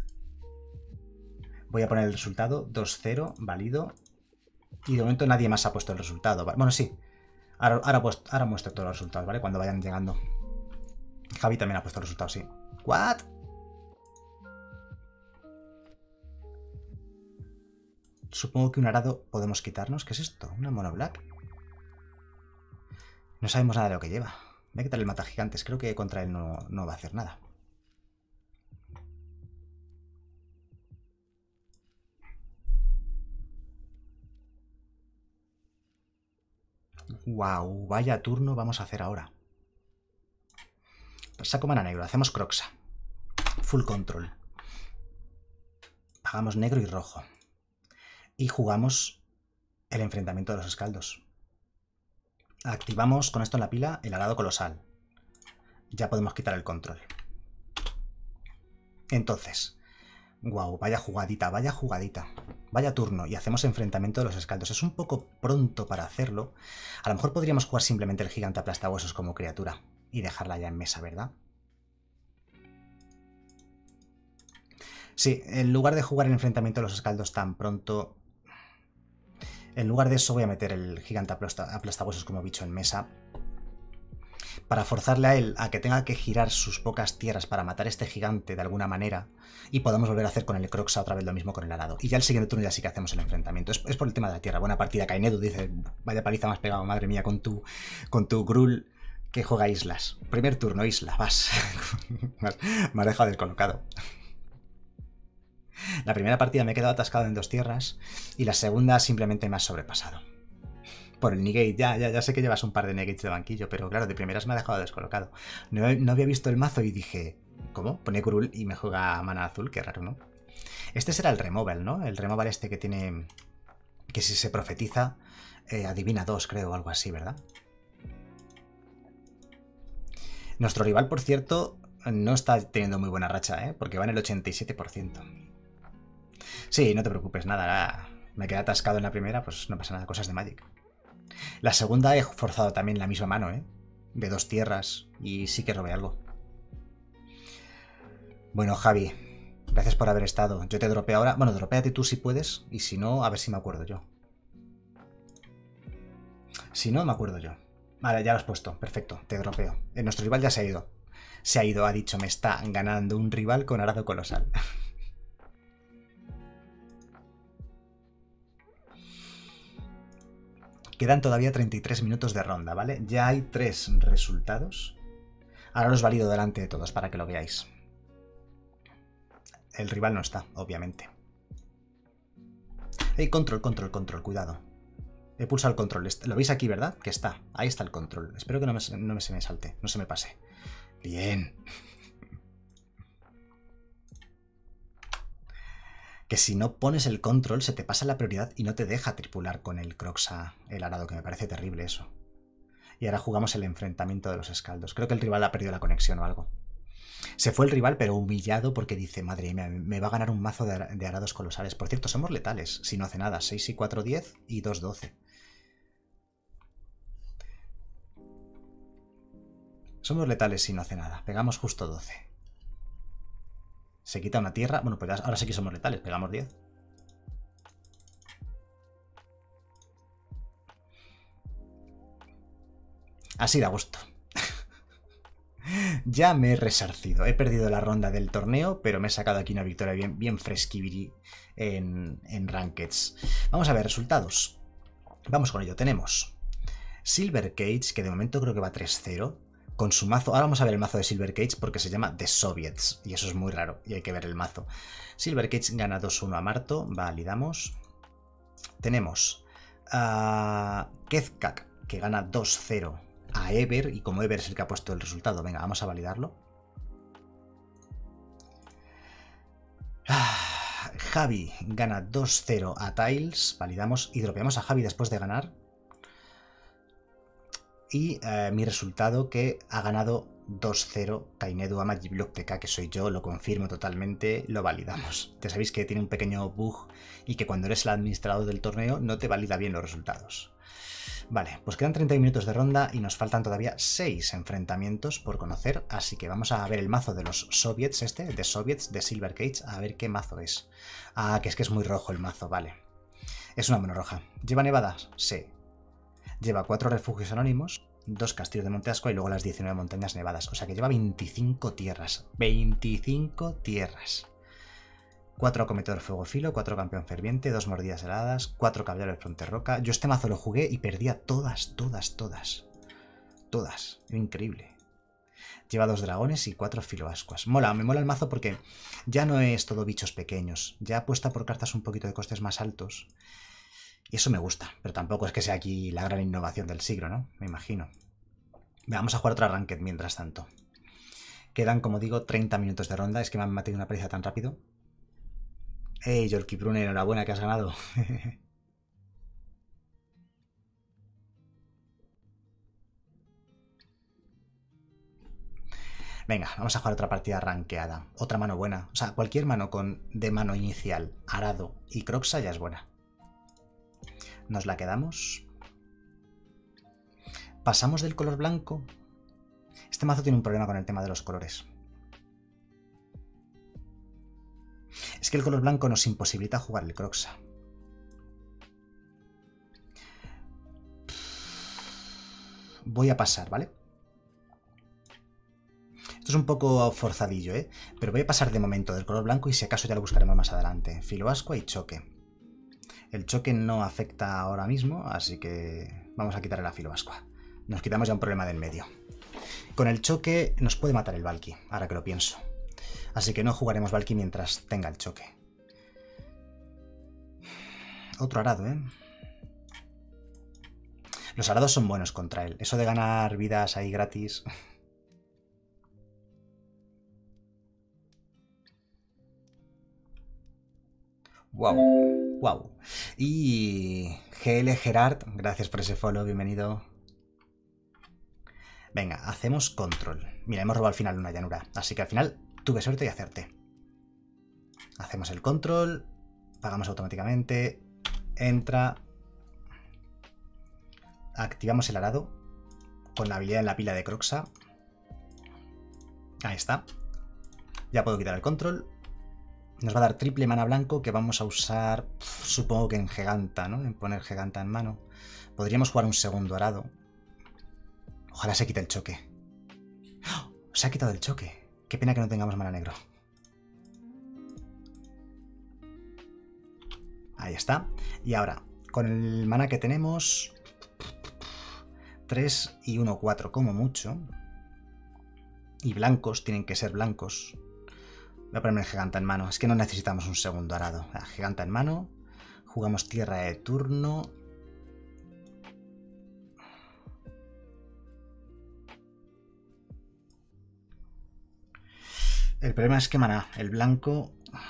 S1: Voy a poner el resultado, dos cero, válido. Y de momento nadie más ha puesto el resultado. Bueno, sí. Ahora, ahora, pues, ahora muestro todos los resultados, ¿vale? Cuando vayan llegando. Javi también ha puesto el resultado, sí. ¿What? Supongo que un arado podemos quitarnos. ¿Qué es esto? ¿Una mono black? No sabemos nada de lo que lleva. Voy a quitar el mata gigantes. Creo que contra él no, no va a hacer nada. Wow, vaya turno vamos a hacer ahora. Saco mana negro. Hacemos Croxa. Full control. Pagamos negro y rojo. Y jugamos el enfrentamiento de los escaldos. Activamos con esto en la pila el arado colosal. Ya podemos quitar el control. Entonces, wow, vaya jugadita, vaya jugadita. Vaya turno. Y hacemos enfrentamiento de los escaldos. Es un poco pronto para hacerlo. A lo mejor podríamos jugar simplemente el gigante aplastahuesos como criatura. Y dejarla ya en mesa, ¿verdad? Sí, en lugar de jugar el enfrentamiento de los escaldos tan pronto, en lugar de eso voy a meter el gigante aplastahuesos como bicho en mesa, para forzarle a él a que tenga que girar sus pocas tierras para matar a este gigante de alguna manera, y podamos volver a hacer con el Croxa otra vez lo mismo con el arado. Y ya el siguiente turno ya sí que hacemos el enfrentamiento. Es, es por el tema de la tierra. Buena partida. Kainedu dice, vaya paliza más pegado, madre mía, con tu, con tu Gruul que juega islas. Primer turno, isla, vas. Me has dejado descolocado. La primera partida me he quedado atascado en dos tierras y la segunda simplemente me has sobrepasado. Por el negate, ya, ya, ya sé que llevas un par de negates de banquillo, pero claro, de primeras me ha dejado descolocado. No, no había visto el mazo y dije, ¿cómo? Pone Gruul y me juega mana azul, qué raro, ¿no? Este será el removal, ¿no? El removal este que tiene, que si se profetiza, eh, adivina dos, creo, o algo así, ¿verdad? Nuestro rival, por cierto, no está teniendo muy buena racha, ¿eh? Porque va en el ochenta y siete por ciento. Sí, no te preocupes, nada, nada. Me quedé atascado en la primera, pues no pasa nada, cosas de Magic. La segunda he forzado también la misma mano, ¿eh? De dos tierras, y sí que robé algo. Bueno, Javi, gracias por haber estado. Yo te dropeo ahora. Bueno, dropéate tú si puedes, y si no, a ver si me acuerdo yo. Si no, me acuerdo yo. Vale, ya lo has puesto, perfecto, te dropeo. Eh, nuestro rival ya se ha ido. Se ha ido, ha dicho, me está ganando un rival con arado colosal. Quedan todavía treinta y tres minutos de ronda, ¿vale? Ya hay tres resultados. Ahora los valido delante de todos para que lo veáis. El rival no está, obviamente. Hey, control, control, control, cuidado. He pulsado el control. Lo veis aquí, ¿verdad? Que está. Ahí está el control. Espero que no, me, no me se me salte, no se me pase. Bien. Que si no pones el control se te pasa la prioridad y no te deja tripular con el Croxa, el arado, que me parece terrible eso. Y ahora jugamos el enfrentamiento de los escaldos. Creo que el rival ha perdido la conexión o algo. Se fue el rival pero humillado porque dice, madre mía, me va a ganar un mazo de, de arados colosales. Por cierto, somos letales, si no hace nada. seis y cuatro, diez y dos, doce. Somos letales si no hace nada. Pegamos justo doce. Se quita una tierra. Bueno, pues ahora sí que somos letales. Pegamos diez. Así da gusto. Ya me he resarcido. He perdido la ronda del torneo, pero me he sacado aquí una victoria bien, bien fresquibiri en, en Rankeds. Vamos a ver resultados. Vamos con ello. Tenemos Silver Cage, que de momento creo que va tres cero. Con su mazo, ahora vamos a ver el mazo de Silver Cage porque se llama The Soviets y eso es muy raro y hay que ver el mazo. Silver Cage gana dos uno a Marto, validamos. Tenemos a Kezkak que gana dos cero a Ever y como Ever es el que ha puesto el resultado, venga, vamos a validarlo. Ah, Javi gana dos cero a Tiles, validamos y dropeamos a Javi después de ganar. Y eh, mi resultado que ha ganado dos cero Kainedu a Magiblock T K, que soy yo, lo confirmo totalmente, lo validamos. Ya sabéis que tiene un pequeño bug y que cuando eres el administrador del torneo no te valida bien los resultados. Vale, pues quedan treinta minutos de ronda y nos faltan todavía seis enfrentamientos por conocer, así que vamos a ver el mazo de los Soviets este, de Soviets, de Silver Cage, a ver qué mazo es. Ah, que es que es muy rojo el mazo, vale. Es una mono roja. ¿Lleva nevadas? Sí. Lleva cuatro refugios anónimos, dos castillos de Monte Ascua y luego las diecinueve montañas nevadas. O sea que lleva veinticinco tierras. veinticinco tierras. cuatro acometedor fuego filo, cuatro campeón ferviente, dos mordidas heladas, cuatro caballero de fronte roca. Yo este mazo lo jugué y perdía todas, todas, todas. Todas. Increíble. Lleva dos dragones y cuatro filoascuas. Mola, me mola el mazo porque ya no es todo bichos pequeños. Ya apuesta por cartas un poquito de costes más altos. Y eso me gusta, pero tampoco es que sea aquí la gran innovación del siglo, ¿no? Me imagino. Vamos a jugar otra ranked mientras tanto. Quedan, como digo, treinta minutos de ronda. Es que me han metido una paliza tan rápido. ¡Hey, Jolky Brune! Enhorabuena que has ganado. Venga, vamos a jugar otra partida rankeada. Otra mano buena. O sea, cualquier mano con de mano inicial, arado y croxa ya es buena. Nos la quedamos. Pasamos del color blanco. Este mazo tiene un problema con el tema de los colores. Es que el color blanco nos imposibilita jugar el Kroxa. Voy a pasar, ¿vale? Esto es un poco forzadillo, ¿eh? Pero voy a pasar de momento del color blanco y si acaso ya lo buscaremos más adelante. Filoascua y choque. El choque no afecta ahora mismo, así que vamos a quitarle la Filoascua. Nos quitamos ya un problema del medio. Con el choque nos puede matar el Valky, ahora que lo pienso. Así que no jugaremos Valky mientras tenga el choque. Otro arado, ¿eh? Los arados son buenos contra él. Eso de ganar vidas ahí gratis... Wow, wow. Y G L Gerard, gracias por ese follow, bienvenido. Venga, hacemos control. Mira, hemos robado al final una llanura, así que al final tuve suerte y acerté. Hacemos el control, pagamos automáticamente, entra, activamos el arado con la habilidad en la pila de Kroxa. Ahí está. Ya puedo quitar el control. Nos va a dar triple mana blanco que vamos a usar, supongo que en Giganta, ¿no? En poner Giganta en mano. Podríamos jugar un segundo arado. Ojalá se quite el choque. ¡Oh! Se ha quitado el choque. Qué pena que no tengamos mana negro. Ahí está. Y ahora, con el mana que tenemos... tres y uno, cuatro como mucho. Y blancos, tienen que ser blancos. Voy a ponerme el Giganta en mano. Es que no necesitamos un segundo arado. Giganta en mano. Jugamos tierra de turno. El problema es que mana, el blanco...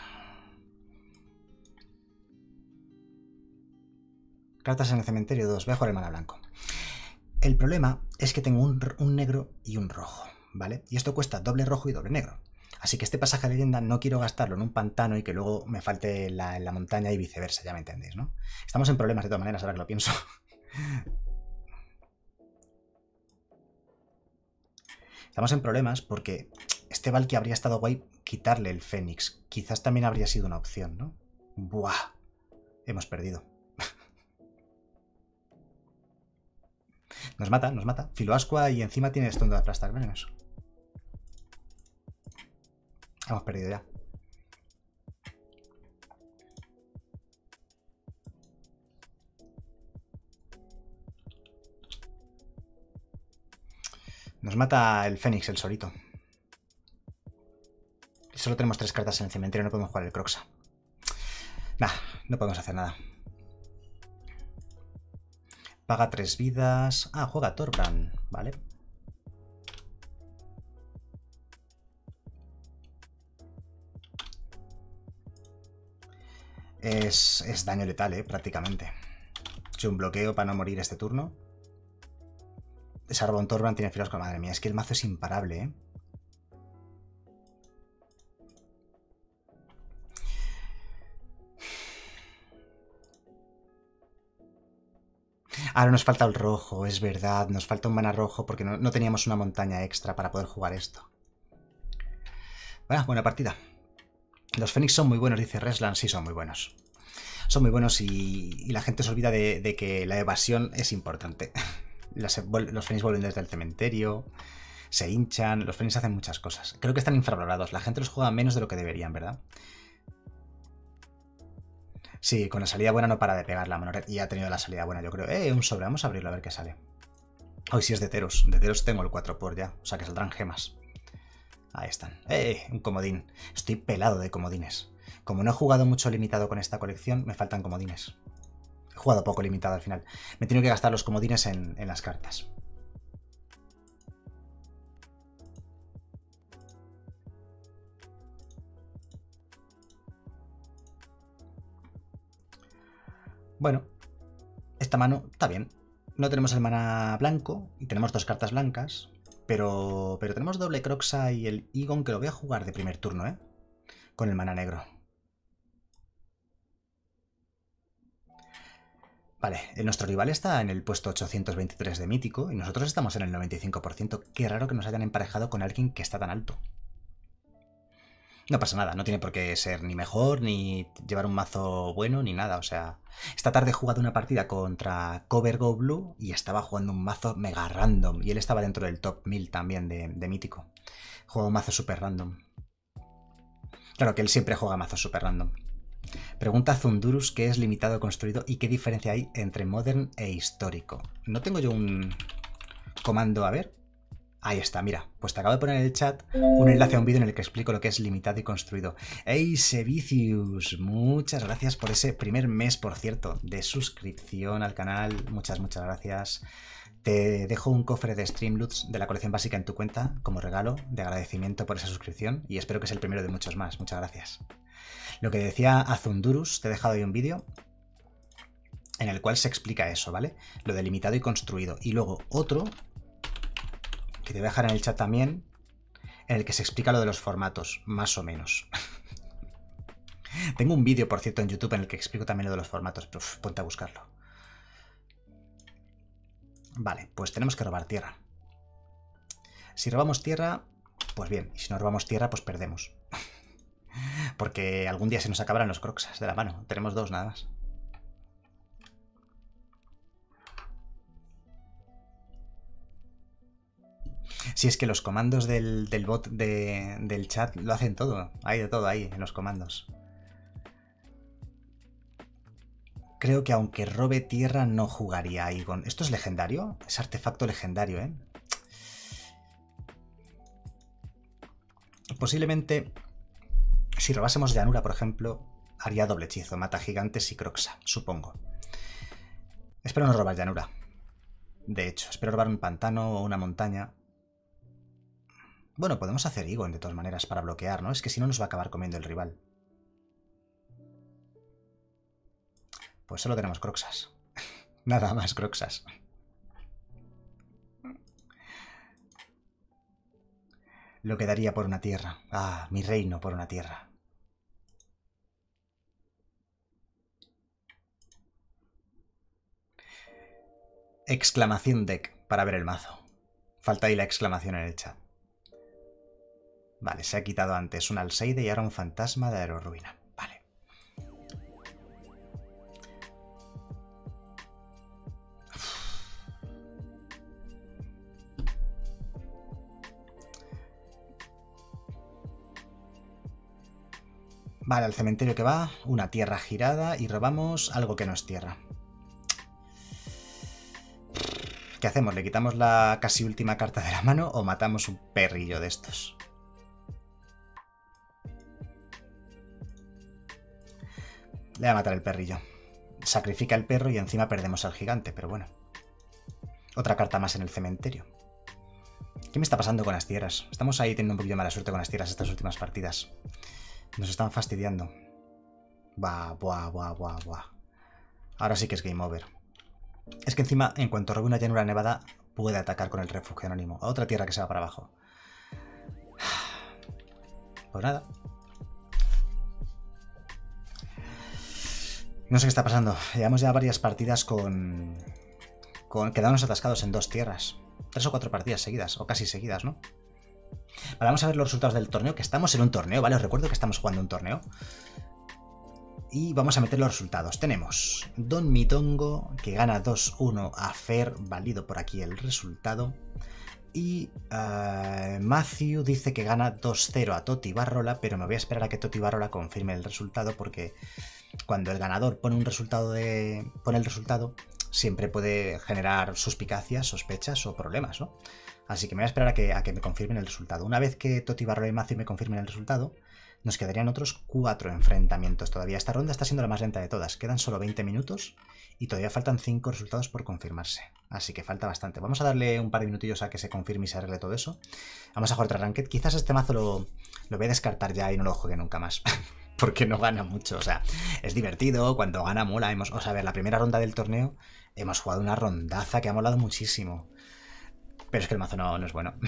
S1: Cartas en el cementerio dos. Voy a jugar el mana blanco. El problema es que tengo un, un negro y un rojo, ¿vale? Y esto cuesta doble rojo y doble negro. Así que este pasaje de leyenda no quiero gastarlo en un pantano y que luego me falte la, en la montaña y viceversa, ya me entendéis, ¿no? Estamos en problemas de todas maneras, ahora que lo pienso. Estamos en problemas porque este Valky habría estado guay quitarle el Fénix. Quizás también habría sido una opción, ¿no? ¡Buah! Hemos perdido. Nos mata, nos mata. Filoascua y encima tiene esto de aplastar venenos. Hemos perdido ya. Nos mata el Fénix, el solito. Solo tenemos tres cartas en el cementerio, no podemos jugar el Kroxa. Nah, no podemos hacer nada. Paga tres vidas. Ah, juega Thorbrand, vale. Es, es daño letal, eh, prácticamente. He hecho un bloqueo para no morir este turno. Sarbon Thorbrand tiene filos con... Madre mía, es que el mazo es imparable, eh. Ahora nos falta el rojo, es verdad. Nos falta un mana rojo porque no, no teníamos una montaña extra para poder jugar esto. Bueno, buena partida. Los Fénix son muy buenos, dice Reslan. Sí, son muy buenos. Son muy buenos y, y la gente se olvida de, de que la evasión es importante. Los, los Fénix vuelven desde el cementerio, se hinchan, los Fénix hacen muchas cosas. Creo que están infravalorados. La gente los juega menos de lo que deberían, ¿verdad? Sí, con la salida buena no para de pegar la mano. Y ha tenido la salida buena, yo creo. Eh, un sobre, vamos a abrirlo a ver qué sale. Hoy sí es de Teros. De Teros tengo el cuatro por ya. O sea que saldrán gemas. Ahí están. ¡Eh! Un comodín. Estoy pelado de comodines. Como no he jugado mucho limitado con esta colección, me faltan comodines. He jugado poco limitado al final. Me he tenido que gastar los comodines en, en las cartas. Bueno, esta mano está bien. No tenemos el mana blanco y tenemos dos cartas blancas. Pero, pero tenemos doble Kroxa y el Igon que lo voy a jugar de primer turno, ¿eh? Con el mana negro. Vale, nuestro rival está en el puesto ochocientos veintitrés de mítico y nosotros estamos en el noventa y cinco por ciento. Qué raro que nos hayan emparejado con alguien que está tan alto. No pasa nada, no tiene por qué ser ni mejor, ni llevar un mazo bueno, ni nada. O sea, esta tarde he jugado una partida contra Cover Go Blue y estaba jugando un mazo mega random. Y él estaba dentro del top mil también de, de mítico. Juega un mazo super random. Claro que él siempre juega mazos super random. Pregunta Zundurus qué es limitado construido y qué diferencia hay entre modern e histórico. No tengo yo un comando, a ver. Ahí está, mira, pues te acabo de poner en el chat un enlace a un vídeo en el que explico lo que es limitado y construido. ¡Ey, Sevicius! Muchas gracias por ese primer mes, por cierto, de suscripción al canal. Muchas, muchas gracias. Te dejo un cofre de Streamloots de la colección básica en tu cuenta como regalo de agradecimiento por esa suscripción y espero que sea el primero de muchos más. Muchas gracias. Lo que decía Azundurus, te he dejado ahí un vídeo en el cual se explica eso, ¿vale? Lo de limitado y construido. Y luego otro que te voy a dejar en el chat también, en el que se explica lo de los formatos, más o menos. Tengo un vídeo, por cierto, en YouTube en el que explico también lo de los formatos, pero uf, ponte a buscarlo. Vale, pues tenemos que robar tierra. Si robamos tierra, pues bien, y si no robamos tierra, pues perdemos. Porque algún día se nos acabarán los croxas de la mano. Tenemos dos nada más. Si es que los comandos del, del bot de, del chat lo hacen todo. Hay de todo ahí en los comandos. Creo que aunque robe tierra no jugaría Aegon. ¿Esto es legendario? Es artefacto legendario, ¿eh? Posiblemente, si robásemos llanura, por ejemplo, haría doble hechizo. Mata gigantes y croxa, supongo. Espero no robar llanura. De hecho, espero robar un pantano o una montaña. Bueno, podemos hacer Aegon de todas maneras para bloquear, ¿no? Es que si no nos va a acabar comiendo el rival. Pues solo tenemos croxas. Nada más croxas. Lo que daría por una tierra. Ah, mi reino por una tierra. Exclamación deck para ver el mazo. Falta ahí la exclamación en el chat. Vale, se ha quitado antes un Alseide y ahora un fantasma de Aerorruina. Vale. Vale, al cementerio que va, una tierra girada y robamos algo que no es tierra. ¿Qué hacemos? ¿Le quitamos la casi última carta de la mano o matamos un perrillo de estos? Le voy a matar el perrillo. Sacrifica el perro y encima perdemos al gigante, pero bueno. Otra carta más en el cementerio. ¿Qué me está pasando con las tierras? Estamos ahí teniendo un poquillo de mala suerte con las tierras estas últimas partidas. Nos están fastidiando. Buah, buah, buah, buah, buah. Ahora sí que es game over. Es que encima, en cuanto robe una llanura nevada, puede atacar con el refugio anónimo. A otra tierra que se va para abajo. Pues nada. No sé qué está pasando. Llevamos ya varias partidas con... con quedándonos atascados en dos tierras. Tres o cuatro partidas seguidas, o casi seguidas, ¿no? Vale, vamos a ver los resultados del torneo, que estamos en un torneo, ¿vale? Os recuerdo que estamos jugando un torneo. Y vamos a meter los resultados. Tenemos Don Mitongo, que gana dos uno a Fer, válido por aquí el resultado. Y uh, Matthew dice que gana dos cero a Toti Barrola, pero me voy a esperar a que Toti Barrola confirme el resultado, porque cuando el ganador pone un resultado de. pone el resultado, siempre puede generar suspicacias, sospechas o problemas, ¿no? Así que me voy a esperar a que, a que me confirmen el resultado. Una vez que Toti Barrola y Matthew me confirmen el resultado, nos quedarían otros cuatro enfrentamientos todavía. Esta ronda está siendo la más lenta de todas. Quedan solo veinte minutos y todavía faltan cinco resultados por confirmarse. Así que falta bastante. Vamos a darle un par de minutillos a que se confirme y se arregle todo eso. Vamos a jugar otra ranked. Quizás este mazo lo, lo voy a descartar ya y no lo juegue nunca más. Porque no gana mucho. O sea, es divertido. Cuando gana mola. Hemos, o sea, a ver, la primera ronda del torneo hemos jugado una rondaza que ha molado muchísimo. Pero es que el mazo no, no es bueno.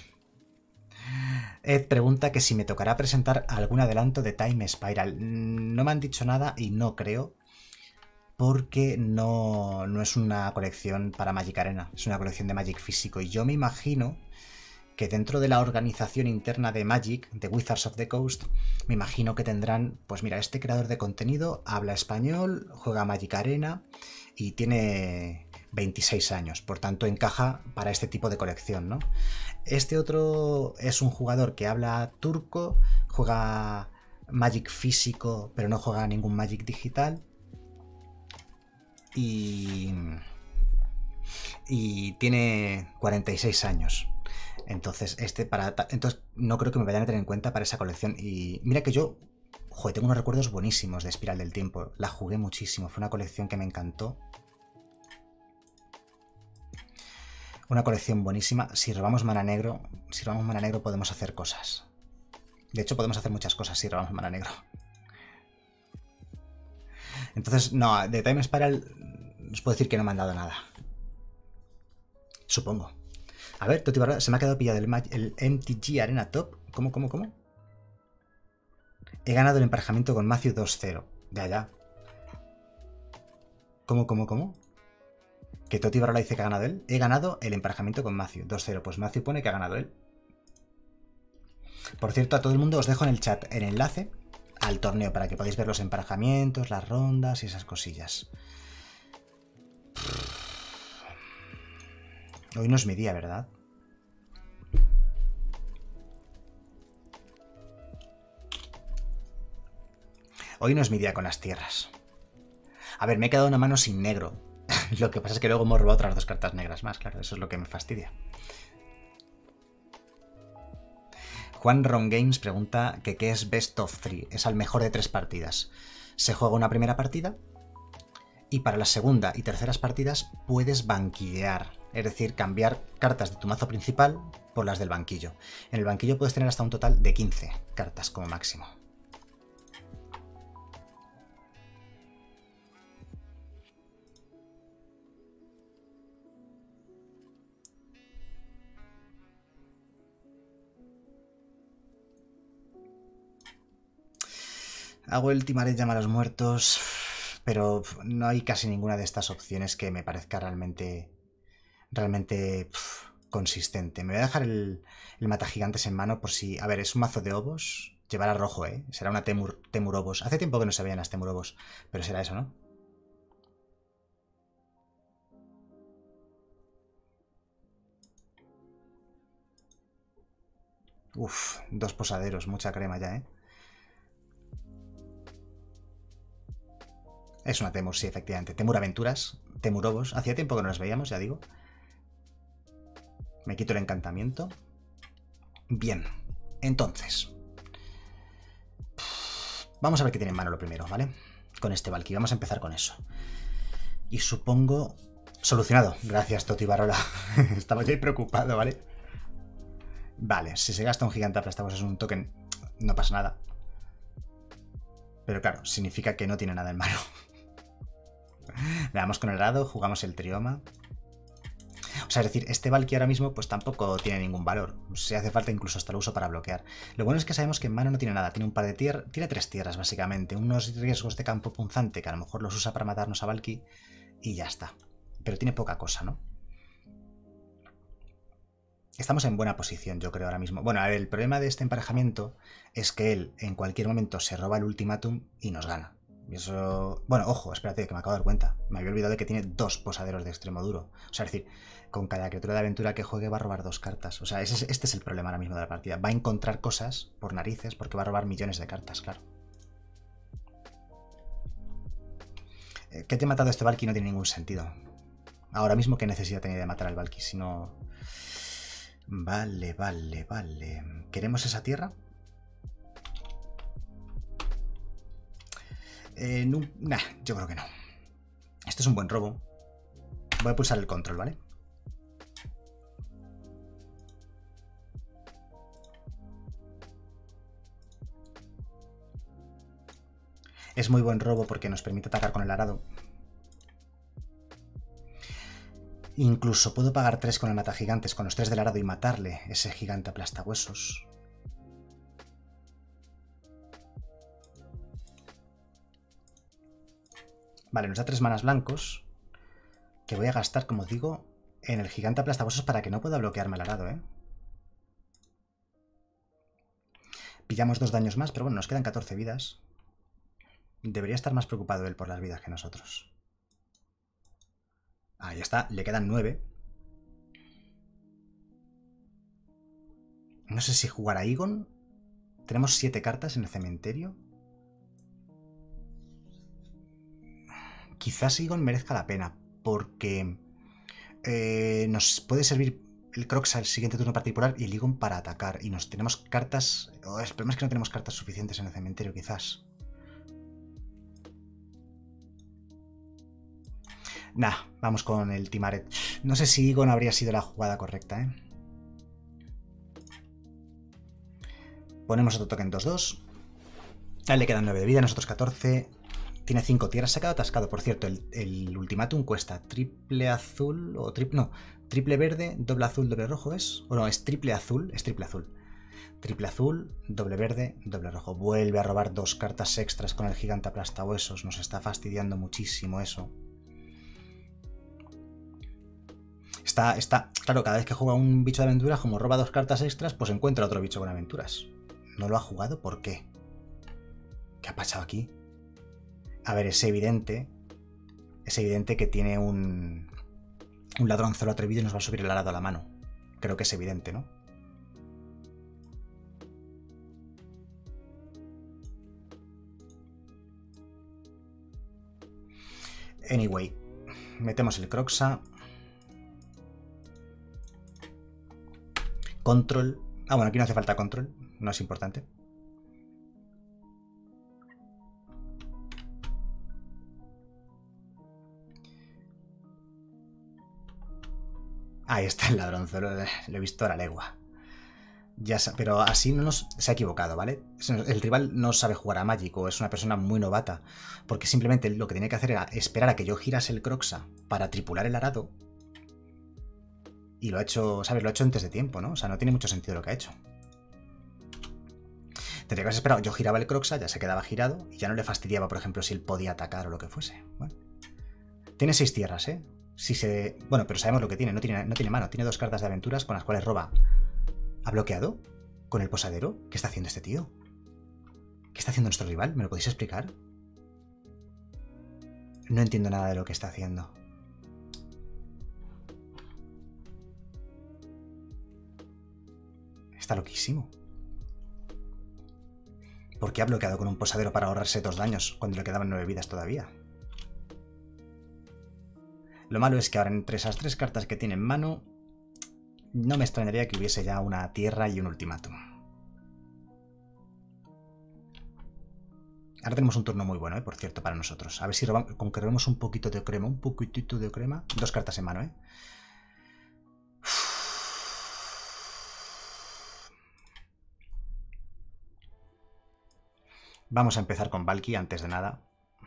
S1: Ed pregunta que si me tocará presentar algún adelanto de Time Spiral. No me han dicho nada y no creo, porque no, no es una colección para Magic Arena, es una colección de Magic físico y yo me imagino que dentro de la organización interna de Magic, de Wizards of the Coast, me imagino que tendrán, pues mira, este creador de contenido habla español, juega Magic Arena y tiene veintiséis años, por tanto encaja para este tipo de colección, ¿no? Este otro es un jugador que habla turco, juega Magic físico, pero no juega ningún Magic digital. Y, y tiene cuarenta y seis años. Entonces, este para entonces no creo que me vayan a tener en cuenta para esa colección. Y mira que yo, joder, tengo unos recuerdos buenísimos de Espiral del Tiempo. La jugué muchísimo, fue una colección que me encantó. Una colección buenísima. Si robamos mana negro, si robamos mana negro podemos hacer cosas. De hecho, podemos hacer muchas cosas si robamos mana negro. Entonces, no, de Time Spiral os puedo decir que no me han dado nada. Supongo. A ver, Toti Barra, se me ha quedado pillado el, el M T G Arena Top. ¿Cómo, cómo, cómo? He ganado el emparejamiento con Matthew dos cero. Ya, ya. ¿Cómo, cómo, cómo? Que Toti Barra dice que ha ganado él. He ganado el emparejamiento con Matthew dos cero. Pues Matthew pone que ha ganado él. Por cierto, a todo el mundo os dejo en el chat el enlace al torneo para que podáis ver los emparejamientos, las rondas y esas cosillas. Hoy no es mi día, ¿verdad? Hoy no es mi día con las tierras. A ver, me he quedado una mano sin negro. Lo que pasa es que luego hemos robado otras dos cartas negras más, claro, eso es lo que me fastidia. Juan Ron Games pregunta que qué es Best of Three. Es al mejor de tres partidas. Se juega una primera partida y para la segunda y terceras partidas puedes banquillear. Es decir, cambiar cartas de tu mazo principal por las del banquillo. En el banquillo puedes tener hasta un total de quince cartas como máximo. Hago el Timaret llama a los muertos, pero no hay casi ninguna de estas opciones que me parezca realmente, realmente pff, consistente. Me voy a dejar el, el matagigantes en mano por si... A ver, es un mazo de obos. Llevará rojo, ¿eh? Será una Temur, Temur obos. Hace tiempo que no se veían las Temur obos, pero será eso, ¿no? Uf, dos posaderos, mucha crema ya, ¿eh? Es una Temur, sí, efectivamente. Temur Aventuras, Temur Obos. Hacía tiempo que no las veíamos, ya digo. Me quito el encantamiento. Bien, entonces. Vamos a ver qué tiene en mano lo primero, ¿vale? Con este Valky. Vamos a empezar con eso. Y supongo... Solucionado. Gracias, Toti Barola. Estaba yo ahí preocupado, ¿vale? Vale, si se gasta un gigante aplastamos es un token, no pasa nada. Pero claro, significa que no tiene nada en mano. Le damos con el dado, jugamos el trioma. O sea, es decir, este Valky ahora mismo pues tampoco tiene ningún valor. Si hace falta incluso hasta lo uso para bloquear. Lo bueno es que sabemos que en mano no tiene nada. Tiene un par de tierras, tiene tres tierras básicamente. Unos riesgos de campo punzante que a lo mejor los usa para matarnos a Valky y ya está. Pero tiene poca cosa, ¿no? Estamos en buena posición, yo creo, ahora mismo. Bueno, a ver, el problema de este emparejamiento es que él en cualquier momento se roba el ultimátum y nos gana. Y eso... Bueno, ojo, espérate, que me acabo de dar cuenta. Me había olvidado de que tiene dos posaderos de extremo duro. O sea, es decir, con cada criatura de aventura que juegue va a robar dos cartas. O sea, ese es, este es el problema ahora mismo de la partida. Va a encontrar cosas por narices porque va a robar millones de cartas, claro. Que te he matado a este Valky no tiene ningún sentido. Ahora mismo, ¿qué necesidad tenía de matar al Valky si no...? Vale, vale, vale. ¿Queremos esa tierra? Eh, no, nah, yo creo que no. Esto es un buen robo. Voy a pulsar el control, ¿vale? Es muy buen robo porque nos permite atacar con el arado. Incluso puedo pagar tres con el matagigantes, con los tres del arado y matarle ese gigante aplastahuesos. Vale, nos da tres manas blancos que voy a gastar, como digo, en el gigante aplastahuesos para que no pueda bloquearme el arado, ¿eh? Pillamos dos daños más, pero bueno, nos quedan catorce vidas. Debería estar más preocupado él por las vidas que nosotros. Ahí está, le quedan nueve. No sé si jugar a Egon. Tenemos siete cartas en el cementerio. Quizás Egon merezca la pena, porque eh, nos puede servir el Crocs al siguiente turno particular y el Egon para atacar. Y nos tenemos cartas... Oh, el problema es que no tenemos cartas suficientes en el cementerio, quizás. Nah, vamos con el Timaret. No sé si Egon habría sido la jugada correcta, ¿eh? Ponemos otro token dos dos. A él le quedan nueve de vida, nosotros catorce. Tiene cinco tierras. Se ha quedado atascado, por cierto. El, el ultimátum cuesta triple azul o triple... No, triple verde, doble azul, doble rojo, ¿es? O no, es triple azul, es triple azul. Triple azul, doble verde, doble rojo. Vuelve a robar dos cartas extras con el gigante aplastahuesos. Nos está fastidiando muchísimo eso. Está, está, claro, cada vez que juega un bicho de aventuras, como roba dos cartas extras, pues encuentra otro bicho con aventuras. ¿No lo ha jugado? ¿Por qué? ¿Qué ha pasado aquí? A ver, es evidente. Es evidente que tiene un... Un ladronzuelo atrevido y nos va a subir el arado a la mano. Creo que es evidente, ¿no? Anyway. Metemos el Croxa. Control. Ah, bueno, aquí no hace falta control. No es importante. Ahí está el ladronzuelo. Lo he visto a la legua. Ya, pero así no nos... Se ha equivocado, ¿vale? El rival no sabe jugar a Magic o es una persona muy novata. Porque simplemente lo que tenía que hacer era esperar a que yo girase el Croxa para tripular el arado. Y lo ha hecho, ¿sabes? Lo ha hecho antes de tiempo, ¿no? O sea, no tiene mucho sentido lo que ha hecho. Tendría que haber esperado. Yo giraba el Croxa, ya se quedaba girado y ya no le fastidiaba, por ejemplo, si él podía atacar o lo que fuese. Bueno. Tiene seis tierras, ¿eh? Si se... Bueno, pero sabemos lo que tiene. No tiene, no tiene mano. Tiene dos cartas de aventuras con las cuales roba. ¿Ha bloqueado? ¿Con el posadero? ¿Qué está haciendo este tío? ¿Qué está haciendo nuestro rival? ¿Me lo podéis explicar? No entiendo nada de lo que está haciendo. Está loquísimo. ¿Por qué ha bloqueado con un posadero para ahorrarse dos daños cuando le quedaban nueve vidas todavía? Lo malo es que ahora entre esas tres cartas que tiene en mano, no me extrañaría que hubiese ya una tierra y un ultimátum. Ahora tenemos un turno muy bueno, ¿eh? Por cierto, para nosotros. A ver si robamos, con que robemos un poquito de crema, un poquitito de crema. Dos cartas en mano, ¿eh? Vamos a empezar con Valky antes de nada.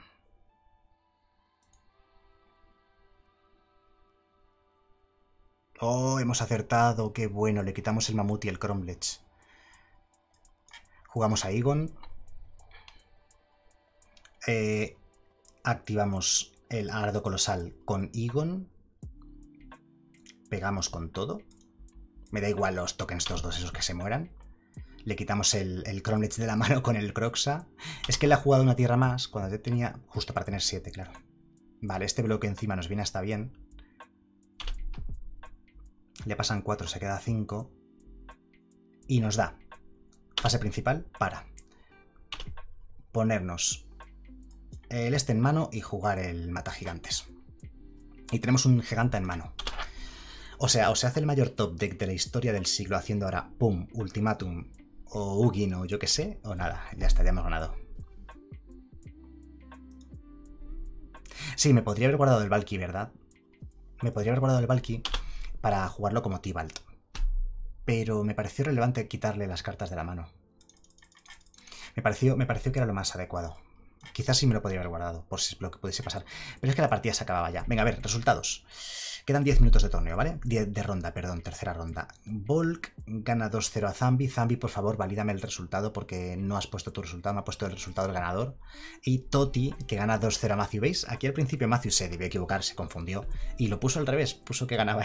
S1: Oh, hemos acertado. Qué bueno. Le quitamos el mamut y el cromlech. Jugamos a Egon. Eh, activamos el arado colosal con Egon. Pegamos con todo. Me da igual los tokens estos dos, esos que se mueran. Le quitamos el, el cromlech de la mano con el Croxa. Es que le ha jugado una tierra más cuando yo tenía... Justo para tener siete, claro. Vale, este bloque encima nos viene hasta bien. Le pasan cuatro, se queda cinco. Y nos da fase principal para ponernos el este en mano y jugar el matagigantes. Y tenemos un gigante en mano. O sea, o se hace el mayor top deck de la historia del siglo haciendo ahora pum, ultimátum o Ugin o yo que sé, o nada, ya está, ya hemos ganado. Sí, me podría haber guardado el Valky, ¿verdad? Me podría haber guardado el Valky para jugarlo como Tibalt. Pero me pareció relevante quitarle las cartas de la mano. Me pareció, me pareció que era lo más adecuado. Quizás sí me lo podría haber guardado, por si lo que pudiese pasar. Pero es que la partida se acababa ya. Venga, a ver, resultados. Quedan diez minutos de torneo, ¿vale? diez de ronda, perdón, tercera ronda. Volk gana dos cero a Zambi. Zambi, por favor, valídame el resultado porque no has puesto tu resultado, me ha puesto el resultado del ganador. Y Toti, que gana dos cero a Matthew. ¿Veis? Aquí al principio Matthew se debió equivocar, se confundió y lo puso al revés, puso que ganaba él.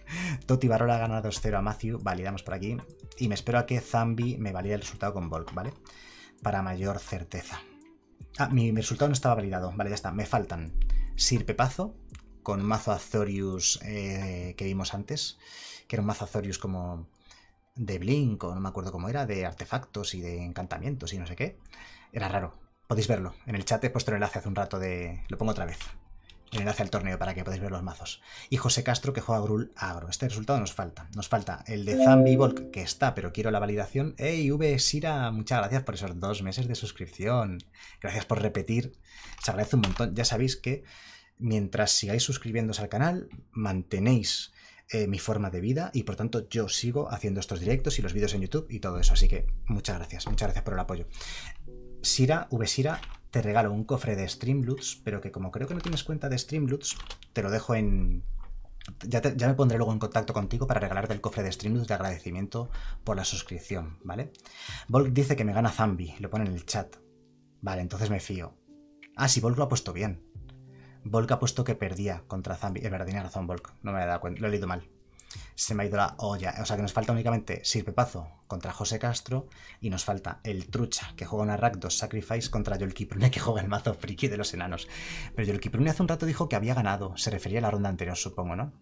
S1: Toti Barola gana dos cero a Matthew. Validamos por aquí. Y me espero a que Zambi me valide el resultado con Volk, ¿vale? Para mayor certeza. Ah, mi, mi resultado no estaba validado. Vale, ya está. Me faltan Sir Pepazo con un mazo Azorius eh, que vimos antes. Que era un mazo Azorius como de Blink, o no me acuerdo cómo era, de artefactos y de encantamientos y no sé qué. Era raro. Podéis verlo. En el chat he puesto el enlace hace un rato de... Lo pongo otra vez. El enlace al torneo para que podáis ver los mazos. Y José Castro que juega Grul Agro. Este resultado nos falta. Nos falta el de Zambi Volk, que está, pero quiero la validación. ¡Ey, V Sira! Muchas gracias por esos dos meses de suscripción. Gracias por repetir. Se agradece un montón. Ya sabéis que mientras sigáis suscribiéndose al canal, mantenéis eh, mi forma de vida y por tanto yo sigo haciendo estos directos y los vídeos en YouTube y todo eso. Así que muchas gracias. Muchas gracias por el apoyo. Sira, V Sira, te regalo un cofre de Streamloots, pero que como creo que no tienes cuenta de Streamloots, te lo dejo en... Ya, te, ya me pondré luego en contacto contigo para regalarte el cofre de Streamloots de agradecimiento por la suscripción, ¿vale? Volk dice que me gana Zambi, lo pone en el chat. Vale, entonces me fío. Ah, sí, Volk lo ha puesto bien. Volk ha puesto que perdía contra Zambi. Es verdad, tiene razón Volk, no me he dado cuenta, lo he leído mal. Se me ha ido la olla. O sea que nos falta únicamente Sir Pepazo contra José Castro y nos falta el Trucha que juega una Rakdos Sacrifice contra Yolkiprune que juega el mazo friki de los enanos. Pero Yolkiprune hace un rato dijo que había ganado. Se refería a la ronda anterior, supongo, ¿no?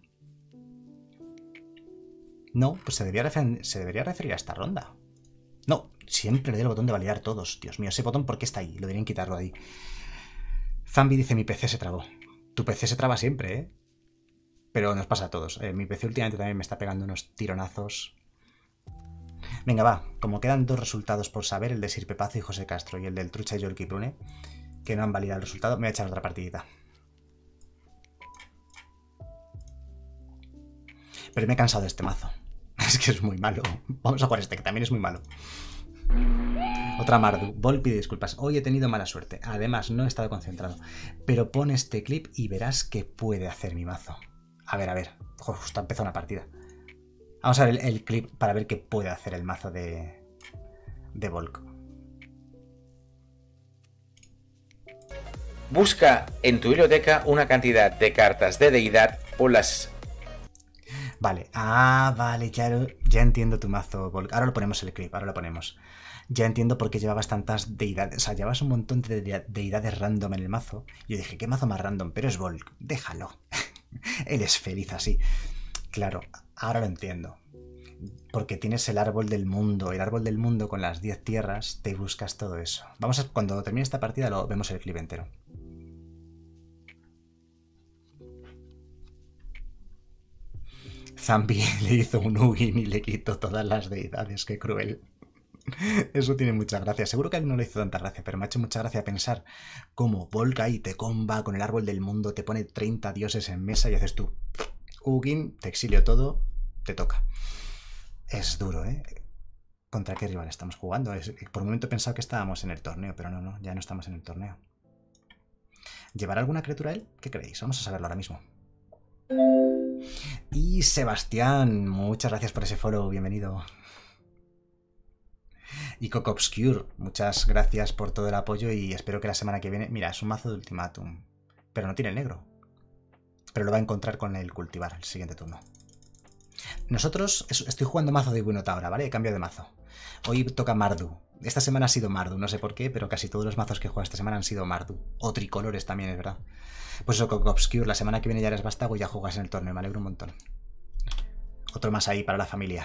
S1: No, pues se debería, se debería referir a esta ronda. No, siempre le doy el botón de validar todos. Dios mío, ese botón ¿por qué está ahí? Lo deberían quitarlo de ahí. Zambi dice mi P C se trabó. Tu P C se traba siempre, ¿eh? Pero nos pasa a todos. Eh, mi P C últimamente también me está pegando unos tironazos. Venga, va. Como quedan dos resultados por saber, el de Sir Pepazo y José Castro y el del Trucha y Yolkiprune, que no han validado el resultado, me voy a echar otra partidita. Pero me he cansado de este mazo. Es que es muy malo. Vamos a jugar este, que también es muy malo. Otra Mardu. Volk pide disculpas. Hoy he tenido mala suerte. Además, no he estado concentrado. Pero pon este clip y verás qué puede hacer mi mazo. A ver, a ver. Justo ha empezado una partida. Vamos a ver el, el clip para ver qué puede hacer el mazo de, de Volk.
S4: Busca en tu biblioteca una cantidad de cartas de deidad por las...
S1: Vale. Ah, vale. Ya, ya entiendo tu mazo, Volk. Ahora lo ponemos el clip. Ahora lo ponemos. Ya entiendo por qué llevabas tantas deidades. O sea, llevabas un montón de deidades random en el mazo. Yo dije, ¿qué mazo más random? Pero es Volk. Déjalo. Él es feliz así. Claro, ahora lo entiendo. Porque tienes el árbol del mundo. El árbol del mundo con las diez tierras, te buscas todo eso. Vamos a, cuando termine esta partida lo vemos el clip entero. Zambi le hizo un Ugin y le quitó todas las deidades. Qué cruel. Eso tiene mucha gracia. Seguro que a él no le hizo tanta gracia, pero me ha hecho mucha gracia pensar cómo Volk ahí te comba con el árbol del mundo, te pone treinta dioses en mesa y haces tú Ugin, te exilio todo, te toca. Es duro, ¿eh? ¿Contra qué rival estamos jugando? Es, por un momento he pensado que estábamos en el torneo, pero no, no, ya no estamos en el torneo. ¿Llevará alguna criatura él? ¿Qué creéis? Vamos a saberlo ahora mismo. Y Sebastián, muchas gracias por ese follow, bienvenido. Y Coco Obscure, muchas gracias por todo el apoyo y espero que la semana que viene... Mira, es un mazo de ultimátum, pero no tiene el negro. Pero lo va a encontrar con el cultivar el siguiente turno. Nosotros... Estoy jugando mazo de Winotaura, ¿vale? Cambio de mazo. Hoy toca Mardu. Esta semana ha sido Mardu, no sé por qué, pero casi todos los mazos que he jugado esta semana han sido Mardu. O tricolores también, es verdad. Pues eso, Coco Obscure, la semana que viene ya eres vástago y ya juegas en el torneo, me alegro un montón. Otro más ahí para la familia.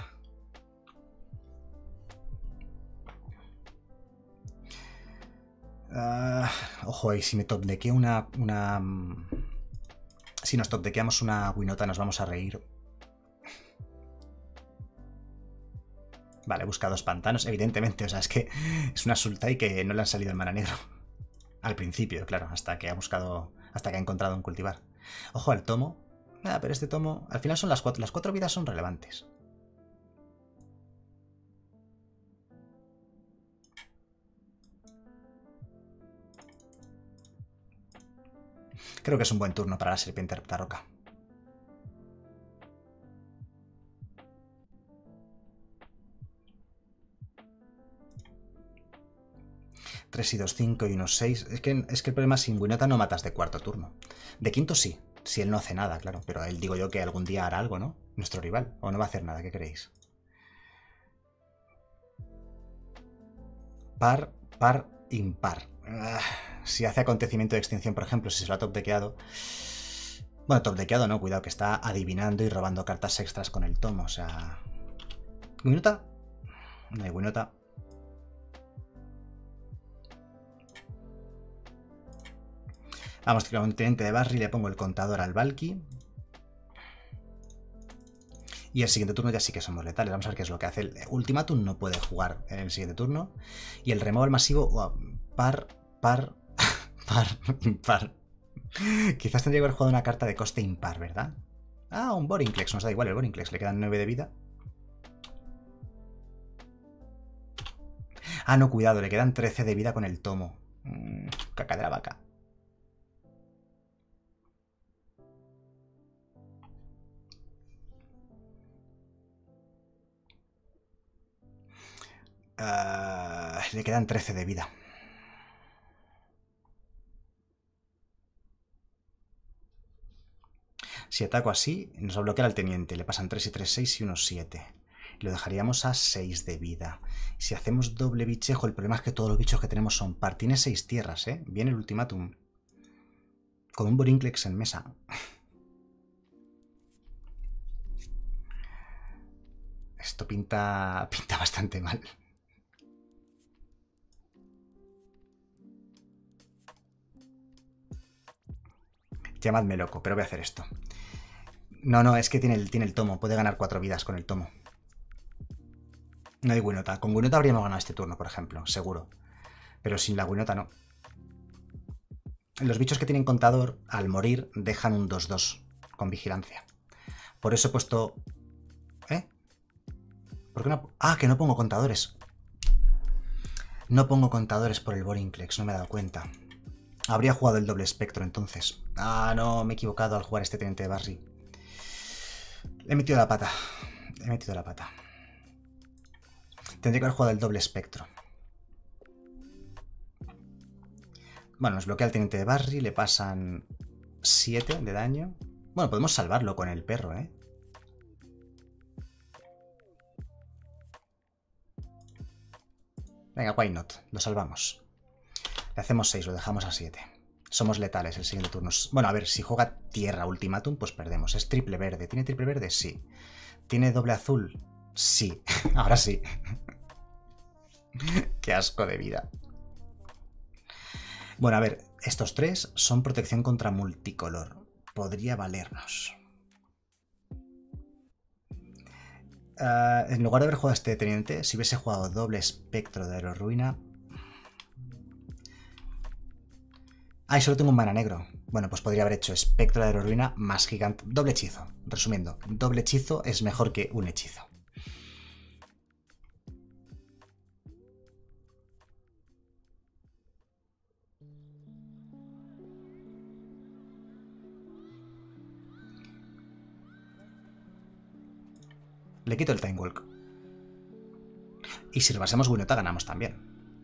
S1: Uh, ojo, y si me topdequeo una, una... Si nos topdequeamos una Winota nos vamos a reír. Vale, he buscado dos pantanos, evidentemente. O sea, es que es una Sultai que no le han salido en mana negro. Al principio, claro, hasta que ha buscado... Hasta que ha encontrado un cultivar. Ojo al tomo. Ah, pero este tomo... Al final son las cuatro... Las cuatro vidas son relevantes. Creo que es un buen turno para la serpiente reptarroca. tres y dos, cinco y unos seis. Es que, es que el problema es sin Winota no matas de cuarto turno. De quinto sí. Si él no hace nada, claro. Pero él digo yo que algún día hará algo, ¿no? Nuestro rival. O no va a hacer nada, ¿qué creéis? Par, par, impar. Uh, si hace acontecimiento de extinción, por ejemplo, si se lo ha top dequeado. Bueno, top dequeado no, cuidado, que está adivinando y robando cartas extras con el tomo. O sea. ¿Winota? No hay Winota. Vamos a tirar un teniente de Barry, le pongo el contador al Valky. Y el siguiente turno ya sí que somos letales. Vamos a ver qué es lo que hace. El Ultimatum no puede jugar en el siguiente turno. Y el removal masivo, wow, par, par, par, impar. Quizás tendría que haber jugado una carta de coste impar, ¿verdad? Ah, un Vorinclex, nos da igual el Vorinclex, le quedan nueve de vida. Ah, no, cuidado, le quedan trece de vida con el tomo. Mm, caca de la vaca. Uh, le quedan trece de vida. Si ataco así, nos va a bloquear al teniente. Le pasan tres y tres, seis y uno, siete. Y lo dejaríamos a seis de vida. Si hacemos doble bichejo, el problema es que todos los bichos que tenemos son par. Tiene seis tierras, ¿eh? Viene el Ultimatum. Con un Vorinclex en mesa. Esto pinta, pinta bastante mal. Llamadme loco, pero voy a hacer esto. No, no, es que tiene el, tiene el tomo. Puede ganar cuatro vidas con el tomo. No hay Winota. Con Winota habríamos ganado este turno, por ejemplo, seguro. Pero sin la Winota no. Los bichos que tienen contador, al morir, dejan un dos dos con vigilancia. Por eso he puesto... ¿Eh? ¿Por qué no? Ah, que no pongo contadores. No pongo contadores por el Vorinclex, no me he dado cuenta. Habría jugado el doble espectro entonces. Ah, no, me he equivocado al jugar este teniente de Barry. Le he metido la pata. Le he metido la pata. Tendría que haber jugado el doble espectro. Bueno, nos bloquea el teniente de Barry. Le pasan siete de daño. Bueno, podemos salvarlo con el perro, ¿eh? Venga, why not? Lo salvamos. Le hacemos seis, lo dejamos a siete. Somos letales el siguiente turno. Bueno, a ver, si juega tierra Ultimatum, pues perdemos. Es triple verde. ¿Tiene triple verde? Sí. ¿Tiene doble azul? Sí. Ahora sí. Qué asco de vida. Bueno, a ver, estos tres son protección contra multicolor. Podría valernos. Uh, en lugar de haber jugado este teniente, si hubiese jugado doble espectro de aerorruina... Ah, y solo tengo un mana negro. Bueno, pues podría haber hecho espectro de aerorruina más gigante. Doble hechizo. Resumiendo, doble hechizo es mejor que un hechizo. Le quito el Time Walk. Y si rebasamos Winota ganamos también.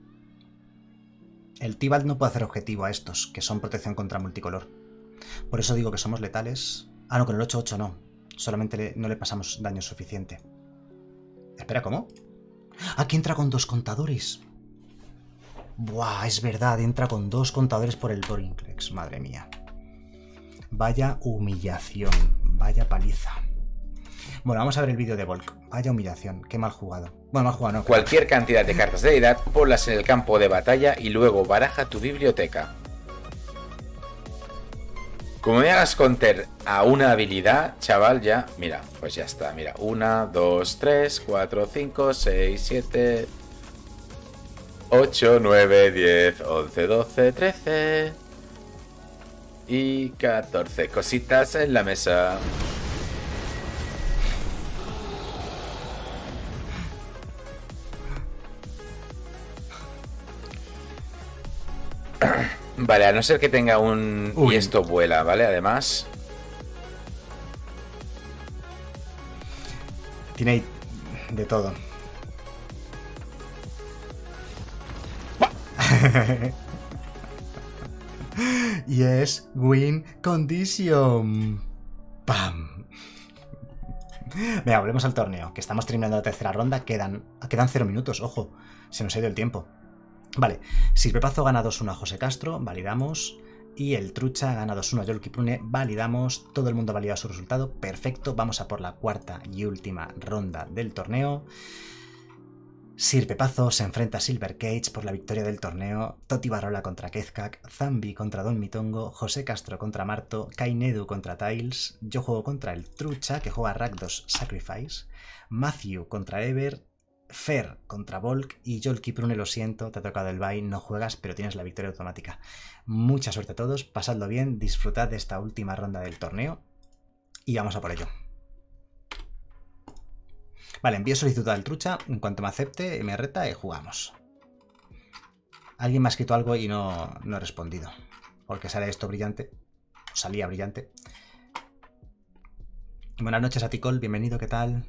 S1: El Tibalt no puede hacer objetivo a estos, que son protección contra multicolor. Por eso digo que somos letales. Ah, no, con el ocho ocho no. Solamente le, no le pasamos daño suficiente. Espera, ¿cómo? Aquí entra con dos contadores. Buah, es verdad, entra con dos contadores por el Vorinclex. Madre mía. Vaya humillación. Vaya paliza. Bueno, vamos a ver el vídeo de Volk. Vaya humillación, qué mal jugado. Bueno, mal jugado, no.
S4: Cualquier cantidad de cartas de deidad, ponlas en el campo de batalla y luego baraja tu biblioteca. Como me hagas counter a una habilidad, chaval, ya... Mira, pues ya está, mira. uno, dos, tres, cuatro, cinco, seis, siete... ocho, nueve, diez, once, doce, trece... Y catorce cositas en la mesa. Vale, a no ser que tenga un... Uy. Y esto vuela, ¿vale? Además...
S1: Tiene de todo. Y es Win Condition. ¡Pam! Venga, volvemos al torneo, que estamos terminando la tercera ronda. Quedan, quedan cero minutos, ojo. Se nos ha ido el tiempo. Vale, Sirpepazo gana dos uno a José Castro, validamos. Y el Trucha gana dos uno a Joel Kiprune, validamos. Todo el mundo ha validado su resultado, perfecto. Vamos a por la cuarta y última ronda del torneo. Sirpepazo se enfrenta a Silver Cage por la victoria del torneo. Toti Barola contra Kezkak, Zambi contra Don Mitongo, José Castro contra Marto, Kainedu contra Tiles, yo juego contra el Trucha, que juega Rakdos Sacrifice, Matthew contra Ever, Fer contra Volk y Joel Kiprune, lo siento, te ha tocado el bye, no juegas, pero tienes la victoria automática. Mucha suerte a todos, pasadlo bien, disfrutad de esta última ronda del torneo y vamos a por ello. Vale, envío solicitud al Trucha, en cuanto me acepte, me reta y jugamos. Alguien me ha escrito algo y no, no he respondido, porque sale esto brillante, salía brillante. Buenas noches a Ticol, bienvenido, ¿qué tal?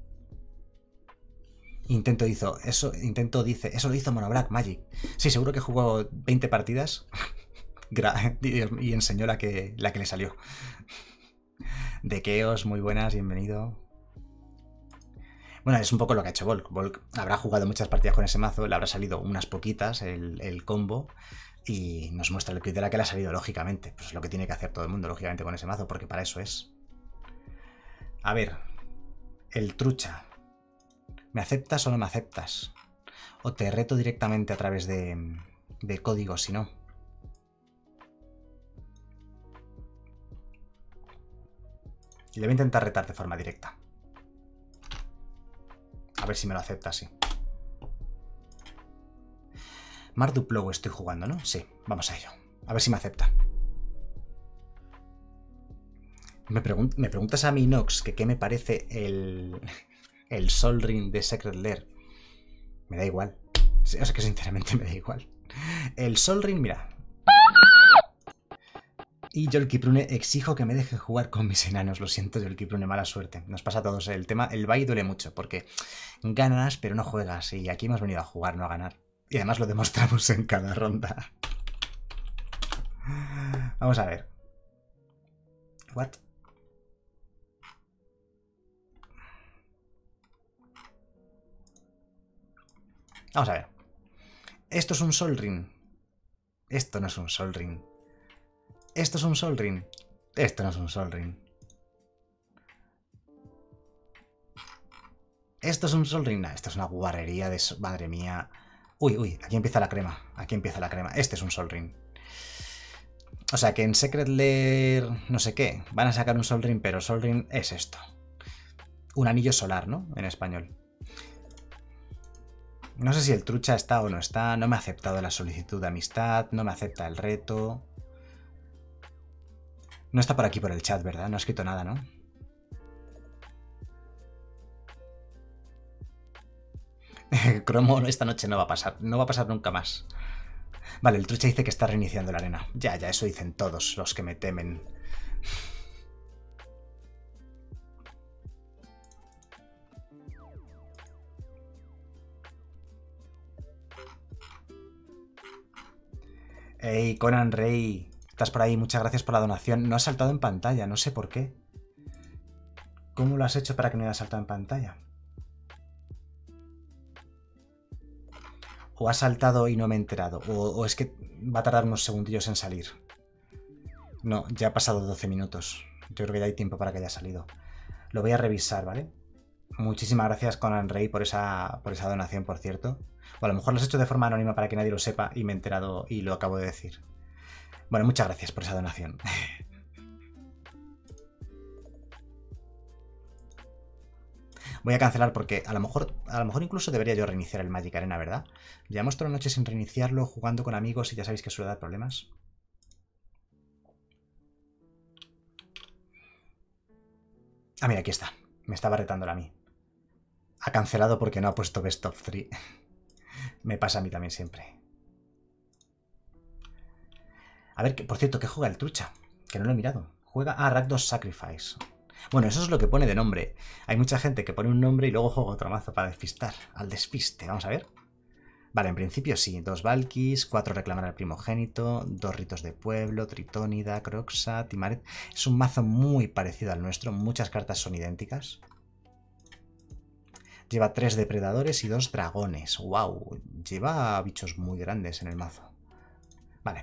S1: Intento hizo, eso, intento dice, eso lo hizo Monoblack Magic. Sí, seguro que jugó veinte partidas y enseñó la que, la que le salió. De Keos, muy buenas, bienvenido. Bueno, es un poco lo que ha hecho Volk. Volk habrá jugado muchas partidas con ese mazo, le habrá salido unas poquitas el, el combo y nos muestra el kit de la que le ha salido, lógicamente. Pues es lo que tiene que hacer todo el mundo, lógicamente, con ese mazo, porque para eso es. A ver, el Trucha. ¿Me aceptas o no me aceptas? O te reto directamente a través de, de código, si no. Y le voy a intentar retar de forma directa. A ver si me lo acepta, sí. Marduplow estoy jugando, ¿no? Sí, vamos a ello. A ver si me acepta. Me, pregun me preguntas a mí, Nox, que qué me parece el, el Sol Ring de Secret Lair. Me da igual. O sea que sinceramente me da igual. El Sol Ring, mira. Y Joel Kiprune, exijo que me deje jugar con mis enanos. Lo siento, Joel Kiprune, mala suerte. Nos pasa a todos. El tema, el bye duele mucho, porque ganas, pero no juegas. Y aquí hemos venido a jugar, no a ganar. Y además lo demostramos en cada ronda. Vamos a ver. What? Vamos a ver. Esto es un Sol Ring. Esto no es un Sol Ring. Esto es un Sol Ring. Esto no es un Sol Ring. Esto es un Sol Ring. Nah, esto es una guarrería de... So Madre mía. Uy, uy, aquí empieza la crema. Aquí empieza la crema. Este es un Sol Ring. O sea que en Secret Lair no sé qué. Van a sacar un Sol Ring, pero Sol Ring es esto. Un anillo solar, ¿no? En español. No sé si el Trucha está o no está. No me ha aceptado la solicitud de amistad. No me acepta el reto. No está por aquí por el chat, ¿verdad? No ha escrito nada, ¿no? Cromo esta noche no va a pasar. No va a pasar nunca más. Vale, el Trucha dice que está reiniciando la arena. Ya, ya, eso dicen todos los que me temen. Ey, Conan Rey. Estás por ahí, muchas gracias por la donación. No ha saltado en pantalla, no sé por qué. ¿Cómo lo has hecho para que no haya saltado en pantalla? O ha saltado y no me he enterado. O, o es que va a tardar unos segundillos en salir. No, ya ha pasado doce minutos. Yo creo que ya hay tiempo para que haya salido. Lo voy a revisar, ¿vale? Muchísimas gracias, Conan Rey, por esa, por esa donación, por cierto. O a lo mejor lo has hecho de forma anónima para que nadie lo sepa y me he enterado y lo acabo de decir. Bueno, muchas gracias por esa donación. Voy a cancelar porque a lo mejor a lo mejor incluso debería yo reiniciar el Magic Arena, ¿verdad? Llevamos toda la noche sin reiniciarlo, jugando con amigos y ya sabéis que suele dar problemas. Ah, mira, aquí está. Me estaba retándola a mí. Ha cancelado porque no ha puesto Best of tres. Me pasa a mí también siempre. A ver, que, por cierto, ¿qué juega el Trucha? Que no lo he mirado. Juega a Rakdos Sacrifice. Bueno, eso es lo que pone de nombre. Hay mucha gente que pone un nombre y luego juega otro mazo para despistar. Al despiste. Vamos a ver. Vale, en principio sí. Dos Valkis, cuatro reclamar al primogénito, dos ritos de pueblo, Tritónida, Croxa, Timaret. Es un mazo muy parecido al nuestro. Muchas cartas son idénticas. Lleva tres depredadores y dos dragones. ¡Wow! Lleva bichos muy grandes en el mazo. Vale.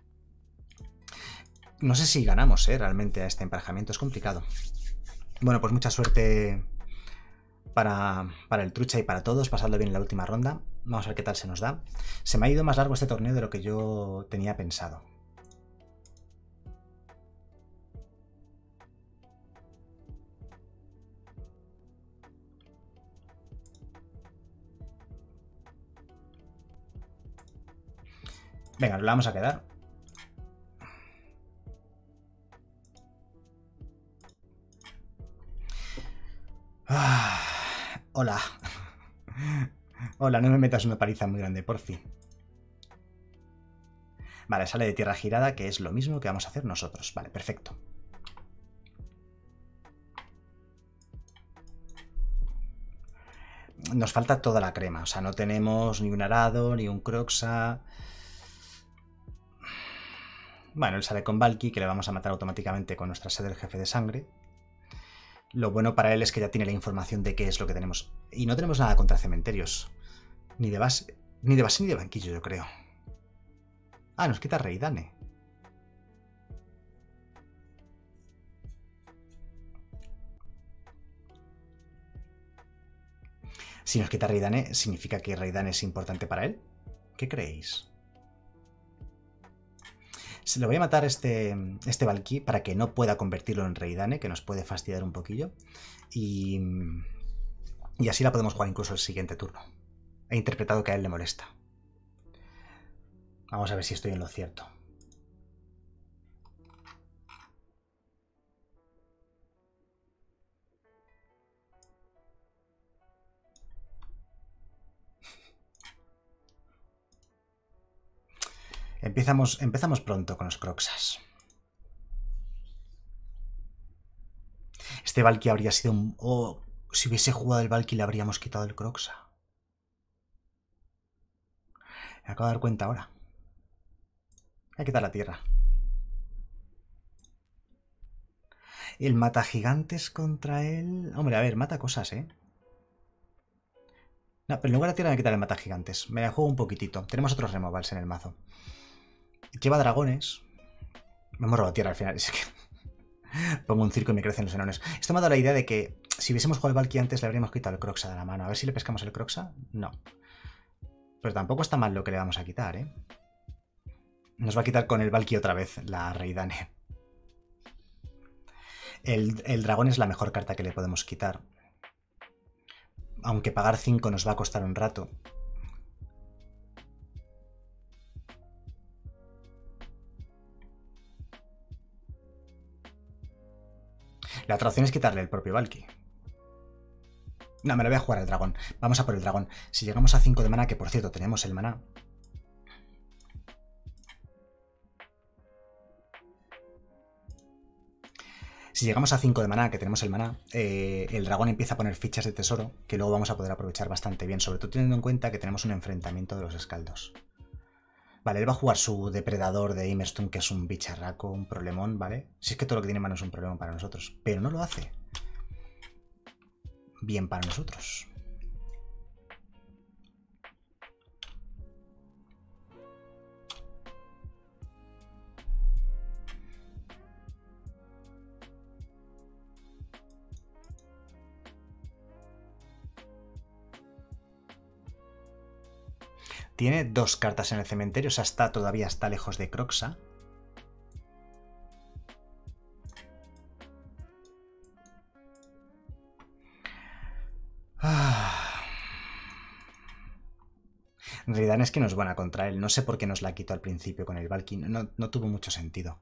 S1: No sé si ganamos, ¿eh? Realmente a este emparejamiento. Es complicado. Bueno, pues mucha suerte para, para el trucha y para todos. Pasadlo bien en la última ronda. Vamos a ver qué tal se nos da. Se me ha ido más largo este torneo de lo que yo tenía pensado. Venga, nos la vamos a quedar. Ah, hola. Hola, no me metas una paliza muy grande, por fin. Vale, sale de tierra girada, que es lo mismo que vamos a hacer nosotros. Vale, perfecto. Nos falta toda la crema. O sea, no tenemos ni un arado, ni un croxa. Bueno, él sale con Valky, que le vamos a matar automáticamente con nuestra sed del jefe de sangre. Lo bueno para él es que ya tiene la información de qué es lo que tenemos. Y no tenemos nada contra cementerios. Ni de base, ni de base ni de banquillo, yo creo. Ah, nos quita Reidane. Si nos quita Reidane, ¿significa que Reidane es importante para él? ¿Qué creéis? Se le voy a matar este, este Valky para que no pueda convertirlo en Reidane, que nos puede fastidiar un poquillo. Y, y así la podemos jugar incluso el siguiente turno. He interpretado que a él le molesta. Vamos a ver si estoy en lo cierto. Empezamos, empezamos pronto con los Croxas. Este Valky habría sido un... Oh, si hubiese jugado el Valky le habríamos quitado el Croxa. Me acabo de dar cuenta ahora. Hay que quitar la tierra. El mata gigantes contra él... Hombre, a ver, mata cosas, ¿eh? No, pero en lugar de tierra me voy a quitar el mata gigantes. Me la juego un poquitito. Tenemos otros removals en el mazo. Lleva dragones. Me hemos robado tierra al final. Es que pongo un circo y me crecen los enanos. Esto me ha dado la idea de que si hubiésemos jugado el Valky antes le habríamos quitado el Croxa de la mano. A ver si le pescamos el Croxa. No. Pero tampoco está mal lo que le vamos a quitar, ¿eh? Nos va a quitar con el Valky otra vez la Reidane. El, el dragón es la mejor carta que le podemos quitar. Aunque pagar cinco nos va a costar un rato. La otra opción es quitarle el propio Valky. No, me lo voy a jugar al dragón. Vamos a por el dragón. Si llegamos a cinco de maná, que por cierto tenemos el maná. Si llegamos a cinco de maná, que tenemos el maná, eh, el dragón empieza a poner fichas de tesoro, que luego vamos a poder aprovechar bastante bien, sobre todo teniendo en cuenta que tenemos un enfrentamiento de los escaldos. Vale, él va a jugar su depredador de Imerstone, que es un bicharraco, un problemón, ¿vale? Si es que todo lo que tiene en mano es un problema para nosotros, pero no lo hace bien para nosotros. Tiene dos cartas en el cementerio, o sea, está, todavía está lejos de Croxa. Ah. En realidad es que no es buena contra él. No sé por qué nos la quitó al principio con el Valky. No, no tuvo mucho sentido.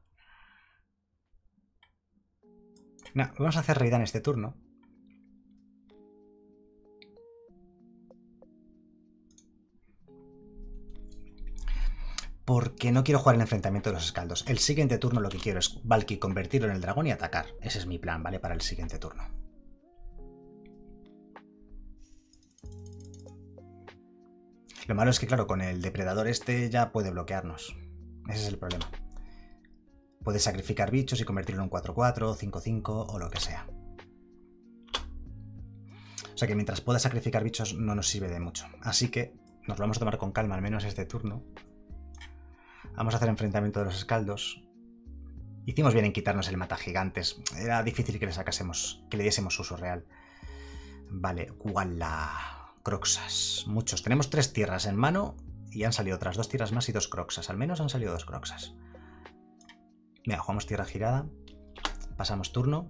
S1: No, vamos a hacer Reidane este turno. Porque no quiero jugar el enfrentamiento de los escaldos. El siguiente turno lo que quiero es Valky convertirlo en el dragón y atacar. Ese es mi plan, ¿vale? Para el siguiente turno. Lo malo es que, claro, con el depredador este ya puede bloquearnos. Ese es el problema. Puede sacrificar bichos y convertirlo en cuatro cuatro, cinco cinco o lo que sea. O sea que mientras pueda sacrificar bichos no nos sirve de mucho. Así que nos lo vamos a tomar con calma, al menos este turno. Vamos a hacer enfrentamiento de los escaldos. Hicimos bien en quitarnos el matagigantes. Era difícil que le sacásemos, que le diésemos uso real. Vale, ¡Wala! Croxas. Muchos. Tenemos tres tierras en mano y han salido otras dos tierras más y dos croxas. Al menos han salido dos croxas. Mira, jugamos tierra girada. Pasamos turno.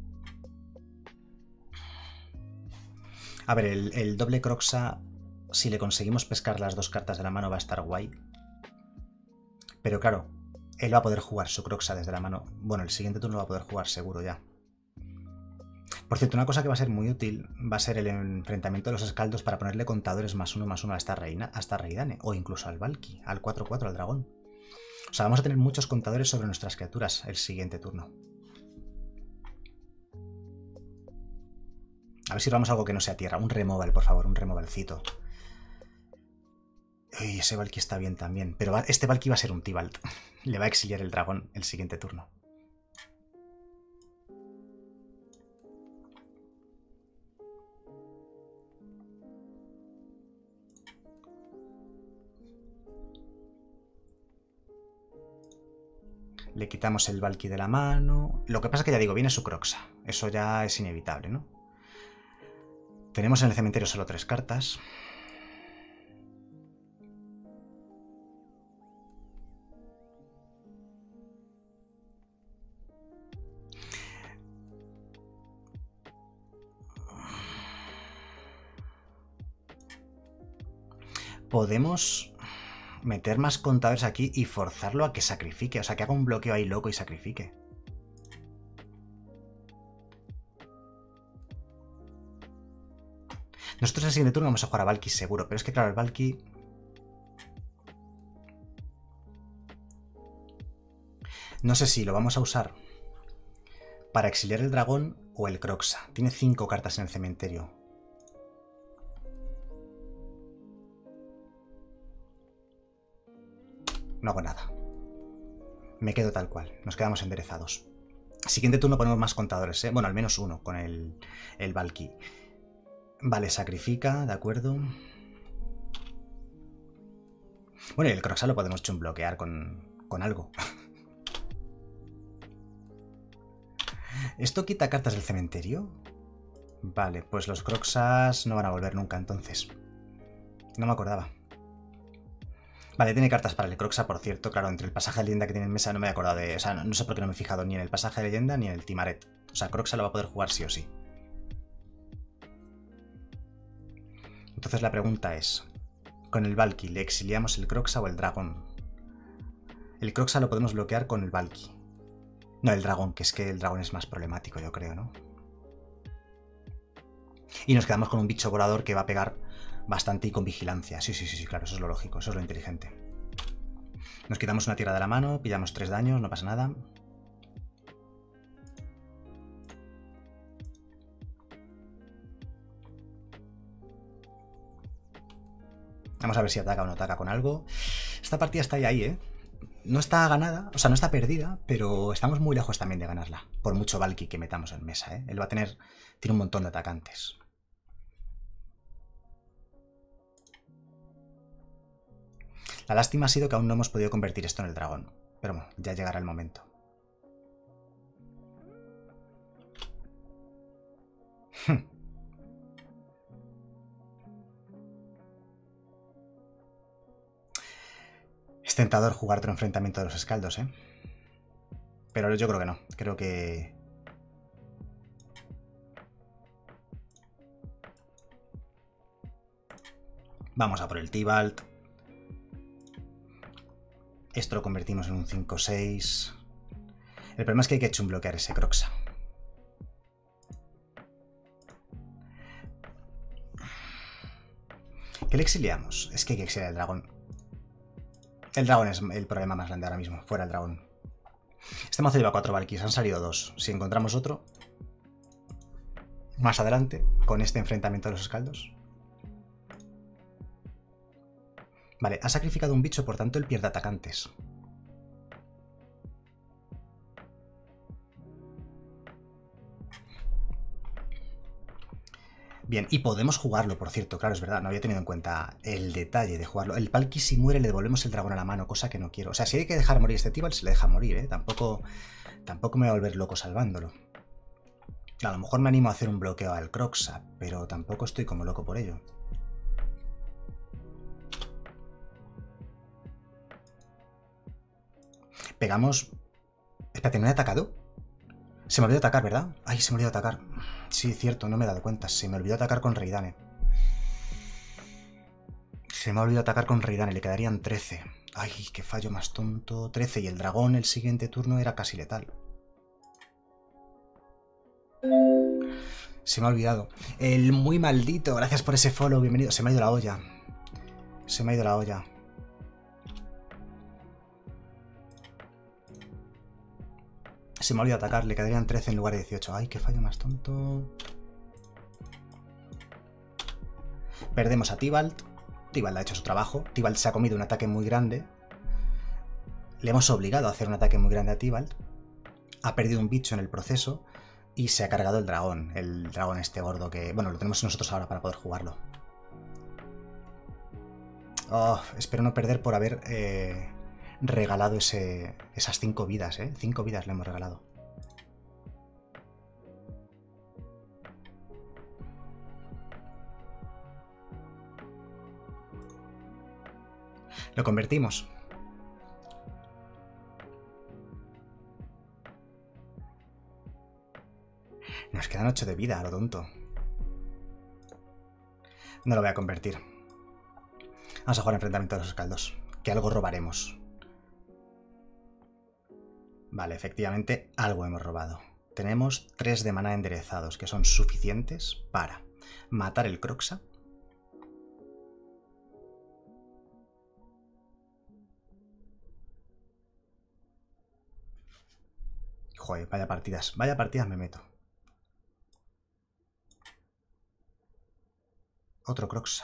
S1: A ver, el, el doble croxa, si le conseguimos pescar las dos cartas de la mano va a estar guay. Pero claro, él va a poder jugar su croxa desde la mano. Bueno, el siguiente turno va a poder jugar seguro ya. Por cierto, una cosa que va a ser muy útil va a ser el enfrentamiento de los escaldos para ponerle contadores más uno más uno a esta reina, a esta Reidane, o incluso al Valky, al cuatro cuatro, al dragón. O sea, vamos a tener muchos contadores sobre nuestras criaturas el siguiente turno. A ver si robamos algo que no sea tierra. Un removal, por favor, un removalcito. Uy, ese Valky está bien también. Pero va, este Valky va a ser un Tibalt. Le va a exiliar el dragón el siguiente turno. Le quitamos el Valky de la mano. Lo que pasa es que ya digo, viene su croxa. Eso ya es inevitable, ¿no? Tenemos en el cementerio solo tres cartas. Podemos meter más contadores aquí y forzarlo a que sacrifique. O sea, que haga un bloqueo ahí loco y sacrifique. Nosotros en el siguiente turno vamos a jugar a Valky seguro. Pero es que claro, el Valky... No sé si lo vamos a usar para exiliar el dragón o el croxa. Tiene cinco cartas en el cementerio. No hago nada. Me quedo tal cual. Nos quedamos enderezados. Siguiente turno ponemos más contadores, ¿eh? Bueno, al menos uno con el, el Valky. Vale, sacrifica, de acuerdo. Bueno, y el croxa lo podemos chumbloquear con, con algo. ¿Esto quita cartas del cementerio? Vale, pues los croxas no van a volver nunca entonces. No me acordaba. Vale, tiene cartas para el croxa, por cierto. Claro, entre el pasaje de leyenda que tiene en mesa no me he acordado de... O sea, no, no sé por qué no me he fijado ni en el pasaje de leyenda ni en el Timaret. O sea, croxa lo va a poder jugar sí o sí. Entonces la pregunta es... Con el Valky, ¿le exiliamos el croxa o el dragón? El croxa lo podemos bloquear con el Valky. No, el dragón, que es que el dragón es más problemático, yo creo, ¿no? Y nos quedamos con un bicho volador que va a pegar bastante y con vigilancia. Sí, sí, sí, sí, claro, eso es lo lógico, eso es lo inteligente. Nos quitamos una tierra de la mano, pillamos tres daños, no pasa nada. Vamos a ver si ataca o no ataca con algo. Esta partida está ahí, ¿eh? No está ganada, o sea, no está perdida, pero estamos muy lejos también de ganarla. Por mucho Valky que metamos en mesa, ¿eh? Él va a tener... Tiene un montón de atacantes. La lástima ha sido que aún no hemos podido convertir esto en el dragón. Pero bueno, ya llegará el momento. Es tentador jugar otro enfrentamiento de los escaldos, ¿eh? Pero yo creo que no. Creo que... Vamos a por el Tibalt. Esto lo convertimos en un cinco seis. El problema es que hay que chumbloquear ese croxa. ¿Qué le exiliamos? Es que hay que exiliar el dragón. El dragón es el problema más grande ahora mismo. Fuera el dragón. Este mazo lleva cuatro Valkys. Han salido dos. Si encontramos otro más adelante, con este enfrentamiento de los escaldos. Vale, ha sacrificado un bicho, por tanto él pierde atacantes. Bien, y podemos jugarlo, por cierto, claro, es verdad, no había tenido en cuenta el detalle de jugarlo. El Palki si muere le devolvemos el dragón a la mano, cosa que no quiero. O sea, si hay que dejar morir este Tibalt, se le deja morir, ¿eh? Tampoco, tampoco me voy a volver loco salvándolo. A lo mejor me animo a hacer un bloqueo al Kroxa, pero tampoco estoy como loco por ello. Pegamos... Espérate, ¿no he atacado? Se me olvidó atacar, ¿verdad? Ay, se me olvidó atacar. Sí, cierto, no me he dado cuenta. Se me olvidó atacar con Reidane. Se me ha olvidado atacar con Reidane. Le quedarían trece. Ay, qué fallo más tonto. trece y el dragón el siguiente turno era casi letal. Se me ha olvidado. El muy maldito. Gracias por ese follow. Bienvenido. Se me ha ido la olla. Se me ha ido la olla. Se me ha olvidado atacar, le quedarían trece en lugar de dieciocho. Ay, qué fallo más tonto. Perdemos a Tibalt. Tibalt ha hecho su trabajo. Tibalt se ha comido un ataque muy grande. Le hemos obligado a hacer un ataque muy grande a Tibalt. Ha perdido un bicho en el proceso. Y se ha cargado el dragón. El dragón este gordo que... Bueno, lo tenemos nosotros ahora para poder jugarlo. Oh, espero no perder por haber... Eh... regalado ese, esas cinco vidas, ¿eh? Cinco vidas le hemos regalado. Lo convertimos. Nos quedan ocho de vida, a lo tonto. No lo voy a convertir. Vamos a jugar enfrentamiento de los escaldos. Que algo robaremos. Vale, efectivamente, algo hemos robado. Tenemos tres de maná enderezados, que son suficientes para matar el Kroxa. Joder, vaya partidas, vaya partidas me meto. Otro Kroxa.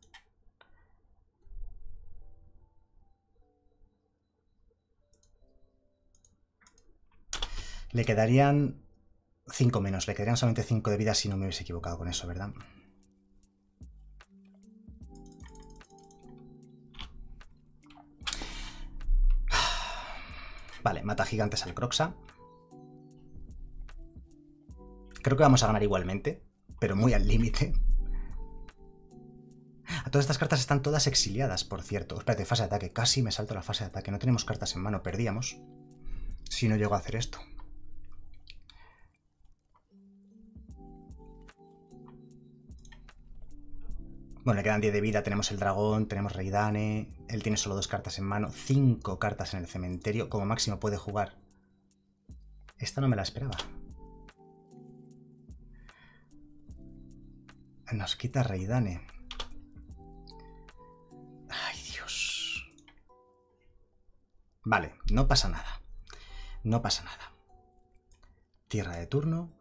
S1: Le quedarían cinco menos, le quedarían solamente cinco de vida si no me hubiese equivocado con eso, ¿verdad? Vale, mata gigantes al Kroxa. Creo que vamos a ganar igualmente, pero muy al límite. A todas estas cartas están todas exiliadas, por cierto. Espérate, fase de ataque. Casi me salto la fase de ataque. No tenemos cartas en mano, perdíamos. Si no llego a hacer esto. Bueno, le quedan diez de vida, tenemos el dragón, tenemos Reidane, él tiene solo dos cartas en mano, cinco cartas en el cementerio, como máximo puede jugar. Esta no me la esperaba. Nos quita Reidane. Ay, Dios. Vale, no pasa nada. No pasa nada. Tierra de turno.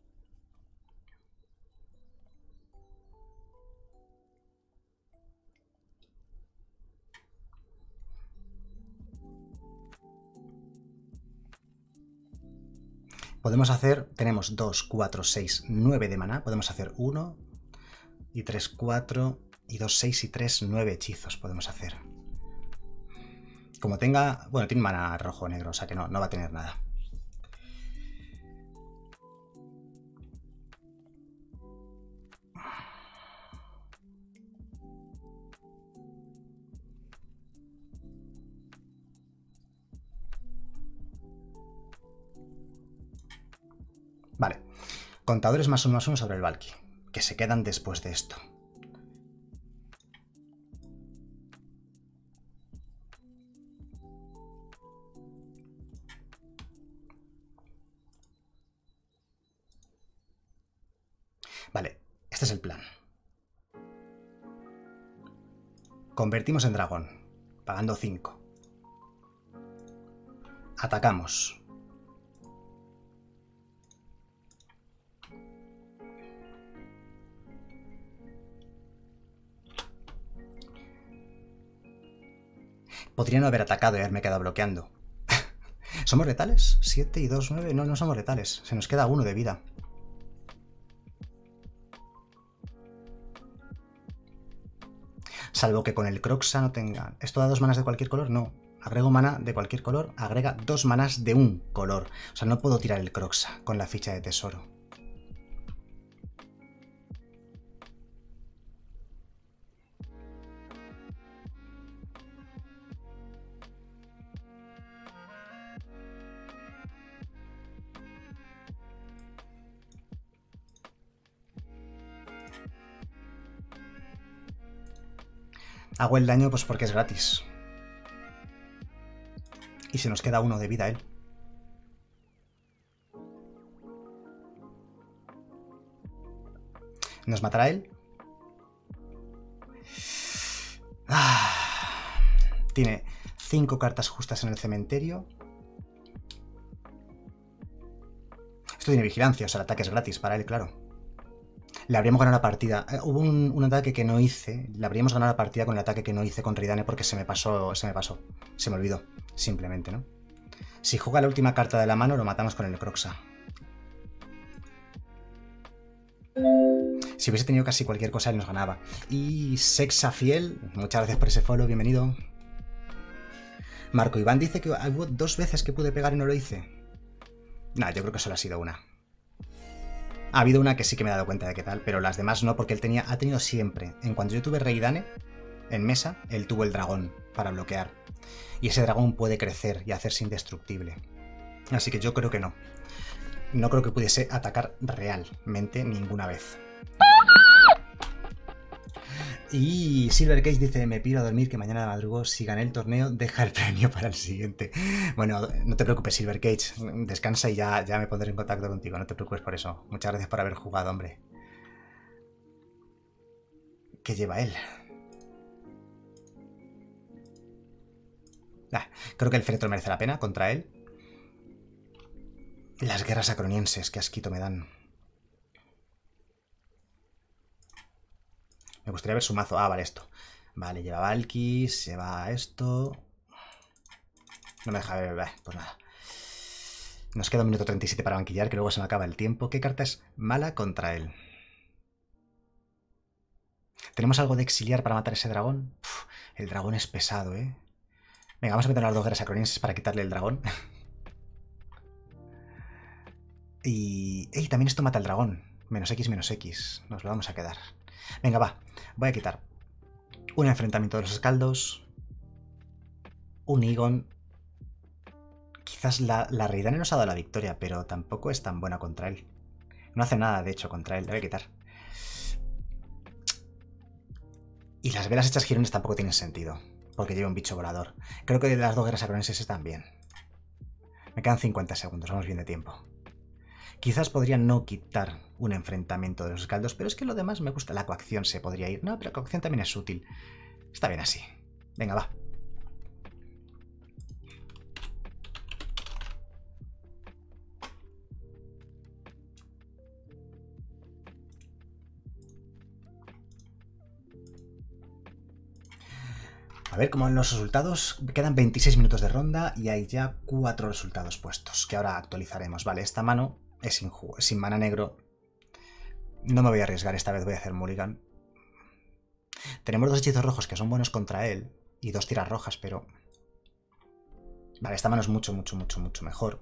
S1: Podemos hacer, tenemos dos, cuatro, seis, nueve de maná. Podemos hacer uno y tres, cuatro y dos, seis y tres, nueve hechizos podemos hacer. Como tenga, bueno, tiene maná rojo o negro, o sea que no, no va a tener nada. Vale, contadores más uno más uno sobre el Valky, que se quedan después de esto. Vale, este es el plan. Convertimos en dragón, pagando cinco. Atacamos. Podría no haber atacado y haberme quedado bloqueando. ¿Somos letales? siete y dos, nueve. No, no somos letales. Se nos queda uno de vida. Salvo que con el Croxa no tenga... ¿Esto da dos manas de cualquier color? No. Agrego mana de cualquier color. Agrega dos manas de un color. O sea, no puedo tirar el Croxa con la ficha de tesoro. Hago el daño pues porque es gratis. Y se nos queda uno de vida él. ¿Nos matará él? Ah, tiene cinco cartas justas en el cementerio. Esto tiene vigilancia, o sea, el ataque es gratis para él, claro. Le habríamos ganado la partida. Eh, hubo un, un ataque que no hice. Le habríamos ganado la partida con el ataque que no hice con Ridane porque se me pasó, se me pasó. Se me olvidó, simplemente, ¿no? Si juega la última carta de la mano, lo matamos con el Croxa. Si hubiese tenido casi cualquier cosa, él nos ganaba. Y Sexa Fiel, muchas gracias por ese follow, bienvenido. Marco Iván dice que hubo dos veces que pude pegar y no lo hice. Nah, yo creo que solo ha sido una. Ha habido una que sí que me he dado cuenta de qué tal, pero las demás no, porque él tenía, ha tenido siempre. En cuanto yo tuve Ridane en mesa, él tuvo el dragón para bloquear. Y ese dragón puede crecer y hacerse indestructible. Así que yo creo que no. No creo que pudiese atacar realmente ninguna vez. Y Silver Cage dice, me piro a dormir que mañana de madrugo, si gané el torneo, deja el premio para el siguiente. Bueno, no te preocupes, Silver Cage, descansa y ya, ya me pondré en contacto contigo, no te preocupes por eso. Muchas gracias por haber jugado, hombre. ¿Qué lleva él? Ah, creo que el féretro merece la pena contra él. Las guerras acronienses, qué asquito me dan. Me gustaría ver su mazo. Ah, vale, esto. Vale, lleva Valkis, lleva esto. No me deja ver, pues nada. Nos queda un minuto treinta y siete para banquillar, que luego se me acaba el tiempo. ¿Qué carta es mala contra él? ¿Tenemos algo de exiliar para matar ese dragón? Uf, el dragón es pesado, ¿eh? Venga, vamos a meter las dos guerras acronienses para quitarle el dragón. Y... ¡Ey! También esto mata al dragón. Menos X, menos X. Nos lo vamos a quedar. Venga, va. Voy a quitar un enfrentamiento de los escaldos. Un Igon. Quizás la, la Ridane nos ha dado la victoria, pero tampoco es tan buena contra él. No hace nada, de hecho, contra él. Le voy a quitar. Y las velas hechas girones tampoco tienen sentido, porque lleva un bicho volador. Creo que las dos guerras acronienses están bien. Me quedan cincuenta segundos, vamos bien de tiempo. Quizás podría no quitar un enfrentamiento de los escaldos, pero es que lo demás me gusta. La coacción se podría ir. No, pero la coacción también es útil. Está bien así. Venga, va. A ver cómo van los resultados. Quedan veintiséis minutos de ronda y hay ya cuatro resultados puestos, que ahora actualizaremos. Vale, esta mano es sin, sin mana negro. No me voy a arriesgar, esta vez voy a hacer mulligan. Tenemos dos hechizos rojos que son buenos contra él y dos tiras rojas, pero... Vale, esta mano es mucho, mucho, mucho, mucho mejor.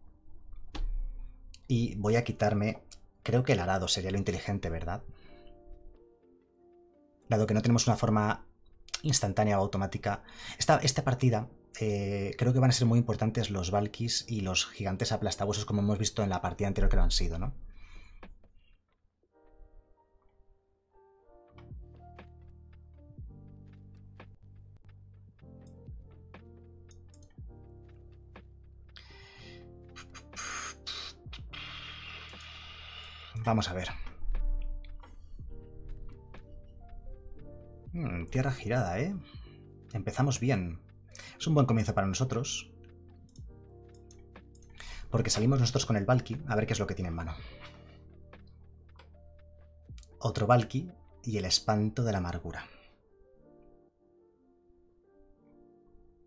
S1: Y voy a quitarme... Creo que el arado sería lo inteligente, ¿verdad? Dado que no tenemos una forma instantánea o automática. Esta, esta partida eh, creo que van a ser muy importantes los Valkis y los gigantes aplastabuesos, como hemos visto en la partida anterior que lo han sido, ¿no? Vamos a ver. Hmm, tierra girada, ¿eh? Empezamos bien. Es un buen comienzo para nosotros. Porque salimos nosotros con el Valky a ver qué es lo que tiene en mano. Otro Valky y el espanto de la amargura.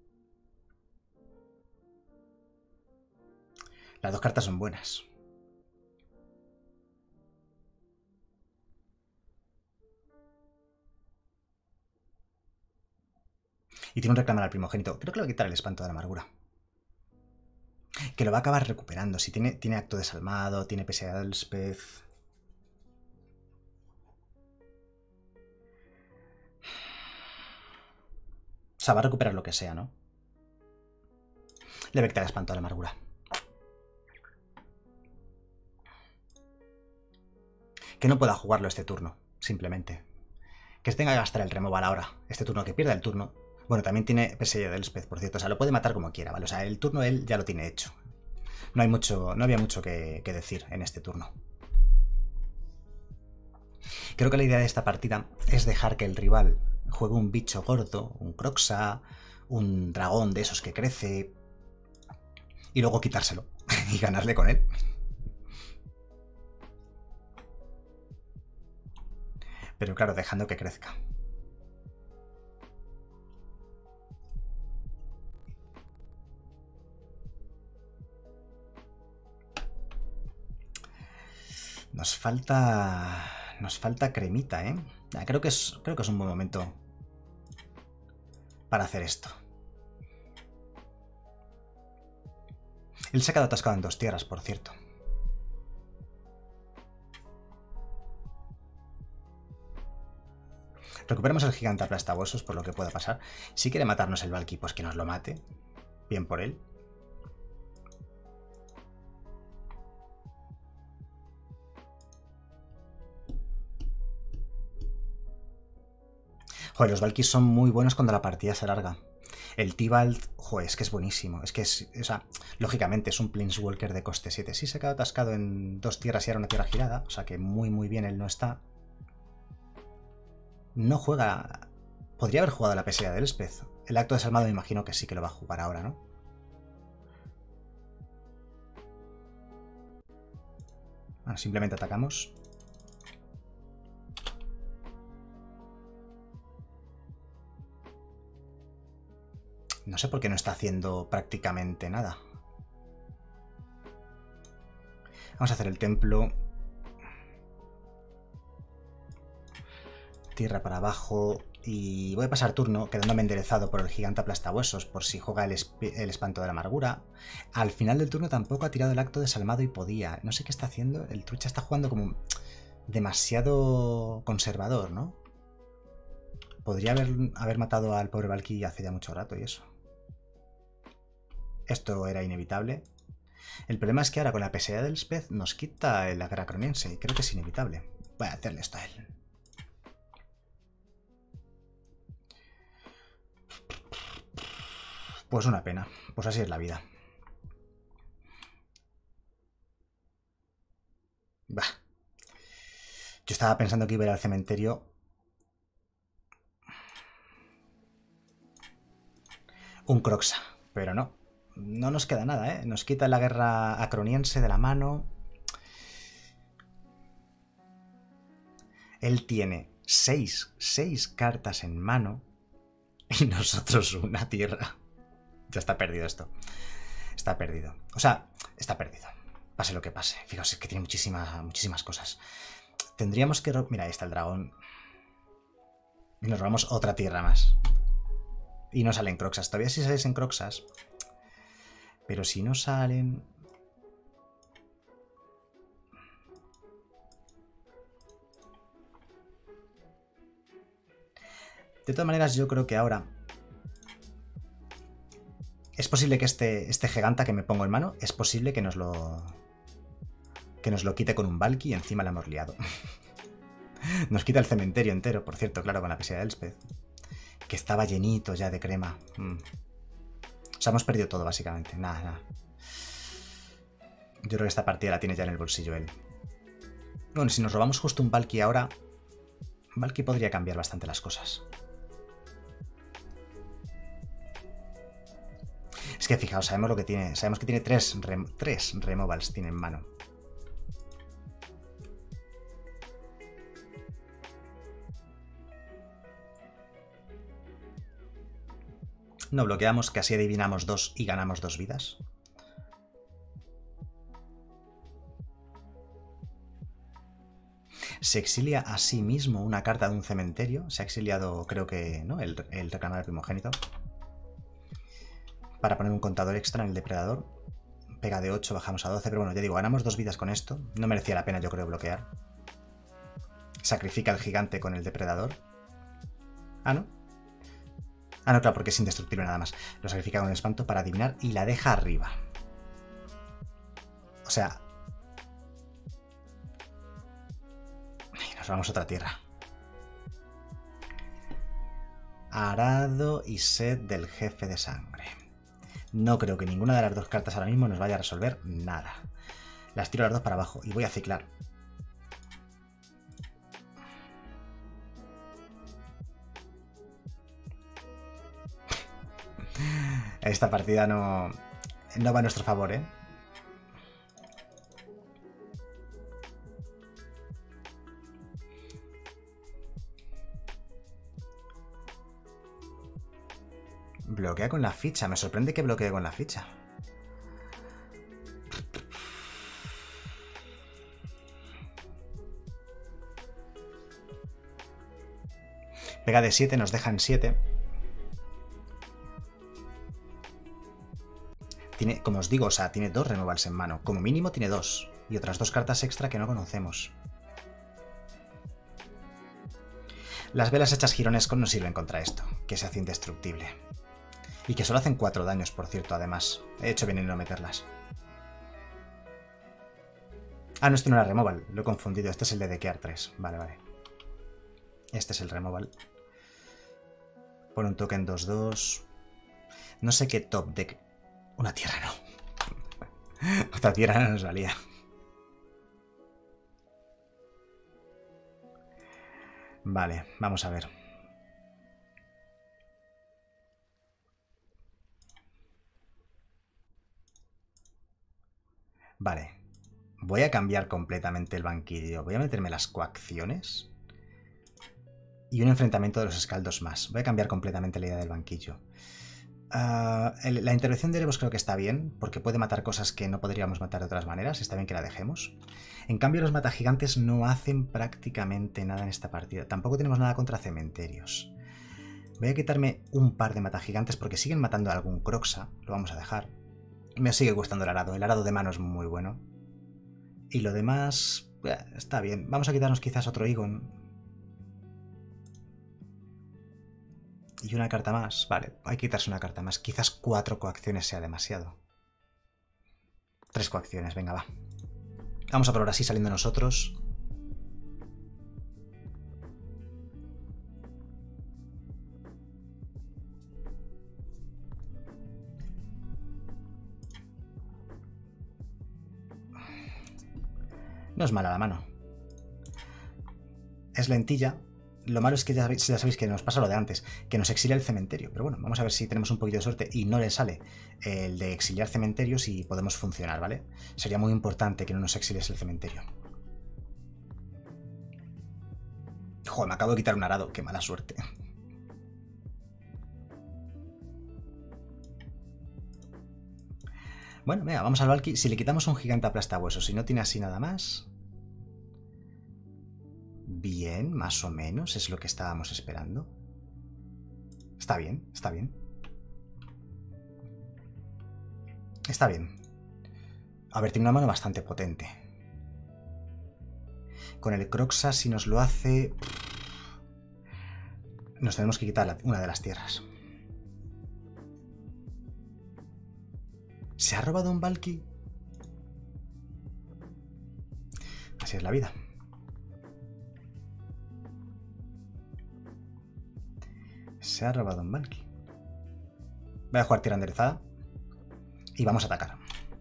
S1: Las dos cartas son buenas. Y tiene un reclamar al primogénito. Creo que le va a quitar el espanto de la amargura. Que lo va a acabar recuperando. Si tiene, tiene acto desalmado, tiene P S A de Elspeth. O sea, va a recuperar lo que sea, ¿no? Le va a quitar el espanto de la amargura. Que no pueda jugarlo este turno, simplemente. Que se tenga que gastar el removal ahora. Este turno, que pierda el turno. Bueno, también tiene P S A de Elspeth, por cierto. O sea, lo puede matar como quiera, ¿vale? O sea, el turno él ya lo tiene hecho. No hay mucho, no había mucho que, que decir en este turno. Creo que la idea de esta partida es dejar que el rival juegue un bicho gordo, un Kroxa, un dragón de esos que crece, y luego quitárselo y ganarle con él. Pero claro, dejando que crezca. Nos falta... Nos falta cremita, ¿eh? Creo que es, creo que es un buen momento para hacer esto. Él se ha quedado atascado en dos tierras, por cierto. Recuperemos el gigante aplastahuesos por lo que pueda pasar. Si quiere matarnos el Valky, pues que nos lo mate. Bien por él. Joder, los Valkys son muy buenos cuando la partida se alarga. El Tibalt, joder, es que es buenísimo. Es que es, o sea, lógicamente es un Planeswalker de coste siete. Sí se ha quedado atascado en dos tierras y ahora una tierra girada. O sea que muy muy bien él no está. No juega... Podría haber jugado la P S A de Elspeth. El acto desalmado me imagino que sí que lo va a jugar ahora, ¿no? Bueno, simplemente atacamos. No sé por qué no está haciendo prácticamente nada. Vamos a hacer el templo. Tierra para abajo. Y voy a pasar turno quedándome enderezado por el gigante aplastahuesos por si juega el, el espanto de la amargura. Al final del turno tampoco ha tirado el acto desalmado y podía. No sé qué está haciendo. El trucha está jugando como demasiado conservador, ¿no? Podría haber, haber matado al pobre Valky hace ya mucho rato y eso. Esto era inevitable. El problema es que ahora con la P S A del Elspeth nos quita el agracroniense y creo que es inevitable. Voy a hacerle esto a él. Pues una pena. Pues así es la vida. Bah. Yo estaba pensando que iba a ir al cementerio. Un Kroxa, pero no. No nos queda nada, ¿eh? Nos quita la guerra acroniense de la mano. Él tiene seis, seis cartas en mano y nosotros una tierra. Ya está perdido esto. Está perdido. O sea, está perdido. Pase lo que pase. Fijaos, es que tiene muchísimas, muchísimas cosas. Tendríamos que... Mira, ahí está el dragón. Y nos robamos otra tierra más. Y no salen Kroxas. Todavía sí salen Kroxas. Pero si no salen... De todas maneras, yo creo que ahora... Es posible que este, este giganta que me pongo en mano, es posible que nos lo... Que nos lo quite con un Valky y encima la hemos liado. Nos quita el cementerio entero, por cierto, claro, con la P S A de Elspeth. Que estaba llenito ya de crema. Mm. O sea, hemos perdido todo, básicamente. Nada, nada. Yo creo que esta partida la tiene ya en el bolsillo él. Bueno, si nos robamos justo un Valky ahora, Valky podría cambiar bastante las cosas. Es que fijaos, sabemos lo que tiene. Sabemos que tiene tres, rem tres removals tiene en mano. No bloqueamos, que así adivinamos dos y ganamos dos vidas. Se exilia a sí mismo una carta de un cementerio. Se ha exiliado, creo que, ¿no? El, el reclamar primogénito. Para poner un contador extra en el depredador. Pega de ocho, bajamos a doce. Pero bueno, ya digo, ganamos dos vidas con esto. No merecía la pena, yo creo, bloquear. Sacrifica al gigante con el depredador. Ah, ¿no? Ah, no, claro, porque es indestructible nada más. Lo sacrifica con el espanto para adivinar y la deja arriba. O sea... Nos vamos a otra tierra. Arado y sed del jefe de sangre. No creo que ninguna de las dos cartas ahora mismo nos vaya a resolver nada. Las tiro las dos para abajo y voy a ciclar. Esta partida no, no va a nuestro favor, ¿eh? Bloquea con la ficha. Me sorprende que bloquee con la ficha. Pega de siete, nos deja en siete. Tiene, como os digo, o sea, tiene dos removals en mano. Como mínimo tiene dos. Y otras dos cartas extra que no conocemos. Las velas hechas gironesco no sirven contra esto, que se hace indestructible. Y que solo hacen cuatro daños, por cierto, además. He hecho bien en no meterlas. Ah, no, este no era removal. Lo he confundido. Este es el de dequear tres. Vale, vale. Este es el removal. Pon un token dos dos. No sé qué top deck... Una tierra no. Otra tierra no nos valía. Vale, vamos a ver. Vale. Voy a cambiar completamente el banquillo. Voy a meterme las coacciones. Y un enfrentamiento de los escaldos más. Voy a cambiar completamente la idea del banquillo. Uh, el, la intervención de Erebos creo que está bien, porque puede matar cosas que no podríamos matar de otras maneras. Está bien que la dejemos. En cambio, los matagigantes no hacen prácticamente nada en esta partida. Tampoco tenemos nada contra cementerios. Voy a quitarme un par de matagigantes porque siguen matando a algún Croxa. Lo vamos a dejar. Me sigue gustando el arado. El arado de mano es muy bueno. Y lo demás... Eh, está bien. Vamos a quitarnos quizás otro Igon. Y una carta más. Vale, hay que quitarse una carta más. Quizás cuatro coacciones sea demasiado. Tres coacciones, venga, va. Vamos a probar así saliendo nosotros. No es mala la mano. Es lentilla. Lo malo es que ya sabéis, ya sabéis que nos pasa lo de antes, que nos exilia el cementerio. Pero bueno, vamos a ver si tenemos un poquito de suerte y no le sale el de exiliar cementerios y podemos funcionar, ¿vale? Sería muy importante que no nos exilies el cementerio. Joder, me acabo de quitar un arado, qué mala suerte. Bueno, venga, vamos al Valky. Si le quitamos un gigante aplastahuesos, si no tiene así nada más... Bien, más o menos, es lo que estábamos esperando. Está bien, está bien. Está bien. A ver, tiene una mano bastante potente. Con el Croxa, si nos lo hace... Nos tenemos que quitar una de las tierras. ¿Se ha robado un Valky? Así es la vida. Se ha robado un Valky. Voy a jugar tierra enderezada. Y vamos a atacar.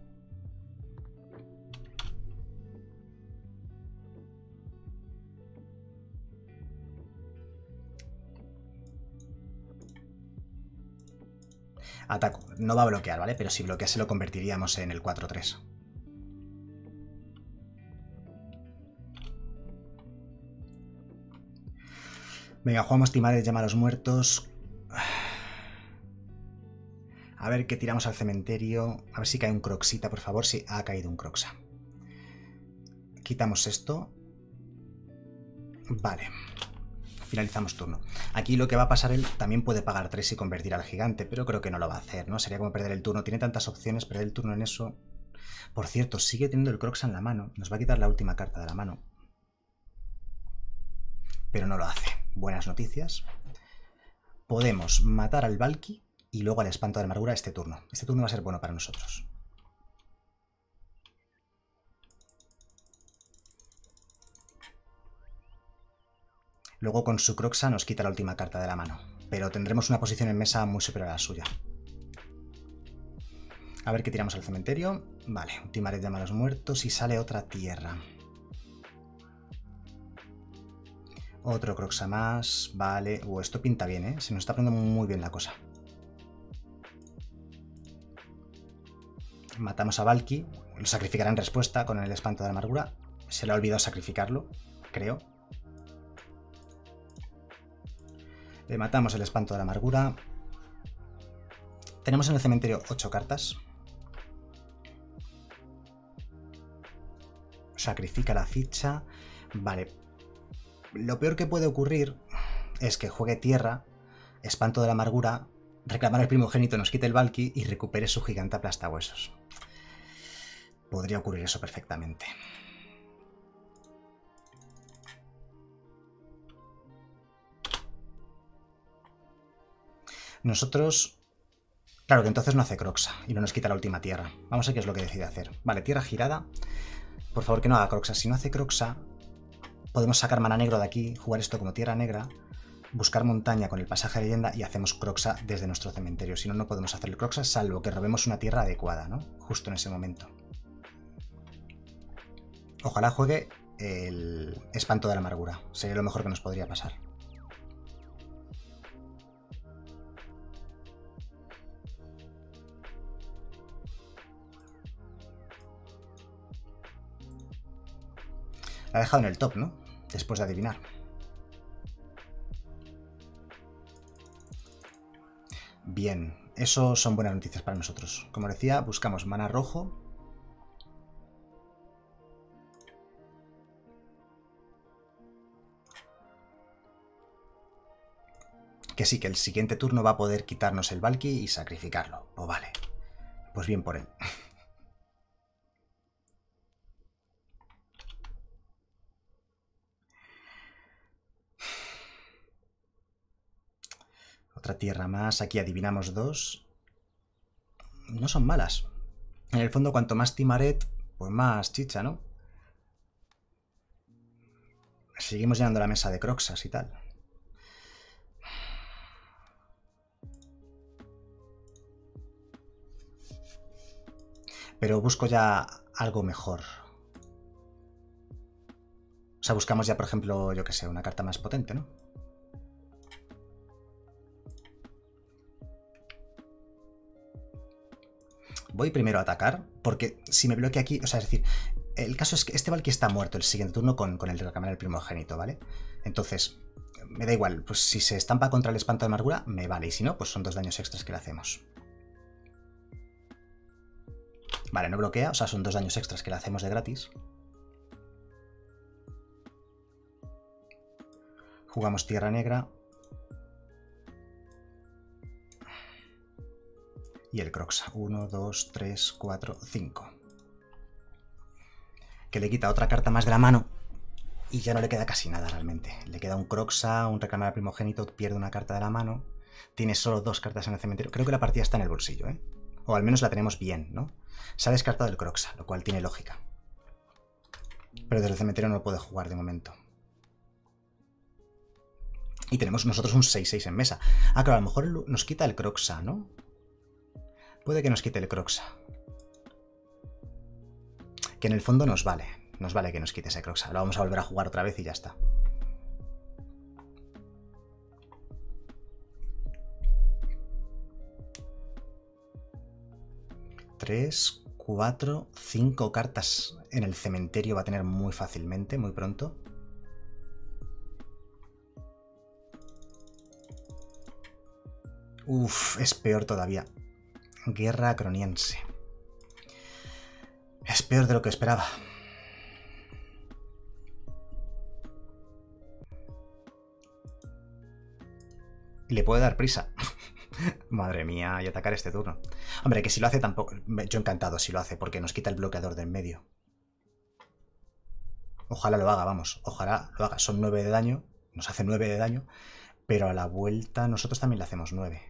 S1: Ataco. No va a bloquear, ¿vale? Pero si bloquea se lo convertiríamos en el cuatro tres. Venga, jugamos Timades, llama a los muertos. A ver qué tiramos al cementerio. A ver si cae un Croxita, por favor. Sí, ha caído un Croxa. Quitamos esto. Vale. Finalizamos turno. Aquí lo que va a pasar, él también puede pagar tres y convertir al gigante, pero creo que no lo va a hacer, ¿no? Sería como perder el turno. Tiene tantas opciones, perder el turno en eso. Por cierto, sigue teniendo el Croxa en la mano. Nos va a quitar la última carta de la mano. Pero no lo hace. Buenas noticias. Podemos matar al Valky y luego al Espanto de Amargura este turno. Este turno va a ser bueno para nosotros. Luego con su Croxa nos quita la última carta de la mano. Pero tendremos una posición en mesa muy superior a la suya. A ver qué tiramos al cementerio. Vale, un Timaret llama a los muertos y sale otra tierra. Otro Croxa más. Vale. Uh, esto pinta bien, ¿eh? Se nos está poniendo muy bien la cosa. Matamos a Valky. Lo sacrificará en respuesta con el Espanto de la Amargura. Se le ha olvidado sacrificarlo, creo. Le matamos el Espanto de la Amargura. Tenemos en el cementerio ocho cartas. Sacrifica la ficha. Vale. Lo peor que puede ocurrir es que juegue tierra, Espanto de la Amargura, reclamar el primogénito, nos quite el Valky y recupere su gigante aplastahuesos. Podría ocurrir eso perfectamente. Nosotros... Claro que entonces no hace Croxa y no nos quita la última tierra. Vamos a ver qué es lo que decide hacer. Vale, tierra girada. Por favor que no haga Croxa. Si no hace Croxa, podemos sacar mana negro de aquí, jugar esto como tierra negra, buscar montaña con el pasaje de leyenda y hacemos Croxa desde nuestro cementerio. Si no, no podemos hacer el Croxa, salvo que robemos una tierra adecuada, ¿no? Justo en ese momento. Ojalá juegue el Espanto de la Amargura. Sería lo mejor que nos podría pasar. La ha dejado en el top, ¿no? Después de adivinar. Bien, eso son buenas noticias para nosotros. Como decía, buscamos mana rojo. Que sí, que el siguiente turno va a poder quitarnos el Valky y sacrificarlo. Pues vale. Pues bien por él. Otra tierra más. Aquí adivinamos dos. No son malas. En el fondo, cuanto más Timaret, pues más chicha, ¿no? Seguimos llenando la mesa de Croxas y tal. Pero busco ya algo mejor. O sea, buscamos ya, por ejemplo, yo qué sé, una carta más potente, ¿no? Voy primero a atacar, porque si me bloquea aquí... O sea, es decir, el caso es que este Valky está muerto el siguiente turno con, con el de reclamar el primogénito, ¿vale? Entonces, me da igual. Pues si se estampa contra el Espanto de Amargura, me vale. Y si no, pues son dos daños extras que le hacemos. Vale, no bloquea, o sea, son dos daños extras que le hacemos de gratis. Jugamos tierra negra. Y el Croxa. uno, dos, tres, cuatro, cinco. Que le quita otra carta más de la mano. Y ya no le queda casi nada realmente. Le queda un Croxa, un reclamar al primogénito, pierde una carta de la mano. Tiene solo dos cartas en el cementerio. Creo que la partida está en el bolsillo, ¿eh? O al menos la tenemos bien, ¿no? Se ha descartado el Croxa, lo cual tiene lógica. Pero desde el cementerio no lo puede jugar de momento. Y tenemos nosotros un seis seis en mesa. Ah, claro, a lo mejor nos quita el Croxa, ¿no? Puede que nos quite el Croxa. Que en el fondo nos vale. Nos vale que nos quite ese Croxa. Lo vamos a volver a jugar otra vez y ya está. Tres, cuatro, cinco cartas en el cementerio va a tener muy fácilmente, muy pronto. Uf, es peor todavía. Guerra croniense. Es peor de lo que esperaba. Y le puede dar prisa. Madre mía, y atacar este turno. Hombre, que si lo hace tampoco... Yo encantado si lo hace, porque nos quita el bloqueador del medio. Ojalá lo haga, vamos. Ojalá lo haga. Son nueve de daño. Nos hace nueve de daño. Pero a la vuelta nosotros también le hacemos nueve.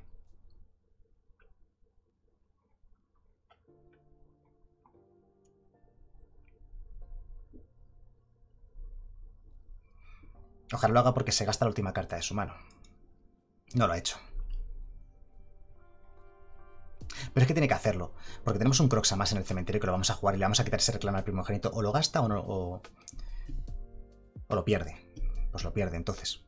S1: Ojalá lo haga porque se gasta la última carta de su mano. No lo ha hecho. Pero es que tiene que hacerlo. Porque tenemos un Croxa más en el cementerio que lo vamos a jugar y le vamos a quitar ese reclamo al primogénito. O lo gasta o no. O, o lo pierde. Pues lo pierde entonces.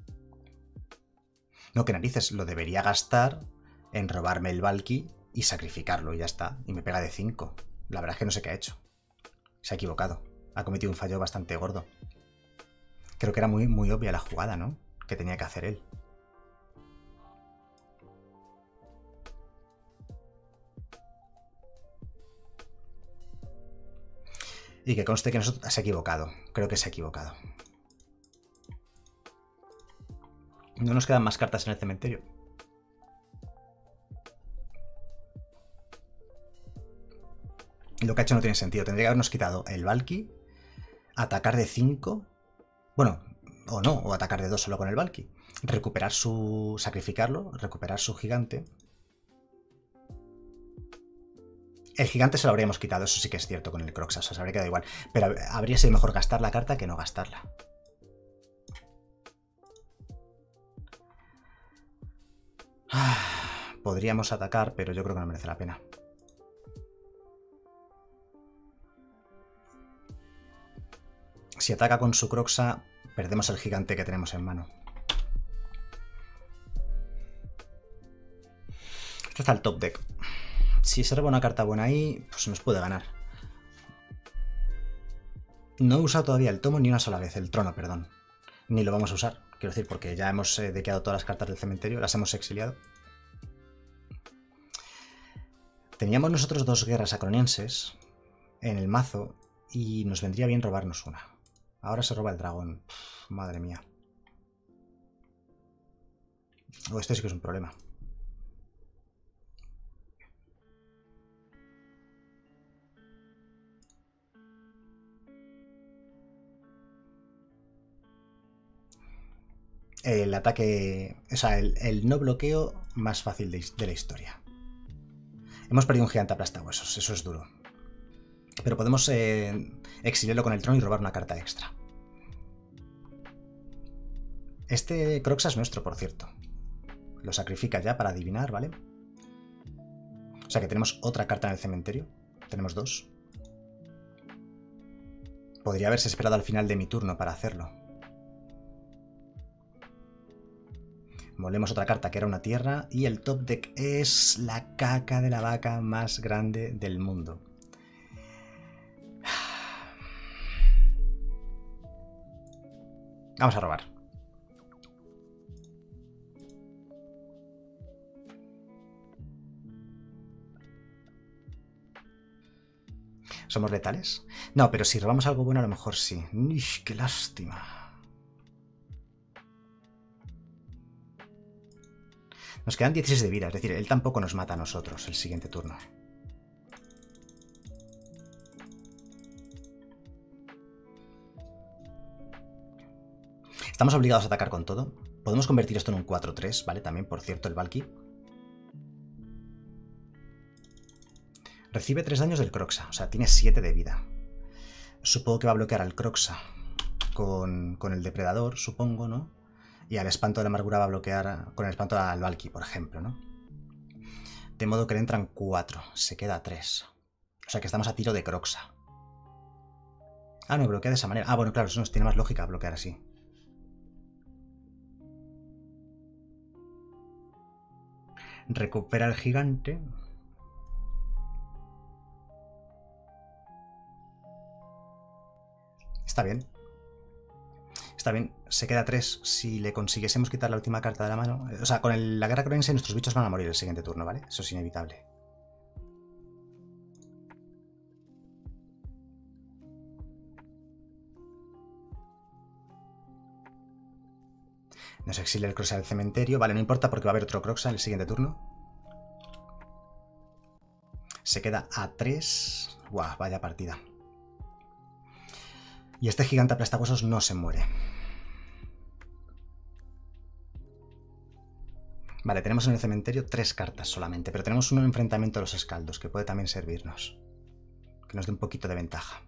S1: No, que narices. Lo debería gastar en robarme el Valky y sacrificarlo y ya está. Y me pega de cinco. La verdad es que no sé qué ha hecho. Se ha equivocado. Ha cometido un fallo bastante gordo. Creo que era muy, muy obvia la jugada, ¿no? Que tenía que hacer él. Y que conste que nosotros se ha equivocado. Creo que se ha equivocado. No nos quedan más cartas en el cementerio. Lo que ha hecho no tiene sentido. Tendría que habernos quitado el Valky, atacar de cinco. Bueno, o no, o atacar de dos solo con el Valky. Recuperar su... sacrificarlo, recuperar su gigante. El gigante se lo habríamos quitado, eso sí que es cierto con el Croxa, o sea, se habría quedado igual. Pero habría sido mejor gastar la carta que no gastarla. Podríamos atacar, pero yo creo que no merece la pena. Si ataca con su Croxa, perdemos el gigante que tenemos en mano. Este está el top deck. Si se roba una carta buena ahí, pues nos puede ganar. No he usado todavía el tomo ni una sola vez, el trono, perdón. Ni lo vamos a usar, quiero decir, porque ya hemos eh, dequeado todas las cartas del cementerio, las hemos exiliado. Teníamos nosotros dos guerras acronienses en el mazo y nos vendría bien robarnos una. Ahora se roba el dragón. Uf, madre mía. O este sí que es un problema. El ataque... O sea, el, el no bloqueo más fácil de, de la historia. Hemos perdido un gigante aplastahuesos, eso es duro. Pero podemos eh, exiliarlo con el trono y robar una carta extra. Este Croxa es nuestro, por cierto. Lo sacrifica ya para adivinar, ¿vale? O sea que tenemos otra carta en el cementerio. Tenemos dos. Podría haberse esperado al final de mi turno para hacerlo. Molemos otra carta que era una tierra y el top deck es la caca de la vaca más grande del mundo. Vamos a robar. ¿Somos letales? No, pero si robamos algo bueno a lo mejor sí. ¡Ish, qué lástima! Nos quedan dieciséis de vida, es decir, él tampoco nos mata a nosotros el siguiente turno. Estamos obligados a atacar con todo. Podemos convertir esto en un cuatro tres, ¿vale? También, por cierto, el Valky. Recibe tres daños del Croxa, o sea, tiene siete de vida. Supongo que va a bloquear al Croxa con, con el depredador, supongo, ¿no? Y al espanto de la amargura va a bloquear con el espanto al Valky, por ejemplo, ¿no? De modo que le entran cuatro, se queda tres. O sea que estamos a tiro de Croxa. Ah, no, bloquea de esa manera. Ah, bueno, claro, eso nos tiene más lógica bloquear así. Recupera el gigante. Está bien. Está bien, se queda tres. Si le consiguiésemos quitar la última carta de la mano... O sea, con el, la guerra croense nuestros bichos van a morir el siguiente turno, ¿vale? Eso es inevitable. Nos exilia el Croxa del cementerio. Vale, no importa porque va a haber otro Croxa en el siguiente turno. Se queda a tres. Buah, vaya partida. Y este gigante aplastahuesos no se muere. Vale, tenemos en el cementerio tres cartas solamente, pero tenemos un enfrentamiento de los escaldos que puede también servirnos. Que nos dé un poquito de ventaja.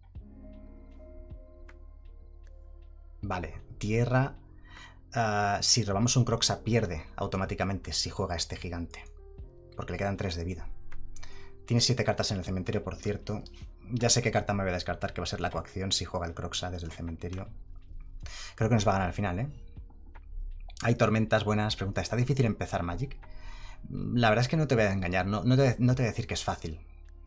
S1: Vale, tierra. Uh, si robamos un Croxa pierde automáticamente si juega este gigante. Porque le quedan tres de vida. Tiene siete cartas en el cementerio, por cierto. Ya sé qué carta me voy a descartar, que va a ser la coacción si juega el Croxa desde el cementerio. Creo que nos va a ganar al final, ¿eh? Hay tormentas buenas. Pregunta, ¿está difícil empezar Magic? La verdad es que no te voy a engañar. No, no, te, no te voy a decir que es fácil.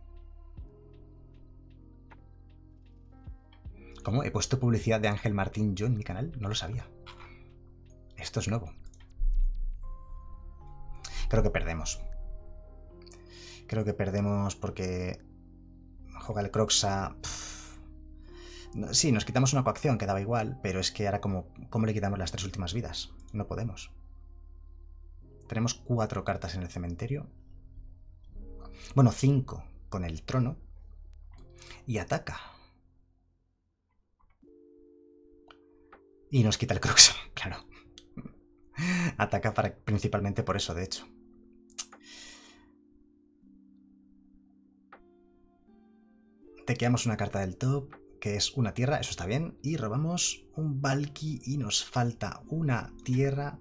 S1: ¿Cómo? ¿He puesto publicidad de Ángel Martín yo en mi canal? No lo sabía. Esto es nuevo. Creo que perdemos. Creo que perdemos porque juega el Croxa. Sí, nos quitamos una coacción, quedaba igual, pero es que ahora como, ¿cómo le quitamos las tres últimas vidas? No podemos. Tenemos cuatro cartas en el cementerio. Bueno, cinco con el trono. Y ataca. Y nos quita el Croxa, claro. Ataca para, principalmente por eso, de hecho. Tequeamos una carta del top, que es una tierra, eso está bien. Y robamos un Valky y nos falta una tierra.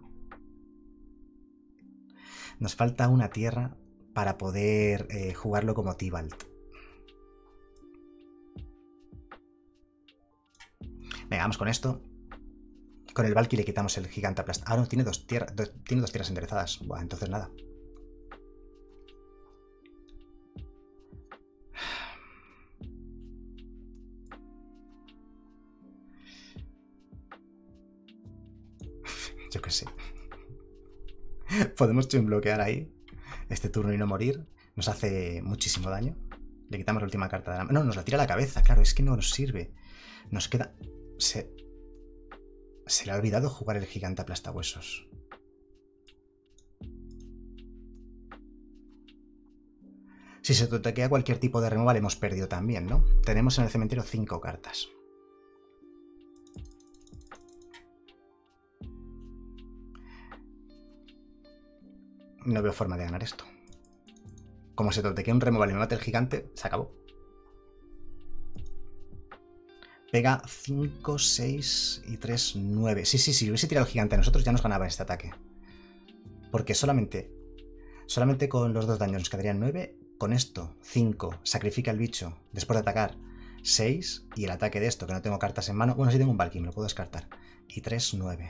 S1: Nos falta una tierra para poder eh, jugarlo como Tibalt. Venga, vamos con esto. Con el Valky le quitamos el gigante aplastado. Ah, no, tiene dos, tierra, do, tiene dos tierras enderezadas. Buah, entonces nada. Yo qué sé. Podemos bloquear ahí este turno y no morir. Nos hace muchísimo daño. Le quitamos la última carta de la mano. No, nos la tira a la cabeza. Claro, es que no nos sirve. Nos queda... Se... Se le ha olvidado jugar el gigante aplastahuesos. Si se toquea cualquier tipo de removal hemos perdido también, ¿no? Tenemos en el cementerio cinco cartas. No veo forma de ganar esto. Como se toquea un removal y me mate el gigante, se acabó. Pega cinco, seis y tres, nueve. Sí, sí, sí, si hubiese tirado el gigante a nosotros ya nos ganaba este ataque. Porque solamente solamente con los dos daños nos quedarían nueve. Con esto, cinco. Sacrifica el bicho después de atacar, seis. Y el ataque de esto, que no tengo cartas en mano. Bueno, sí tengo un Valky, me lo puedo descartar. Y tres, nueve.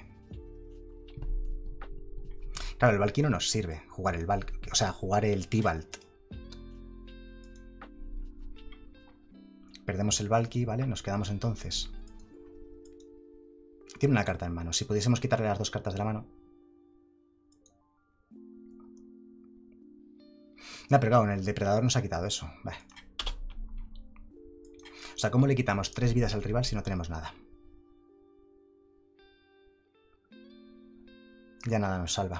S1: Claro, el Valky no nos sirve. Jugar el Valky, o sea, jugar el Tibalt. Perdemos el Valky, ¿vale? Nos quedamos entonces. Tiene una carta en mano. Si pudiésemos quitarle las dos cartas de la mano. No, pero claro, en el depredador nos ha quitado eso. Vale. O sea, ¿cómo le quitamos tres vidas al rival si no tenemos nada? Ya nada nos salva.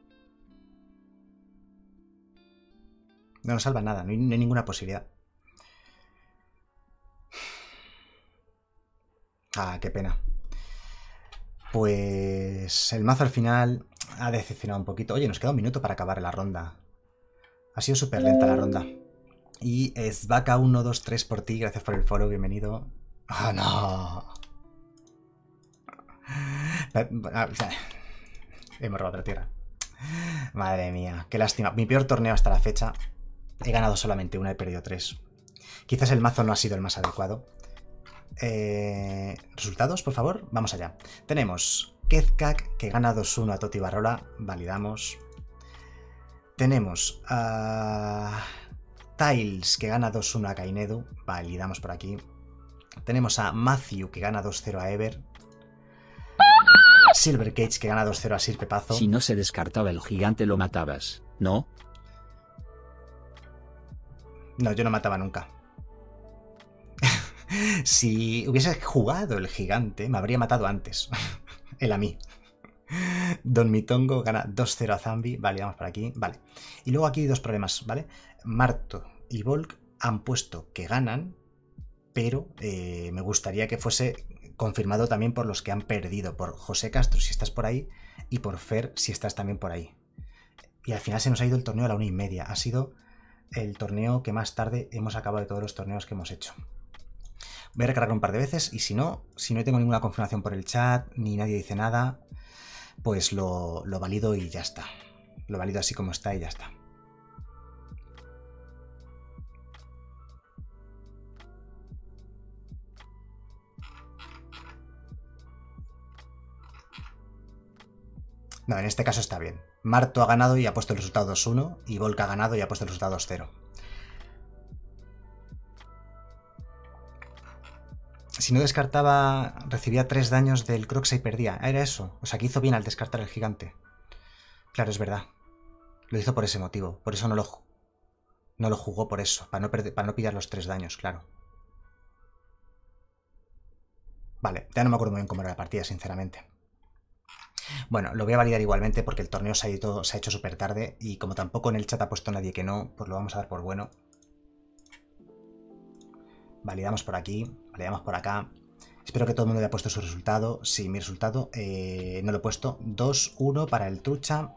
S1: No nos salva nada, no hay, no hay ninguna posibilidad. Ah, qué pena. Pues el mazo al final ha decepcionado un poquito. Oye, nos queda un minuto para acabar la ronda. Ha sido súper lenta la ronda. Y es Vaca uno, dos, tres por ti. Gracias por el follow, bienvenido. ¡Oh, no! Hemos robado otra tierra. Madre mía, qué lástima. Mi peor torneo hasta la fecha. He ganado solamente una, he perdido tres. Quizás el mazo no ha sido el más adecuado. Eh, resultados, por favor, vamos allá. Tenemos Kezkak, que gana dos uno a Toti Barrola, validamos. Tenemos a Tiles, que gana dos uno a Kainedu, validamos por aquí. Tenemos a Matthew, que gana dos cero a Ever. Silver Cage, que gana dos cero a Sir Pepazo.
S2: Si no se descartaba el gigante lo matabas, ¿no?
S1: No, yo no mataba nunca. Si hubiese jugado el gigante, me habría matado antes. Él a mí. Don Mitongo gana dos cero a Zambi. Vale, vamos por aquí. Vale. Y luego aquí hay dos problemas, ¿vale? Marto y Volk han puesto que ganan, pero eh, me gustaría que fuese confirmado también por los que han perdido. Por José Castro, si estás por ahí, y por Fer, si estás también por ahí. Y al final se nos ha ido el torneo a la una y media. Ha sido el torneo que más tarde hemos acabado de todos los torneos que hemos hecho. Voy a recargar un par de veces y si no, si no tengo ninguna confirmación por el chat, ni nadie dice nada, pues lo, lo valido y ya está. Lo valido así como está y ya está. No, en este caso está bien. Marto ha ganado y ha puesto el resultado dos uno y Volk ha ganado y ha puesto el resultado dos cero. Si no descartaba, recibía tres daños del Croxa y perdía. Ah, era eso. O sea, que hizo bien al descartar el gigante. Claro, es verdad. Lo hizo por ese motivo. Por eso no lo, no lo jugó por eso. Para no, perder, para no pillar los tres daños, claro. Vale, ya no me acuerdo muy bien cómo era la partida, sinceramente. Bueno, lo voy a validar igualmente porque el torneo se ha, ido, se ha hecho súper tarde y como tampoco en el chat ha puesto nadie que no, pues lo vamos a dar por bueno. Validamos por aquí, validamos por acá. Espero que todo el mundo haya puesto su resultado. Sí, mi resultado eh, no lo he puesto. dos uno para el trucha.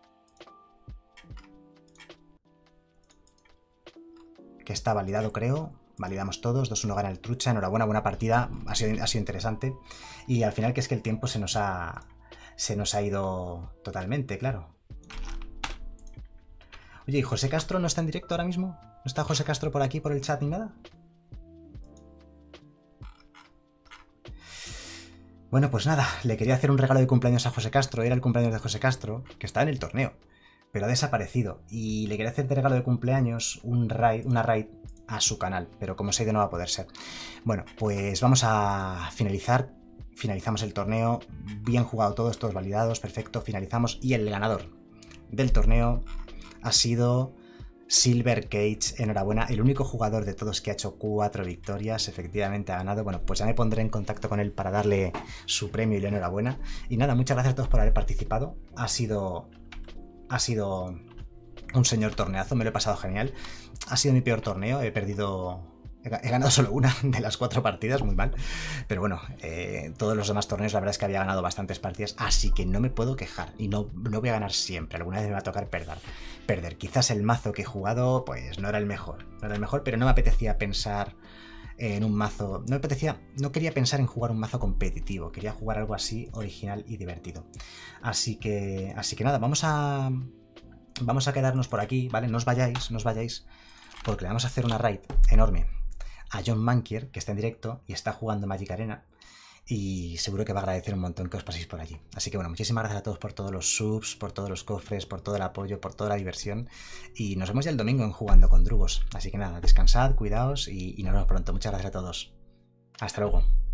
S1: Que está validado, creo. Validamos todos. dos uno gana el trucha. Enhorabuena, buena partida. Ha sido, ha sido interesante. Y al final que es que el tiempo se nos ha, se nos ha ido totalmente, claro. Oye, ¿y José Castro no está en directo ahora mismo? ¿No está José Castro por aquí, por el chat ni nada? Bueno, pues nada, le quería hacer un regalo de cumpleaños a José Castro, era el cumpleaños de José Castro, que está en el torneo, pero ha desaparecido, y le quería hacer de regalo de cumpleaños un raid, una raid a su canal, pero como se ha ido no va a poder ser. Bueno, pues vamos a finalizar, finalizamos el torneo, bien jugado todos, todos validados, perfecto, finalizamos, y el ganador del torneo ha sido Silver Cage, enhorabuena, el único jugador de todos que ha hecho cuatro victorias, efectivamente ha ganado. Bueno, pues ya me pondré en contacto con él para darle su premio y la enhorabuena. Y nada, muchas gracias a todos por haber participado. Ha sido, ha sido un señor torneazo, me lo he pasado genial. Ha sido mi peor torneo, he perdido... He ganado solo una de las cuatro partidas, muy mal. Pero bueno, eh, todos los demás torneos la verdad es que había ganado bastantes partidas, así que no me puedo quejar. Y no, no voy a ganar siempre, alguna vez me va a tocar perder. Perder. Quizás el mazo que he jugado pues no era el mejor. No era el mejor, pero no me apetecía pensar en un mazo... No me apetecía... No quería pensar en jugar un mazo competitivo. Quería jugar algo así original y divertido. Así que... Así que nada, vamos a... Vamos a quedarnos por aquí, ¿vale? No os vayáis, no os vayáis, porque le vamos a hacer una raid enorme a John Mankier, que está en directo y está jugando Magic Arena, y seguro que va a agradecer un montón que os paséis por allí. Así que bueno, muchísimas gracias a todos por todos los subs, por todos los cofres, por todo el apoyo, por toda la diversión, y nos vemos ya el domingo en Jugando con Drugos. Así que nada, descansad, cuidaos y, y nos vemos pronto. Muchas gracias a todos. Hasta luego.